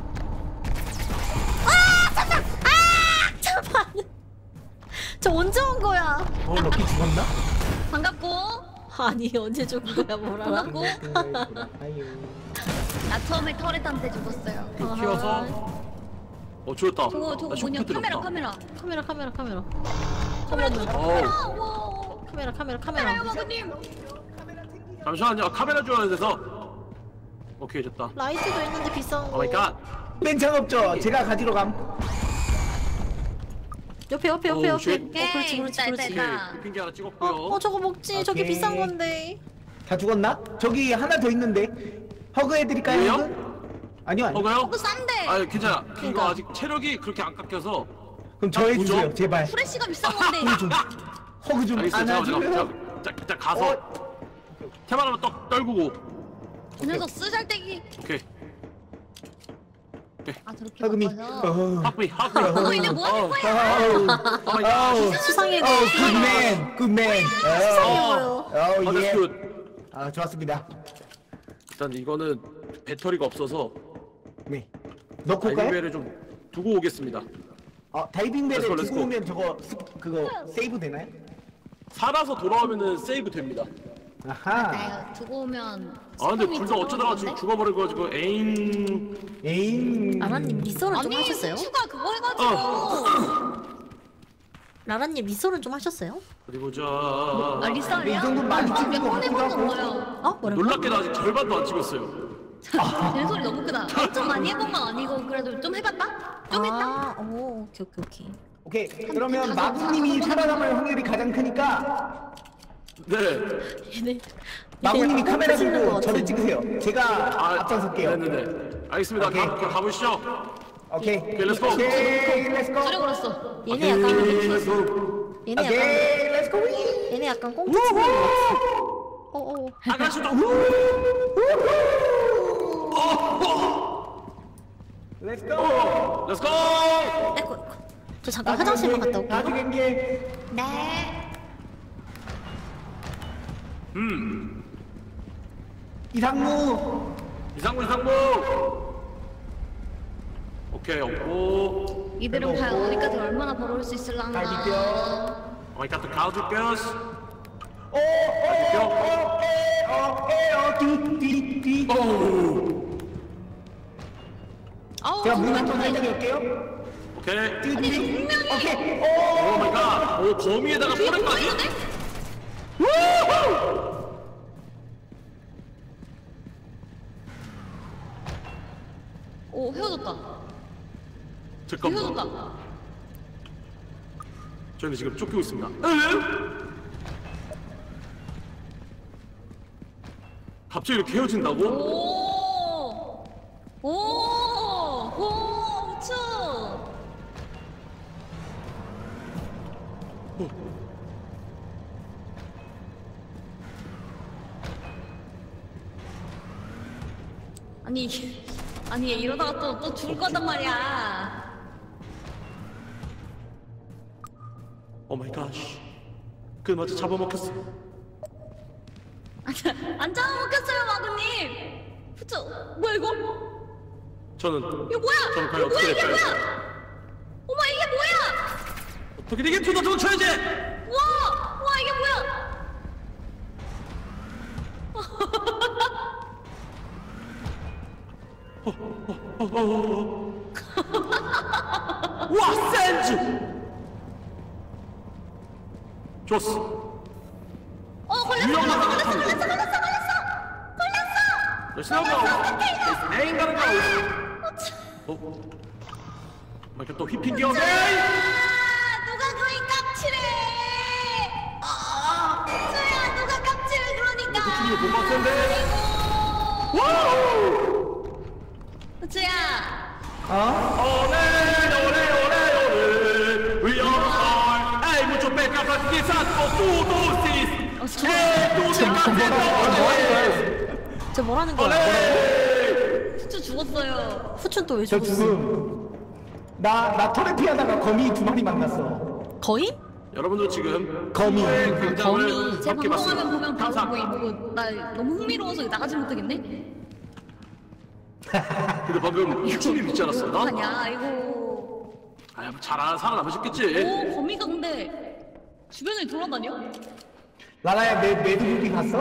A: 아 잠깐! 아 잠깐! 저 언제 온 거야?
B: 어 럭키 죽었나?
C: 반갑고.
A: 아니 언제 죽은 거야 뭘 알아?
C: 반갑고.
B: 아유.
C: 나 처음에 터렛한테 죽었어요.
D: 키워서 어 죽었다.
C: 저거 저거
D: 나
C: 뭐냐?
D: 쇼크
C: 카메라
D: 들었다.
C: 카메라.
A: 카메라 카메라 카메라
C: 카메라
A: 어머,
D: 어우.
C: 카메라. 와.
A: 카메라 카메라
C: 카메라요,
A: 카메라
C: 마그님.
D: 잠시만요. 카메라 줘야 돼서. 오케이 됐다.
A: 라이트도 있는데 비싼 거
D: 오 마이 갓.
B: 맨창 없죠. 제가 가지러 감.
A: 옆에 옆에 옆에
D: 오,
A: 옆에
D: 쉣.
A: 어 그렇지 그렇지
C: 됐다,
A: 그렇지
C: 됐다.
D: 오케이. 핑계 하나
A: 어,
D: 찍었고요.
A: 어 저거 먹지 저기
B: 오케이.
A: 비싼 건데
B: 다 죽었나? 저기 하나 더 있는데. 허그 해드릴까요?
D: 왜요?
B: 허그? 아니요 아니요.
D: 먹어요?
C: 그거 싼데.
D: 아 괜찮아. 이거
A: 그러니까.
D: 아직 체력이 그렇게 안 깎여서.
B: 그럼 저 해주세요
D: 보죠?
B: 제발.
C: 프레시가 비싼 건데.
B: 허그 좀. 허그 좀
D: 알겠어요. 제가 제가
B: 안아주세요.
D: 제가 자, 자 가서
B: 어.
D: 테만 하나 떡 떨구고.
C: 그 녀석 쓰잘데기.
D: 오케이.
C: 아 저렇게
B: 허그미.
C: 바꿔서.
B: 어.
D: 학비 학비.
C: 너 이제 뭐 하는 거야?
B: 아우.
D: 오 마이 갓.
B: 아우.
A: 수상해
B: 어, 굿맨, 굿맨.
A: 수상해
B: 어,
A: 보여
B: 어,
D: 아,
B: 예.
D: that's good.
B: 아, 좋았습니다.
D: 일단 이거는 배터리가 없어서
B: 네. 넣고 올까요?
D: 다이빙벨을 좀 두고 오겠습니다.
B: 어, 다이빙 벨에
D: Let's go, let's
B: 두고
D: go.
B: 오면 저거 스, 그거 세이브 되나요?
D: 살아서 돌아오면은 세이브 됩니다.
B: 아하.
C: 내가 두고 오면.
D: 아 근데
C: 스폰이
D: 둘 다 어쩌다가 지금
C: 들어오는데?
D: 죽어버려가지고 에임.
B: 에잉.
A: 라라님 미소는 좀
C: 아니
A: 하셨어요?
C: 후추가 그거 해가지고.
D: 어.
A: 라라님 미소는 좀 하셨어요?
D: 어디 보자.
C: 아 리썰이야?
B: 이 정도는 많이 찍은 것
C: 꺼내본
B: 같기도
C: 적
B: 하고.
C: 없어요.
A: 어? 뭐라고?
D: 놀랍게도 아직 절반도 안 찍었어요.
C: 제 소리 너무 크다. 좀 많이 해본 건 아니고 그래도 좀 해봤다? 좀 했다?
A: 아, 오 오케이 오케이 오케이
B: 오케이. 그러면
C: 다섯,
B: 마구님이
C: 다섯,
B: 살아남을 확률이 가장 크니까
D: 네.
A: 얘네
B: 마구님이
A: 얘네
B: 카메라
A: 찍는 거
B: 들고
A: 같아.
B: 저를 찍으세요. 제가 앞장설게요.
D: 네네네. 알겠습니다.
B: 오케이.
D: 가, 가보시죠.
B: 오케이.
D: 오케이, 렛츠고.
B: 오케이, 렛츠고.
C: 소리 걸었어.
A: 얘네 약간
D: 오케이, 렛츠고.
A: 얘네 약간
B: 오케이, 렛츠고.
A: 얘네 약간 꽁트 치는 거 같아 어어
D: 아가씨도.
B: 렛츠고.
D: 렛츠고.
A: 에코 저 잠깐 화장실만 갔다 올게요
B: 나중에 게
C: 네.
D: 음.
B: 이상무.
D: 이상무 이상무. 오케이 없고.
C: 이들은 과연 어디까지 얼마나 벌어올 수 있을란가.
B: 갈비뼈.
D: I got the cow girls.
B: 오, 오, 오, 에, 어, 에, 어, 뒤, 뒤, 뒤.
D: 오.
C: 아우
B: 제가 문 한번
C: 정말
B: 살짝 열게요.
D: 오케이.
B: 뒤,
C: 아니,
B: 뒤.
C: 분명히-
B: 오케이.
D: 오 마이 갓. 오 거미에다가
C: 뒤에 뭐가
D: 포레까지.
C: 있는데? 오 헤어졌다.
D: 잠깐만.
C: 헤어졌다.
D: 저희는 지금 쫓기고 있습니다. 갑자기 이렇게 헤어진다고?
C: 오. 오. 오. 우측. 아니 아니 얘 이러다가 또 또 죽을 거단 말이야.
D: 오 마이 갓. 그 맞아 잡아먹혔어.
C: 안 잡아먹혔어요 마구님. 후추 뭐야 이거?
D: 저는
C: 이거 뭐야?
D: 저는
C: 이거
D: 과연
C: 뭐야
D: 어떻게
C: 이게
D: 될까요?
C: 뭐야? 어머 이게 뭐야?
D: 어떻게 되게 투더 투더 쳐야지.
C: 와! 와 이게 뭐야?
D: 와 센즈. 좋았어.
C: 어 걸렸어
D: 유용하다.
C: 걸렸어 걸렸어 걸렸어 걸렸어 걸렸어.
D: 열심히 한번. 에잉 가는 거. 어? 막 이렇게 또 휘핑 기어.
C: 아 누가 그리 깝치래? 아 수야 누가 깝치래 그러니까.
D: 그 친구 본것 같은데.
C: 아이고.
D: 와우.
C: 수야.
B: 어?
D: 올레 올레 올레 올레. We are all. Hey, mucho peca para quizás o tu dosis. Eh, tu de café.
A: 저 뭐라는 거야?
D: 올레!
C: 후추 죽었어요.
A: 후춘 또 왜
B: 저
A: 죽었어?
B: 죽음. 나, 나 터렛 피하다가 거미 두 마리 만났어.
A: 거임?
D: 여러분들 지금
B: 거미.
D: 투의
A: 거미.
D: 굉장을
C: 제
D: 함께
C: 방송화면
D: 봤습니다.
C: 보면 바로
D: 감사합니다.
C: 그거 이거 나 너무 흥미로워서 나가지 못하겠네.
D: 근데 방금 후추님 있지 않았어? 나?
C: 아니야 이거.
D: 아, 뭐 잘하는 살아남으셨겠지.
C: 오 거미가 근데 주변에 돌아다녀?
B: 라라야, 내 매드무비 봤어?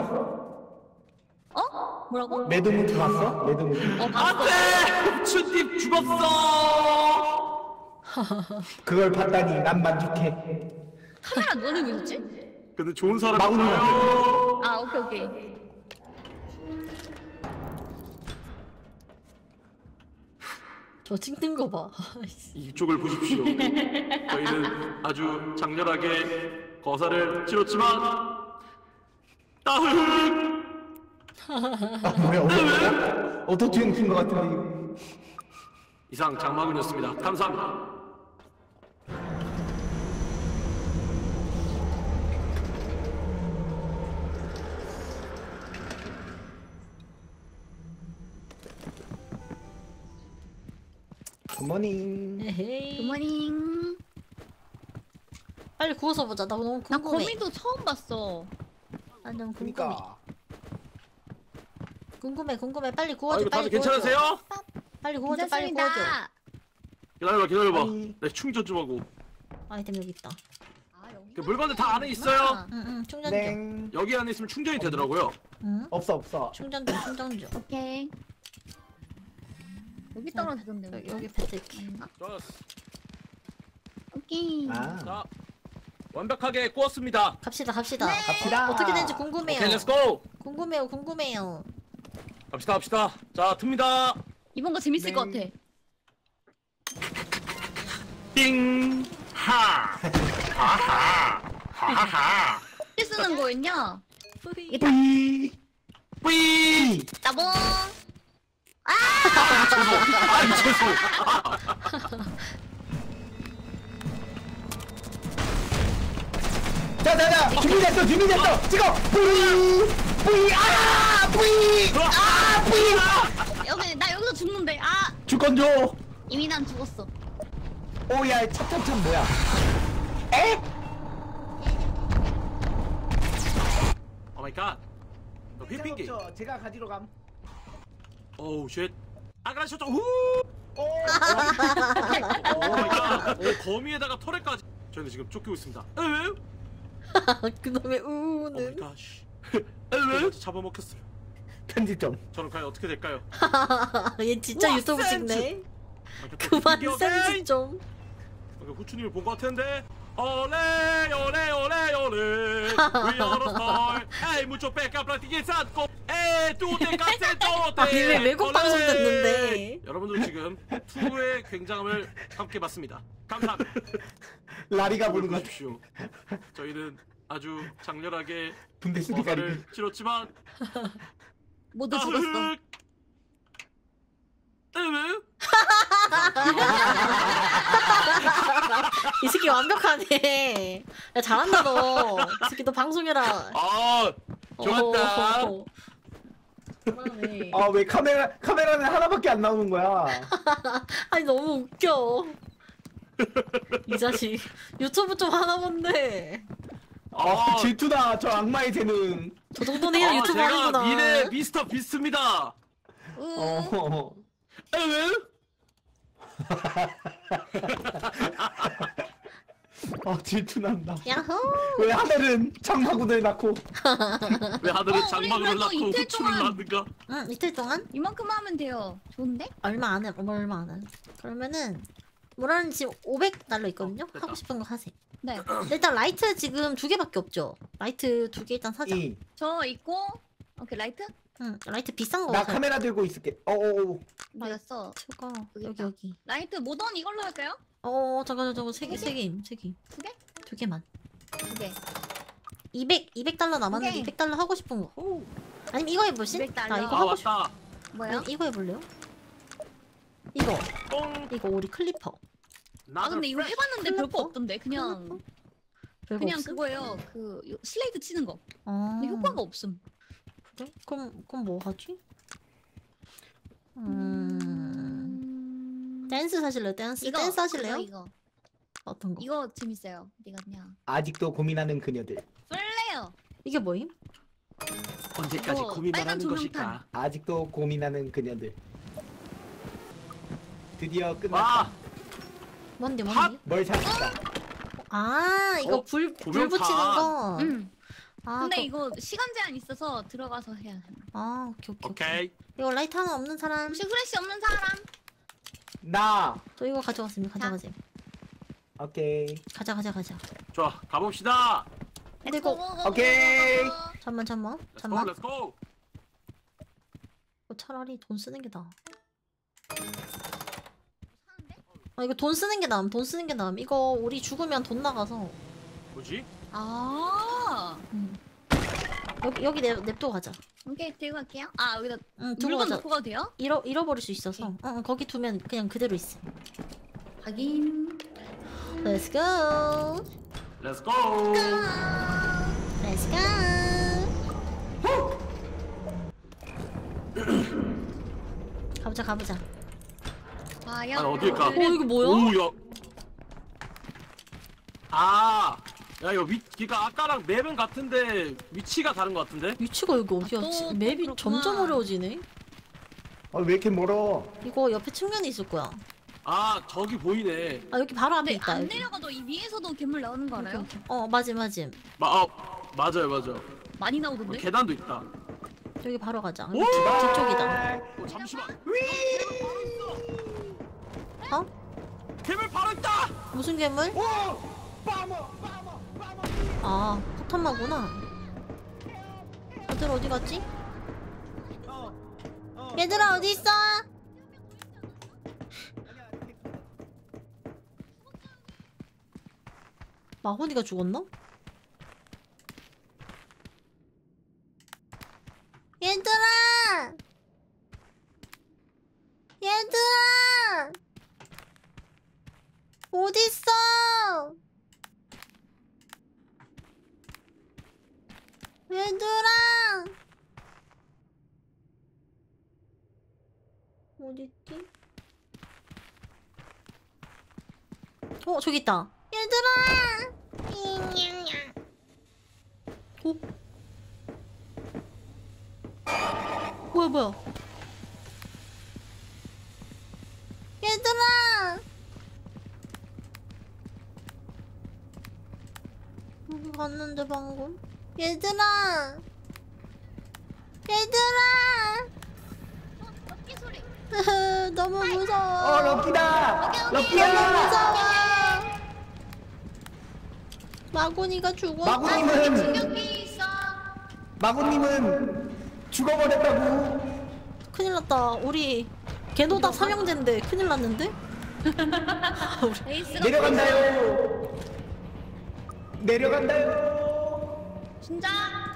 C: 어? 뭐라고?
B: 매드무비 봤어? 매드무비.
C: 어 봤어.
D: 안돼! 후추님 죽었어!
B: 그걸 봤다니 난 만족해.
C: 카메라 누가 들고 있었지?
D: 근데 좋은 사람
B: 마구니
D: 있어요.
C: 아 오케이 오케이.
A: 저 찍는 거 봐.
D: 이쪽을 보십시오. 저희는 아주 장렬하게 거사를 치렀지만 따흑!
B: 아, 뭐야, 어떡하냐? 오토튠 킨것 같은데.
D: 이상 장마군이었습니다. 감사합니다.
B: 굿모닝.
A: 에헤이.
C: 굿모닝.
A: 빨리 구워서 보자. 나 너무
C: 나
A: 궁금해.
C: 거미도 처음 봤어.
A: 아, 너무 궁금해.
B: 그니까.
A: 궁금해, 궁금해. 빨리
D: 아,
A: 구워줘,
D: 이거
A: 빨리
D: 다들
A: 구워줘.
D: 괜찮으세요?
A: 빨리 구워줘, 빨리 구워줘.
C: 괜찮습니다.
D: 기다려봐, 기다려봐.
B: 아니.
D: 네, 충전 좀 하고.
A: 아이템 여기 있다.
C: 아, 여기
D: 그 물건들 다 안에 있어요.
A: 응, 응, 충전 중.
B: 땡.
D: 여기 안에 있으면 충전이 되더라고요.
A: 응?
B: 없어, 없어.
A: 충전 중, 충전 중.
C: 오케이. 여기 떨어지던데.
A: 여기,
C: 우리.
A: 여기 배틀기.
C: 아닌가?
D: 자,
C: 오케이.
B: 아.
D: 자, 완벽하게 구웠습니다.
A: 갑시다, 갑시다.
B: 갑시다.
A: 어떻게 되는지 궁금해요.
D: 오케이, 렛츠고!
A: 궁금해요, 궁금해요.
D: 갑시다, 갑시다. 자, 틉니다.
C: 이번 거 재밌을
B: 네.
C: 것 같아.
D: 띵! 하! 하하! 하하하!
C: 어떻게 쓰는 거였냐?
A: 뿌이.
B: 뿌이.
D: 뿌이!
C: 따봉.
D: 아이, 죄송.
B: 자, 자, 자. 준비됐어, 준비됐어. 찍어. 뿌이. 뿌이. 아, 뿌이. 아, 뿌이.
C: 여기 나 여기서 죽는데. 아
B: 주권 줘.
C: 이미 난 죽었어.
B: 오야, 참참참 뭐야? 에?
D: 오 마이 갓. 너 휘핑기.
B: 저 제가 가지러 감.
D: 오우, 쉣. 아그라 셔터 후!
B: 오.
D: 오 마이 갓. 오, 거미에다가 터렛까지. 저희는 지금 쫓기고 있습니다. 으?
A: 그놈의
D: 오 마이
A: 우는.
D: 갓. 으? 잡아먹혔어요.
B: 편집점.
D: 저는 과연 어떻게 될까요?
A: 얘 진짜
D: 와,
A: 유튜브
D: 센스!
A: 찍네.
D: 아,
A: 그만
D: 휘핑기
A: 센스
D: 어게인!
A: 좀.
D: 방금 후추님을 본 것 같은데. 올레 올레 올레 올레 We are the star Ehi mucho peca praticato E tu te cassetto
A: 아니 왜 외국 방송 듣는데?
D: 여러분들 지금 투의 굉장함을 함께 봤습니다. 감사합니다.
B: 라리가 부르는 것.
D: 보십시오. 저희는 아주 장렬하게
B: 분데스리가
D: 거사를 치렀지만
C: 모두 죽었어.
D: 으
A: 이 새끼 완벽하네. 야 잘한다 너. 이 새끼 너 방송해라.
D: 아 좋았다.
A: 어허허허. 잘하네.
B: 아, 왜 카메라 카메라는 하나밖에 안 나오는 거야?
A: 아니 너무 웃겨. 이 자식 유튜브 좀 하나 본데.
B: 아, 질투다. 저 악마의 재능.
A: 저 정도는 해야 유튜브
D: 제가
A: 하는구나.
D: 미래 미스터 비스트입니다.
C: 으.
B: 어.
D: 으
B: 아, 질투난다.
A: 야호.
B: 왜 하늘은 장마군을 낳고?
D: 왜 하늘에
C: 어,
D: 장막을
C: 우리 그래도
D: 낳고
C: 이틀
D: 후추를
C: 동안-
D: 낳는가?
A: 응 이틀 동안
C: 이만큼 하면 돼요. 좋은데?
A: 얼마 안 해. 얼마 안 해. 그러면은 뭐라는 지금 오백 달러 있거든요.
D: 됐다.
A: 하고 싶은 거 하세요.
C: 네.
A: 일단 라이트 지금 두 개밖에 없죠. 라이트 두 개 일단 사자.
B: 이.
C: 저 있고 오케이 라이트?
A: 응 라이트 비싼 거.
B: 나
A: 사.
B: 카메라 들고 있을게. 어어.
C: 맞았어.
A: 저거
C: 여기
A: 여기
C: 있다.
A: 여기.
C: 라이트 모던 이걸로 할까요?
A: 어 잠깐 저거 세개세개세 개.
C: 두 개?
A: 두 개만.
C: 두 개.
A: 이백 이백 달러 남았는데
C: 오케이.
A: 이백 달러 하고 싶은 거. 아니면 이거 해보실?
C: 이백 달러.
A: 나 이거
D: 아
A: 하고 싶.
D: 왔다.
C: 뭐야?
A: 네, 이거 해볼래요? 이거
D: 똥.
A: 이거 우리 클리퍼.
C: 아 근데 이거 해봤는데
A: 클리퍼?
C: 별거 없던데 그냥
A: 별거
C: 그냥
A: 없음?
C: 그거예요. 그 요- 슬레이트 치는 거.
A: 아,
C: 근데 효과가 없음.
A: 그래? 그럼 그럼 뭐 하지? 음.
C: 음...
A: 댄스 사실래요? 댄스
C: 이거
A: 댄스 하실래요?
C: 이거, 이거
A: 어떤 거?
C: 이거 재밌어요. 어디 갔냐?
B: 아직도 고민하는 그녀들.
C: 플레어.
A: 이게 뭐임?
D: 언제까지
C: 이거
D: 고민만
C: 빨간
D: 하는
C: 조명탄.
D: 것일까?
B: 아직도 고민하는 그녀들. 드디어
D: 와,
B: 끝났다.
A: 뭔데
D: 핫!
A: 뭔데?
B: 뭘 찾았다.
A: 아 이거
D: 어?
A: 불 불
D: 조명판.
A: 붙이는 거.
C: 응.
A: 아
C: 근데
A: 그-
C: 이거 시간 제한 있어서 들어가서 해야 해.
A: 아 오케이 오케이.
D: 오케이.
A: 이거 라이터 하나 없는 사람?
C: 혹시 후레쉬 없는 사람?
B: 나.
A: 저 이거 가져왔습니다. 가져가지.
B: 오케이.
A: 가자 가자 가자.
D: 좋아, 가봅시다.
A: 근데 이거
B: 오케이.
A: 잠만 잠만
D: Let's go,
A: 잠만.
D: let's go.
A: 이거 차라리 돈 쓰는 게 나아.
C: 사는데?
A: 아 이거 돈 쓰는 게 나음. 돈 쓰는 게 나음. 이거 우리 죽으면 돈 나가서.
D: 뭐지?
C: 아.
A: 음. 여기 여기 냅 냅둬 가자.
C: 오케이 들고 갈게요. 아 여기다
A: 응 두고
C: 물건
A: 가자.
C: 놓고 가도 돼요?
A: 잃어 잃어버릴 수 있어서. 응, 응 거기 두면 그냥 그대로 있어.
C: 확인.
A: Let's go.
D: Let's go.
A: Let's go. 가보자 가보자.
C: 과연.
D: 아, 어딜까?
A: 어 이거 뭐야?
D: 오야. 아, 야 이거 위, 그러니까 아까랑 맵은 같은데 위치가 다른 것 같은데?
A: 위치가 여기 어디야?
C: 아, 또-
A: 지-
C: 또
A: 맵이
C: 그렇구나.
A: 점점 어려워지네.
B: 어, 왜 이렇게 멀어?
A: 이거 옆에 측면에 있을 거야.
D: 아, 저기 보이네.
A: 아 여기 바로 앞에
C: 근데
A: 있다.
C: 안
A: 여기.
C: 내려가도 이 위에서도 괴물 나오는 거 알아요?
A: 어 맞음 맞음.
D: 마, 아, 맞아요, 맞아요.
C: 많이 나오던데?
D: 계단도 있다.
A: 여기 바로 가자.
D: 오!
A: 여기 뒤, 뒤쪽이다.
D: 어, 잠시만.
A: 어?
D: 괴물 바로 있다.
A: 무슨 괴물?
B: 오! 빠머! 빠머! 빠머!
A: 아 포탄마구나. 다들 어디 갔지?
B: 어. 어.
A: 얘들아 어디 있어? 마호니가 죽었나? 얘들아! 얘들아! 어딨어? 얘들아! 어딨지? 어 저기 있다. 얘들아! 어? 뭐야 뭐야? 얘들아! 여기 갔는데 방금? 얘들아! 얘들아!
C: 어, 럭키 소리.
A: 너무 무서워.
B: 어, 럭키다!
C: 오케이, 오케이.
A: 너무
B: 럭키야!
A: 무서워. 마고니가 죽었어.
B: 마구님은
C: 충격기 있어.
B: 마구님은 죽어버렸다고.
A: 큰일 났다. 우리 개노답 삼형제인데 큰일 났는데?
C: 에이스가
B: 내려간다요. 내려간다요.
C: 진짜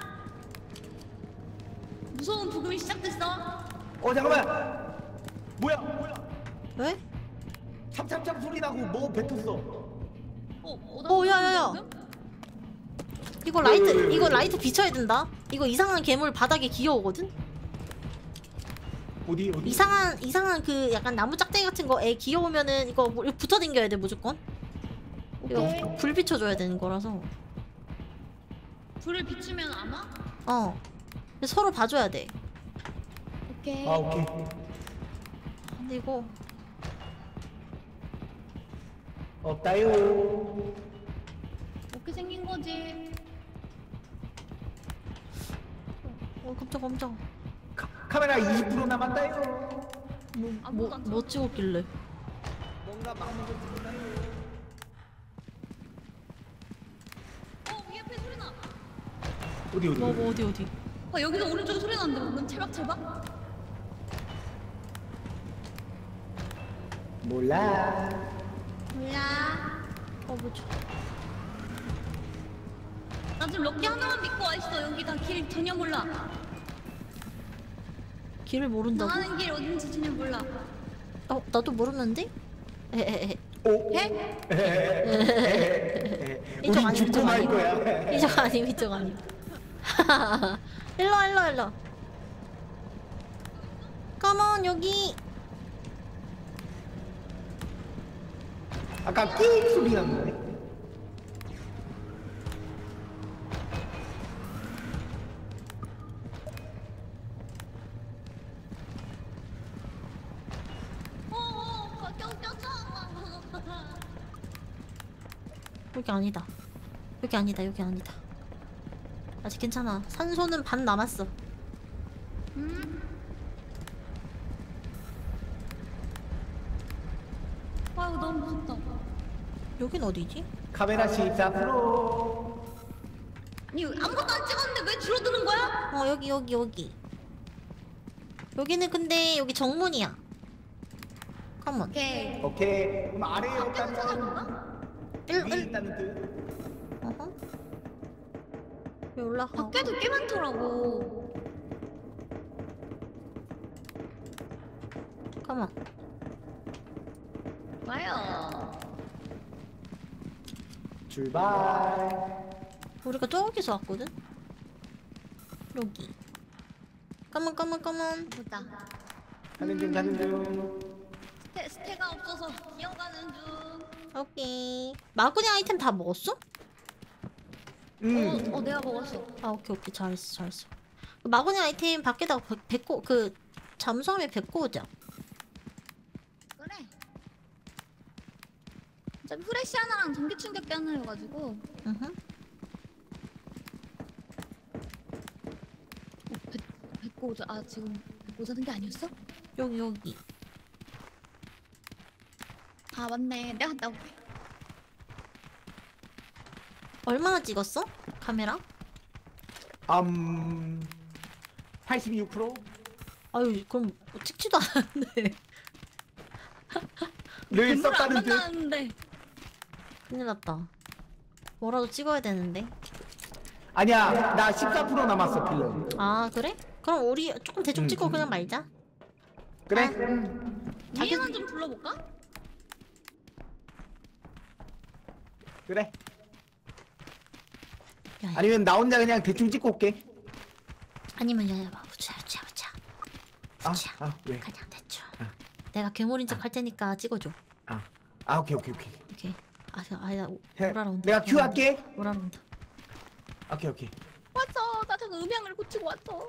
C: 무서운 부금이 시작됐어.
B: 어, 잠깐만. 뭐야? 뭐야?
A: 왜?
B: 참참참 소리 나고 뭐 뱉었어.
C: 어,
A: 어, 야, 야, 야. 이거 라이트 이거 라이트 비춰야 된다. 이거 이상한 괴물 바닥에 기어오거든.
B: 어디 어디?
A: 이상한 이상한 그 약간 나무 짝대기 같은 거에 기어오면은 이거 뭐 이거 붙어 댕겨야 돼 무조건. 이거
C: 오케이.
A: 불 비춰줘야 되는 거라서.
C: 불을 비추면 안 와?
A: 어. 근데 서로 봐줘야 돼.
C: 오케이.
B: 아, 오케이.
A: 근데 이거
B: 없다요.
C: 어떻게 생긴 거지?
A: 어 깜짝 깜짝.
B: 카, 카메라 이십 퍼센트 남았다요.
A: 뭐,
C: 아무것도
A: 뭐,
C: 안
A: 뭐 찍었길래?
B: 뭔가 막는 거 찍나요?
C: 어, 위 앞에 소리 나.
B: 어디 어디?
A: 뭐, 뭐 어디 어디?
C: 아, 여기서 오른쪽에 소리 나는데 방금 찰박찰박?
B: 몰라.
C: 몰라.
A: 어 뭐지?
C: 나 지금 럭키 하나만 믿고 와 있어. 여기 다 길 전혀 몰라.
A: 길을 모른다고?
C: 나가는 길 어딘지 전혀 몰라.
A: 어 나도 모르는데? 에에에.
B: 오.
C: 해?
A: 이쪽
B: 우리
A: 아니
B: 죽고
A: 이쪽
B: 말
A: 아니.
B: 거야.
A: 이쪽 아니 이쪽 아니. 일로 와, 일로 와, 일로. 와. 컴온 여기.
B: 아까 끽 소리 났는데.
C: 어어 꼈꼈어.
A: 여기 아니다. 여기 아니다. 여기 아니다. 아직 괜찮아. 산소는 반 남았어.
C: 음. 와 이거 너무 무섭다.
A: 여긴 어디지?
B: 카메라 십사 프로.
C: 아니 아무것도 안 찍었는데 왜 줄어드는 거야?
A: 어 여기 여기 여기. 여기는 근데 여기 정문이야. 컴온.
C: 오케이.
B: 오케이. 그럼 아래에
C: 밖에서
B: 있다는
C: 찾아볼까?
A: 일,
B: 위에
A: 일.
B: 있다는 뜻.
A: 어허. 여기 올라가.
C: 밖에도 꽤 많더라고.
A: 컴온.
C: 와요.
B: 출발.
A: 우리가 저기서 왔거든? 여기. 컴온 컴온 컴온.
C: 보자.
B: 가는 중 가는 중.
C: 스테, 스테가 없어서 기어가는 중.
A: 오케이. 마구니 아이템 다 먹었어?
B: 음.
C: 어, 어 내가 먹었어.
A: 아 오케이 오케이 잘했어 잘했어. 그 마구니 아이템 밖에다가 배- 뱉고 그 잠수함에 뱉고 오자.
C: 그래. 어차피 후레쉬 하나랑 전기 충격기 하나여가지고.
A: 으흠.
C: 어, 배, 뱉고 오자. 아 지금 뱉고 오자는 게 아니었어?
A: 여기 여기.
C: 아 맞네. 내가 갔다 올게.
A: 얼마나 찍었어? 카메라?
B: 음. 팔십육 프로.
A: 아유 그럼 뭐 찍지도 않았는데.
B: 늘
C: 눈물 안
B: 썼다는 뜻.
C: 만나는데.
A: 큰일 났다. 뭐라도 찍어야 되는데.
B: 아니야. 나 십사 프로 남았어 필름.
A: 아 그래? 그럼 우리 조금 대충
B: 음,
A: 찍고
B: 음.
A: 그냥 말자.
B: 그래?
A: 자기-
C: 위에만 좀 불러볼까?
B: 그래.
A: 야, 야.
B: 아니면 나 혼자 그냥 대충 찍고 올게.
A: 아니면 야야 봐. 부자 부자 부자.
B: 아,
A: 부자.
B: 아 왜?
A: 그냥 대충.
B: 아.
A: 내가 괴물인 척 할 테니까 찍어줘.
B: 아, 아 오케이 오케이 오케이.
A: 오케이. 아, 저- 아야
B: 해,
A: 오라로 온다.
B: 내가 큐 할게.
A: 오라로 온다.
B: 오케이 오케이.
C: 왔어. 나 잠깐 음향을 고치고 왔어.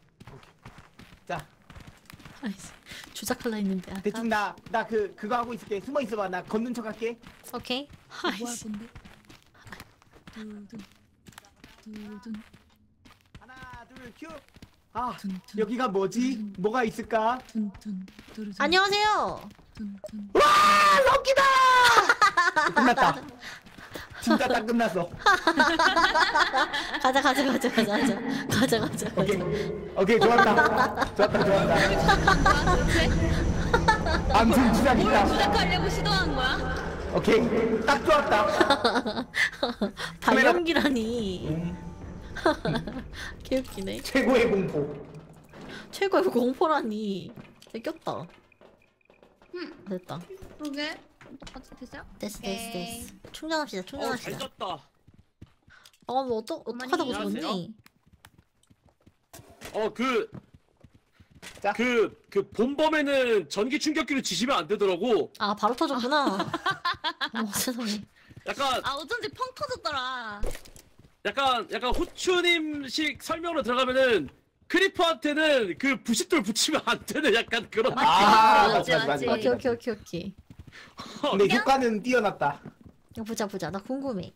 B: 자
A: 아이씨, 주작할라 했는데. 아까.
B: 대충 나 나 그 그거 하고 있을게. 숨어 있어봐. 나 걷는 척 할게.
A: 오케이.
C: 뭐 할
A: 아이씨.
C: 건데? 두둔 두둔
B: 하나 둘 큐. 아
C: 둔둔
B: 여기가 뭐지? 뭐가 있을까?
C: 둔둔 두둔
A: 안녕하세요.
C: 둔둔.
B: 와 럭키다. 끝났다. 진짜 딱 끝났어.
A: 가자 가자 가자 가자 가자 가자 가자.
B: 오케이
A: 가자.
B: 오케이 좋았다. 좋았다 좋았다. 암튼 주작 있다.
C: 주작하려고 시도한 거야?
B: 오케이 딱 좋았다.
A: 발연기라니.
B: 음,
A: 개웃기네.
B: 최고의 공포.
A: 최고의 공포라니. 뺏겼다.
C: 응.
A: 됐다.
C: 그러게. 똑같이 됐어요?
A: 됐어 됐어
C: 오케이.
A: 됐어. 충전합시다
D: 어잘
A: 충전합시다.
D: 잤다.
A: 아 뭐 어떠 어떡하다고
C: 어머니.
A: 죽었니?
D: 어그
B: 자.
D: 그, 그 본범에는 전기 충격기를 지시면 안 되더라고.
A: 아 바로 터졌구나. 어 세상에.
D: 약간
C: 아 어쩐지 펑 터졌더라.
D: 약간 약간 호추님식 설명으로 들어가면은 크리퍼한테는 그 부싯돌 붙이면 안 되는 약간 그런 느낌.
B: 아
C: 맞지,
B: 맞지 맞지.
C: 맞지.
A: 오케이 오케이 오케이 오케이.
B: 근데 효과는 뛰어났다.
A: 이거 보자 보자. 나 궁금해.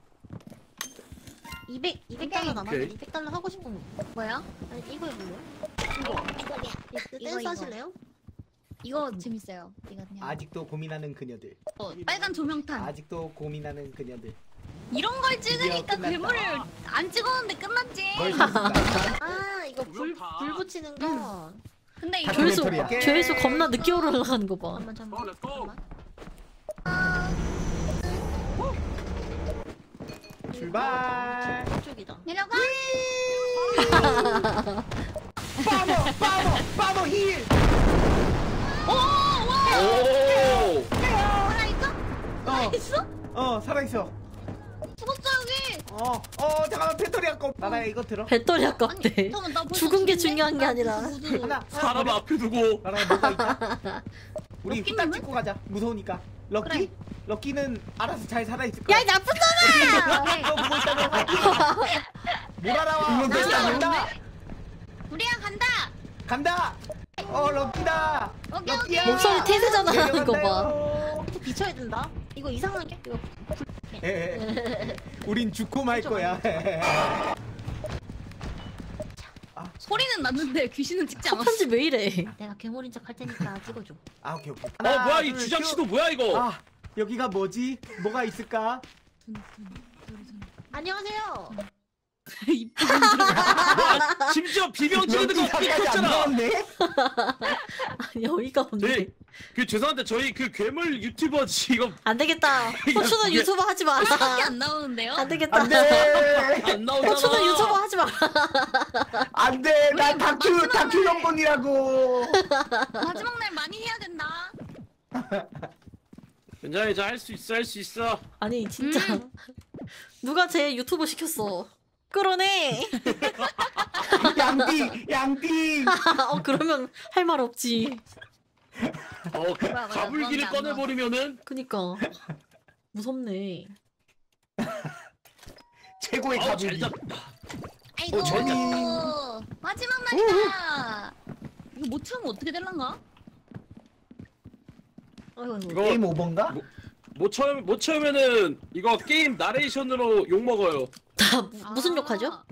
A: 이백 이백 달러 남았네.
D: 오케이.
A: 이백 달러 하고 싶은 거.
C: 뭐야?
A: 아니 이거 해볼래요?
C: 이거
A: 댄스
C: 이거, 이거.
A: 하실래요?
C: 이거 재밌어요. 이거 그냥
B: 아직도 고민하는 그녀들.
C: 어, 빨간 조명탄.
B: 아직도 고민하는 그녀들.
C: 이런 걸 찍으니까
B: 드디어
C: 괴물을
B: 끝났다.
C: 안 찍었는데 끝났지.
B: 뭘 찾을까?
A: 아 이거 불,
D: 그렇다.
A: 불 붙이는 거.
C: 근데 이거
A: 조회수
B: 다큐멘터리야.
A: 조회수 겁나 늦게 올라가는 거 봐. 잠깐만
D: 어,
A: 잠깐만.
D: 렛츠고.
B: 출발.
A: 이쪽이다.
C: 내려가.
B: 파머 파머 파머 힐.
C: 오, 와.
D: 오.
C: 살아 있어? 살아
B: 어.
C: 있어?
B: 어 살아있어.
C: 죽었어 여기.
B: 어 어, 어, 잠깐만 배터리 아까 나나야 이거 들어.
A: 배터리
C: 아니
A: 아깝대.
C: 잠깐만 나 벌써
A: 죽은 게
C: 죽는데?
A: 중요한 게
C: 나
A: 아니라.
C: 벌써 모두-
B: 하나,
D: 사람
B: 하나
D: 앞에 두고
B: 나나야 뭐가 있다? 우리
C: 럭키는
B: 후딱
C: 왜?
B: 찍고 가자. 무서우니까. 럭키?
C: 그래.
B: 럭키는 알아서 잘 살아 있을 거야.
A: 야 이 나쁜 놈아!
C: 오케이.
B: 너 보고 있다며. 뭘 알아와?
C: 나
B: 간다.
C: 우리야 간다.
B: 간다. 어, 럭키다.
C: 오케이,
B: 럭키야.
C: 오케이.
A: 목소리 태세잖아, 이거 봐.
B: 내려간다요.
A: 비춰야 된다. 이거 이상하게. 이거
B: 에, 에. 우린 죽고 말 거야.
C: 소리는 났는데 귀신은 찍지 않았어.
A: 편집 왜 이래? 내가 괴물인 척 할 테니까 찍어줘.
B: 아, 오케이, 오케이.
D: 어 뭐야 이
B: 둘,
D: 주작시도
B: 큐.
D: 뭐야 이거
B: 아, 여기가 뭐지? 뭐가 있을까?
A: 안녕하세요.
D: 뭐야 심지어 비명 지르는 거
B: 럭키까지 안
D: 삐끗잖아
B: 나왔네?
A: 아니 어이가 없네.
D: 저희 그 죄송한데 저희 그 괴물 유튜버지 이거
A: 안 되겠다. 호추는
D: 이게-
A: 유튜버 하지 마.
C: 밖에 안 나오는데요?
A: 안 되겠다.
B: 안 돼!
D: 안 나오잖아
A: 호추는 유튜버 하지 마.
B: 안 돼! 난
C: 우리
B: 다큐,
C: 마지막에-
B: 다큐 연본이라고!
C: 마지막 날 많이 해야 된다.
D: 괜찮아 이제 할 수 있어 할 수 있어
A: 아니 진짜
C: 음.
A: 누가 제 유튜버 시켰어? 끌어내.
B: 양띵! 양띵!
A: 어 그러면 할 말 없지.
D: 어 그
C: 뭐야, 뭐야,
D: 가불기를
C: 뭔데 안
D: 꺼내버리면은
A: 그니까 무섭네.
B: 최고의
D: 아우
B: 가불기.
D: 잘 잡.
C: 아이고
D: 어, 재밌다.
C: 마지막 날이다. 이거 못 참으면 어떻게 될란가?
A: 아이고 아이고.
D: 이거
B: 게임 오버인가?
D: 못 채우면 못 채우면은 이거 게임 나레이션으로 욕 먹어요.
A: 다 무- 무슨 욕하죠?
C: 아,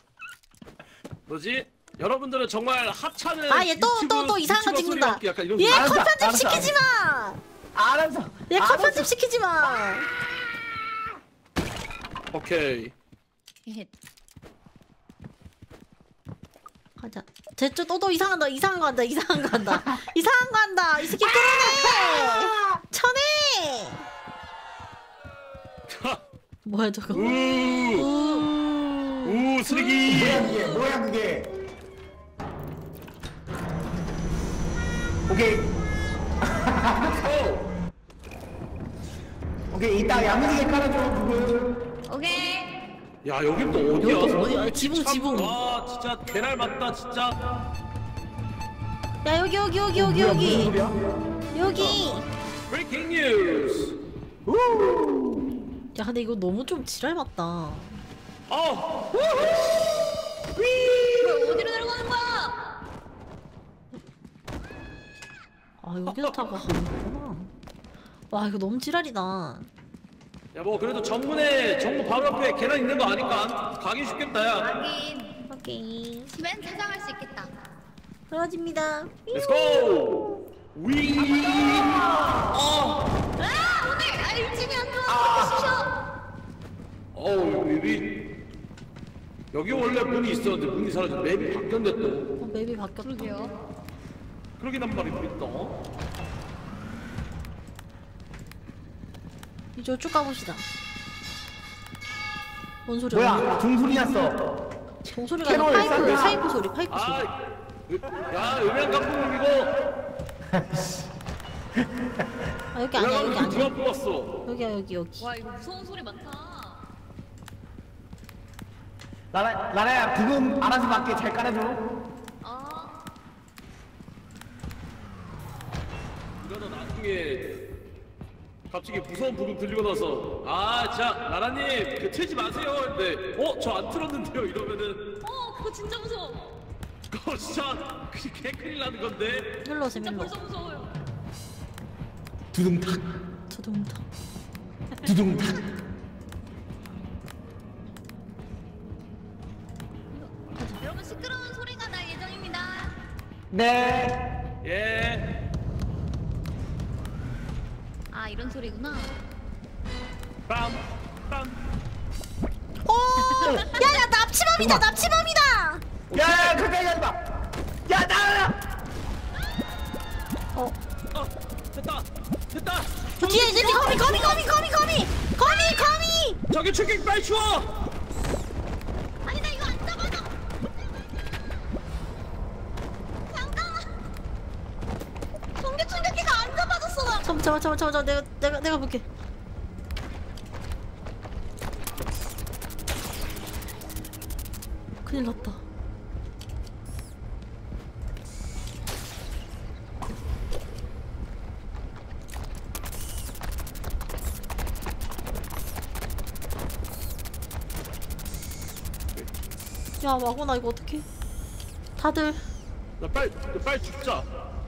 D: 뭐지? 여러분들은 정말 합차는
A: 아, 얘 또,
D: 유튜브-
A: 또, 또 이상한 거
D: 유튜버
A: 찍는다.
D: 소리 약간 이런
A: 얘
D: 거.
B: 알았어,
A: 컷 편집
B: 알았어,
A: 시키지 마.
B: 알았어!
A: 얘 컷
B: 알았어.
A: 편집 시키지 마.
D: 오케이.
C: 헤헤.
A: 가자. 대체 또또 이상한 거 이상한 거 한다. 이상한 거 한다. 이상한 거 한다. 이 새끼 끌어내. 쳐내. 뭐야 저거?
D: 우,
A: 우.
D: 우 쓰레기.
B: 뭐야 그게? 뭐야 그게? 오케이.
D: 오.
B: 오케이, 이따 야무지게 깔아줘, 누구?
C: 오케이.
D: 야 여긴 또 어디야?
A: 여기 어디야? 지붕,
D: 참,
A: 지붕.
D: 와 진짜 개날 맞다 진짜.
A: 야 여기 여기 여기 여기
B: 뭐야,
A: 여기
B: 무슨 소리야?
A: 여기.
D: 브레이킹 뉴스.
B: 우!
A: 야 근데 이거 너무 좀 지랄 맞다.
D: 어.
C: 뭐야 어디로 내려가는 거야?
A: 아 여기서 타고 가는구나. 와 이거 너무 지랄이다.
D: 야 뭐 그래도 정문에 정문 바로 앞에 계단 있는 거 아니까 가기 쉽겠다 야.
C: 하긴
A: 오케이.
C: 집엔 찾아갈 수 있겠다.
A: 그러집니다.
D: Let's go. 위. 어.
C: 아 오늘 아 일진이 안 좋아. 쑤셔.
D: 어우 위. 여기 원래 문이 있었는데 문이 사라져 맵이 바뀌었네 또.
A: 어, 맵이 바뀌었다.
C: 그러게요.
D: 그러긴 한 말입니다.
A: 이쪽 쭉 가봅시다. 뭔 소리야?
B: 뭐야, 종소리 났어.
A: 종소리가
B: 캐롤,
A: 아니라 파이프,
B: 쌍둥이.
A: 파이프 소리, 파이프 소리.
D: 아, 으- 야 음향 감독님 이거.
A: 아 여기 아니야, 여기
D: 음향 감독 누가
A: 아니야.
D: 뽑았어?
A: 여기야, 여기, 여기.
C: 와 이거 무서운 소리 많다.
B: 나라, 나라야, 부금 알아서 맞게 잘 깔아줘.
C: 아
D: 이러다 나중에 갑자기 무서운 부분 들리고 나서 아 진짜 나라님 그 틀지 마세요 근데 어? 저 안 틀었는데요 이러면은
C: 어 그거 진짜 무서워.
D: 그거 진짜 그 개큰일 나는 건데.
A: 일로 오세요,
C: 진짜
A: 일로.
C: 벌써 무서워요.
B: 두둥탁,
A: 두둥둥.
B: 두둥탁.
C: 여러분 시끄러운 소리가 날 예정입니다.
B: 네.
D: 예.
C: 아 이런 소리구나.
D: 빰 빰.
A: 오! 야, 야, 납치범이다, 납치범이다!
B: 야, 야, 가까이 가지 마. 야, 나라야.
A: 어,
D: 어 됐다 됐다.
A: 저 뒤에 이제 거미, 거미, 거미, 거미, 거미! 거미, 거미!
D: 저기 출격 빨리 추워.
C: 아니 나 이거 안 잡아줘. 잠깐만. 전기 충격기가 안 잡아줬어 나.
A: 잠깐, 잠깐, 잠깐, 잠깐, 내가, 내가, 내가 볼게. 큰일 났다. 야, 마구나 이거 어떡해? 다들
D: 나 빨리 나 빨리 죽자.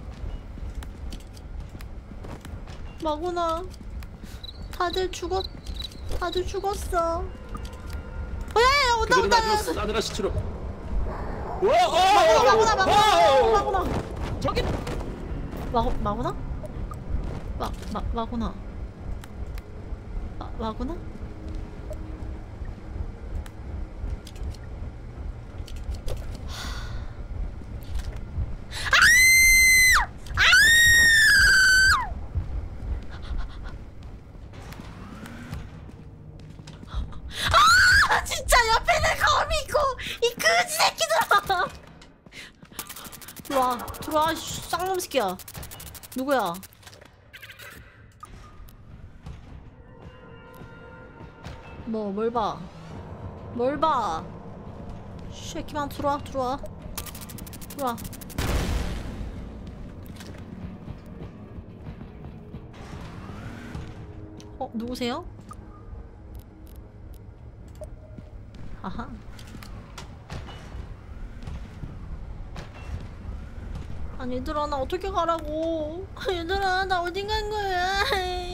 A: 마구나. 다들 죽었. 다들 죽었어. 어, 야야야, 온다
D: 그들은
A: 온다.
D: 아주 싸늘한 시체로. 와,
A: 마구나 마구나 마구나 마구나.
D: 저기
A: 마구 마구나? 마 마 마구나. 마 마구나? 아 진짜 옆에는 거미 있고 이 그지 새끼들아. 들어와 들어와 쌍놈 새끼야. 누구야? 뭐 뭘 봐? 뭘 봐? 쉐키만 들어와 들어와 들어와. 어 누구세요? 아하. 아니 얘들아 나 어떻게 가라고. 얘들아 나 어디 간 거야.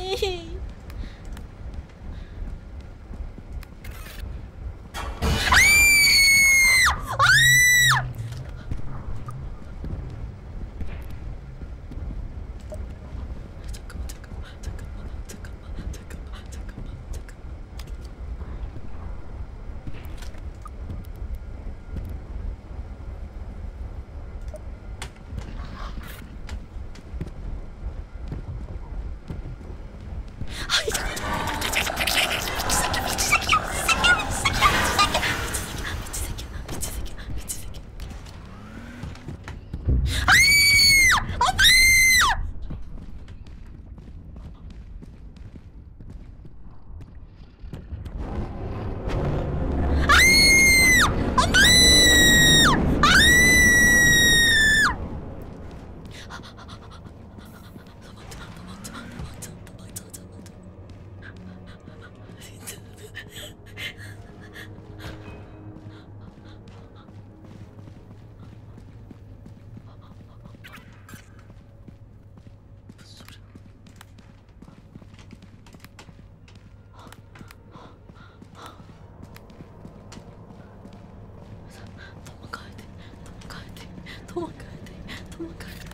A: 도망가야 돼. 도망가야 돼.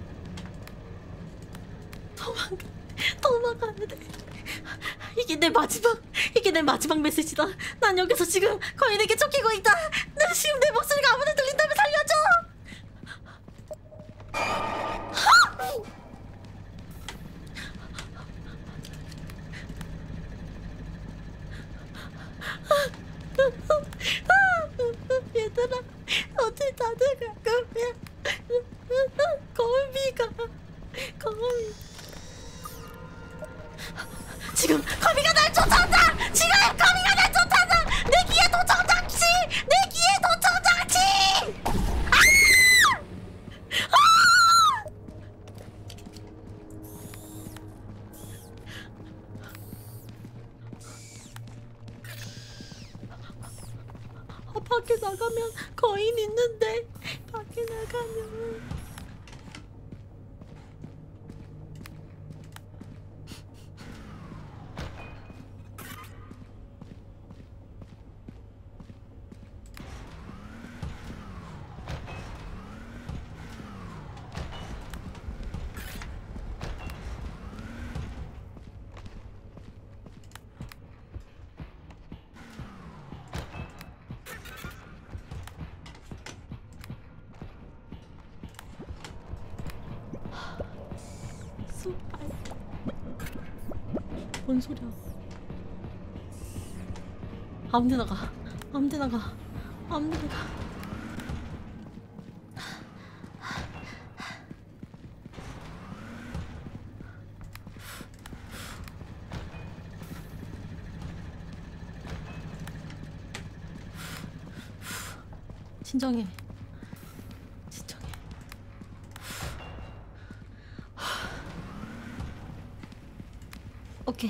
A: 도망 도망가야 돼. 이게 내 마지막 이게 내 마지막 메시지다. 난 여기서 지금 거인에게 쫓기고 있다. 나 지금 내 목소리가 아무나 들린다면 살려줘. 얘들아 어디 다들 갈 거야? 거미가 거미 지금 거미가 날 쫓아온다. 지금 거미가 날 쫓아온다. 내 귀에 도청 장치. 내 귀에 도청 장치. 아! 아! 아, 밖에 나가면 거인 있는데 밖에 나가면 뭔 소리야? 아무데나 가. 아무데나 가. 아무데나 가. 진정해. 진정해. 오케이.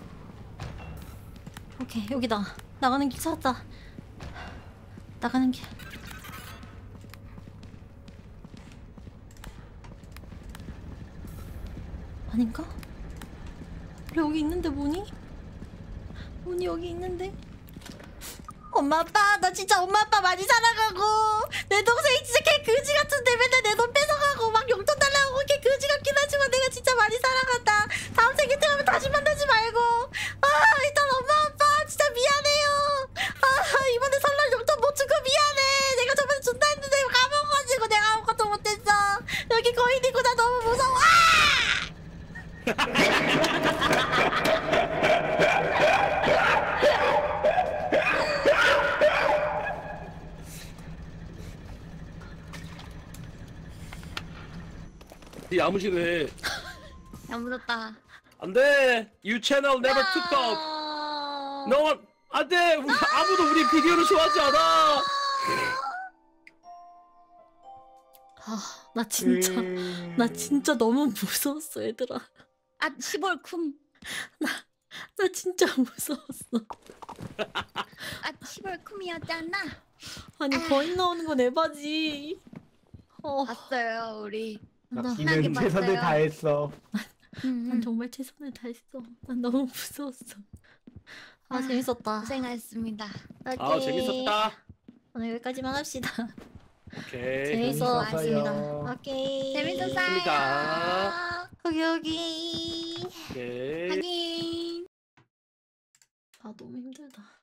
A: 오케이, 여기다. 나가는 길 찾았다. 나가는 길. 아닌가? 원래 여기 있는데 뭐니? 뭐니 여기 있는데? 엄마 아빠 나 진짜 엄마 아빠 많이 사랑하고 내 동생이 진짜 개 그지 같은데 맨날 내 돈 뺏어가고 막 용돈 달라고 개 그지 같긴 하지만 내가 진짜 많이 사랑한다. 다음 생일 때 하면 다시 만나지 말고. 아 일단 엄마 아빠 진짜 미안해요. 아 이번에 설날 용돈 못 주고 미안해. 내가 저번에 준다 했는데 까먹어가지고 내가 아무것도 못했어. 여기 거인 있고 나 너무 무서워.
D: 네 야무지네.
C: 야 묻었다.
D: 안돼. You channel never took up. No one. 안돼. 우리 아무도 우리 비디오를 좋아하지 않아.
A: 아, 나 진짜
B: 음.
A: 나 진짜 너무 무서웠어 얘들아.
C: 아 시벌쿰.
A: 나 진짜 무서웠어.
C: 아 시벌쿰이었잖아.
A: 아니 거인 나오는 건 에바지. 어,
C: 봤어요 우리.
A: 나,
B: 낚시는
C: 봤어요.
B: 최선을 다했어.
C: 음,
A: 난 정말 최선을 다했어. 난 너무 무서웠어. 아,
C: 아,
A: 재밌었다.
C: 고생하셨습니다.
D: 아
A: 오케이.
D: 재밌었다.
A: 오늘 여기까지만 합시다.
D: 오케이.
A: 재밌어.
B: 재밌었어요.
A: 오케이.
C: 재밌었어요.
D: 재밌다.
A: 여기 여기.
D: 오케이.
C: 확인.
A: 아 너무 힘들다.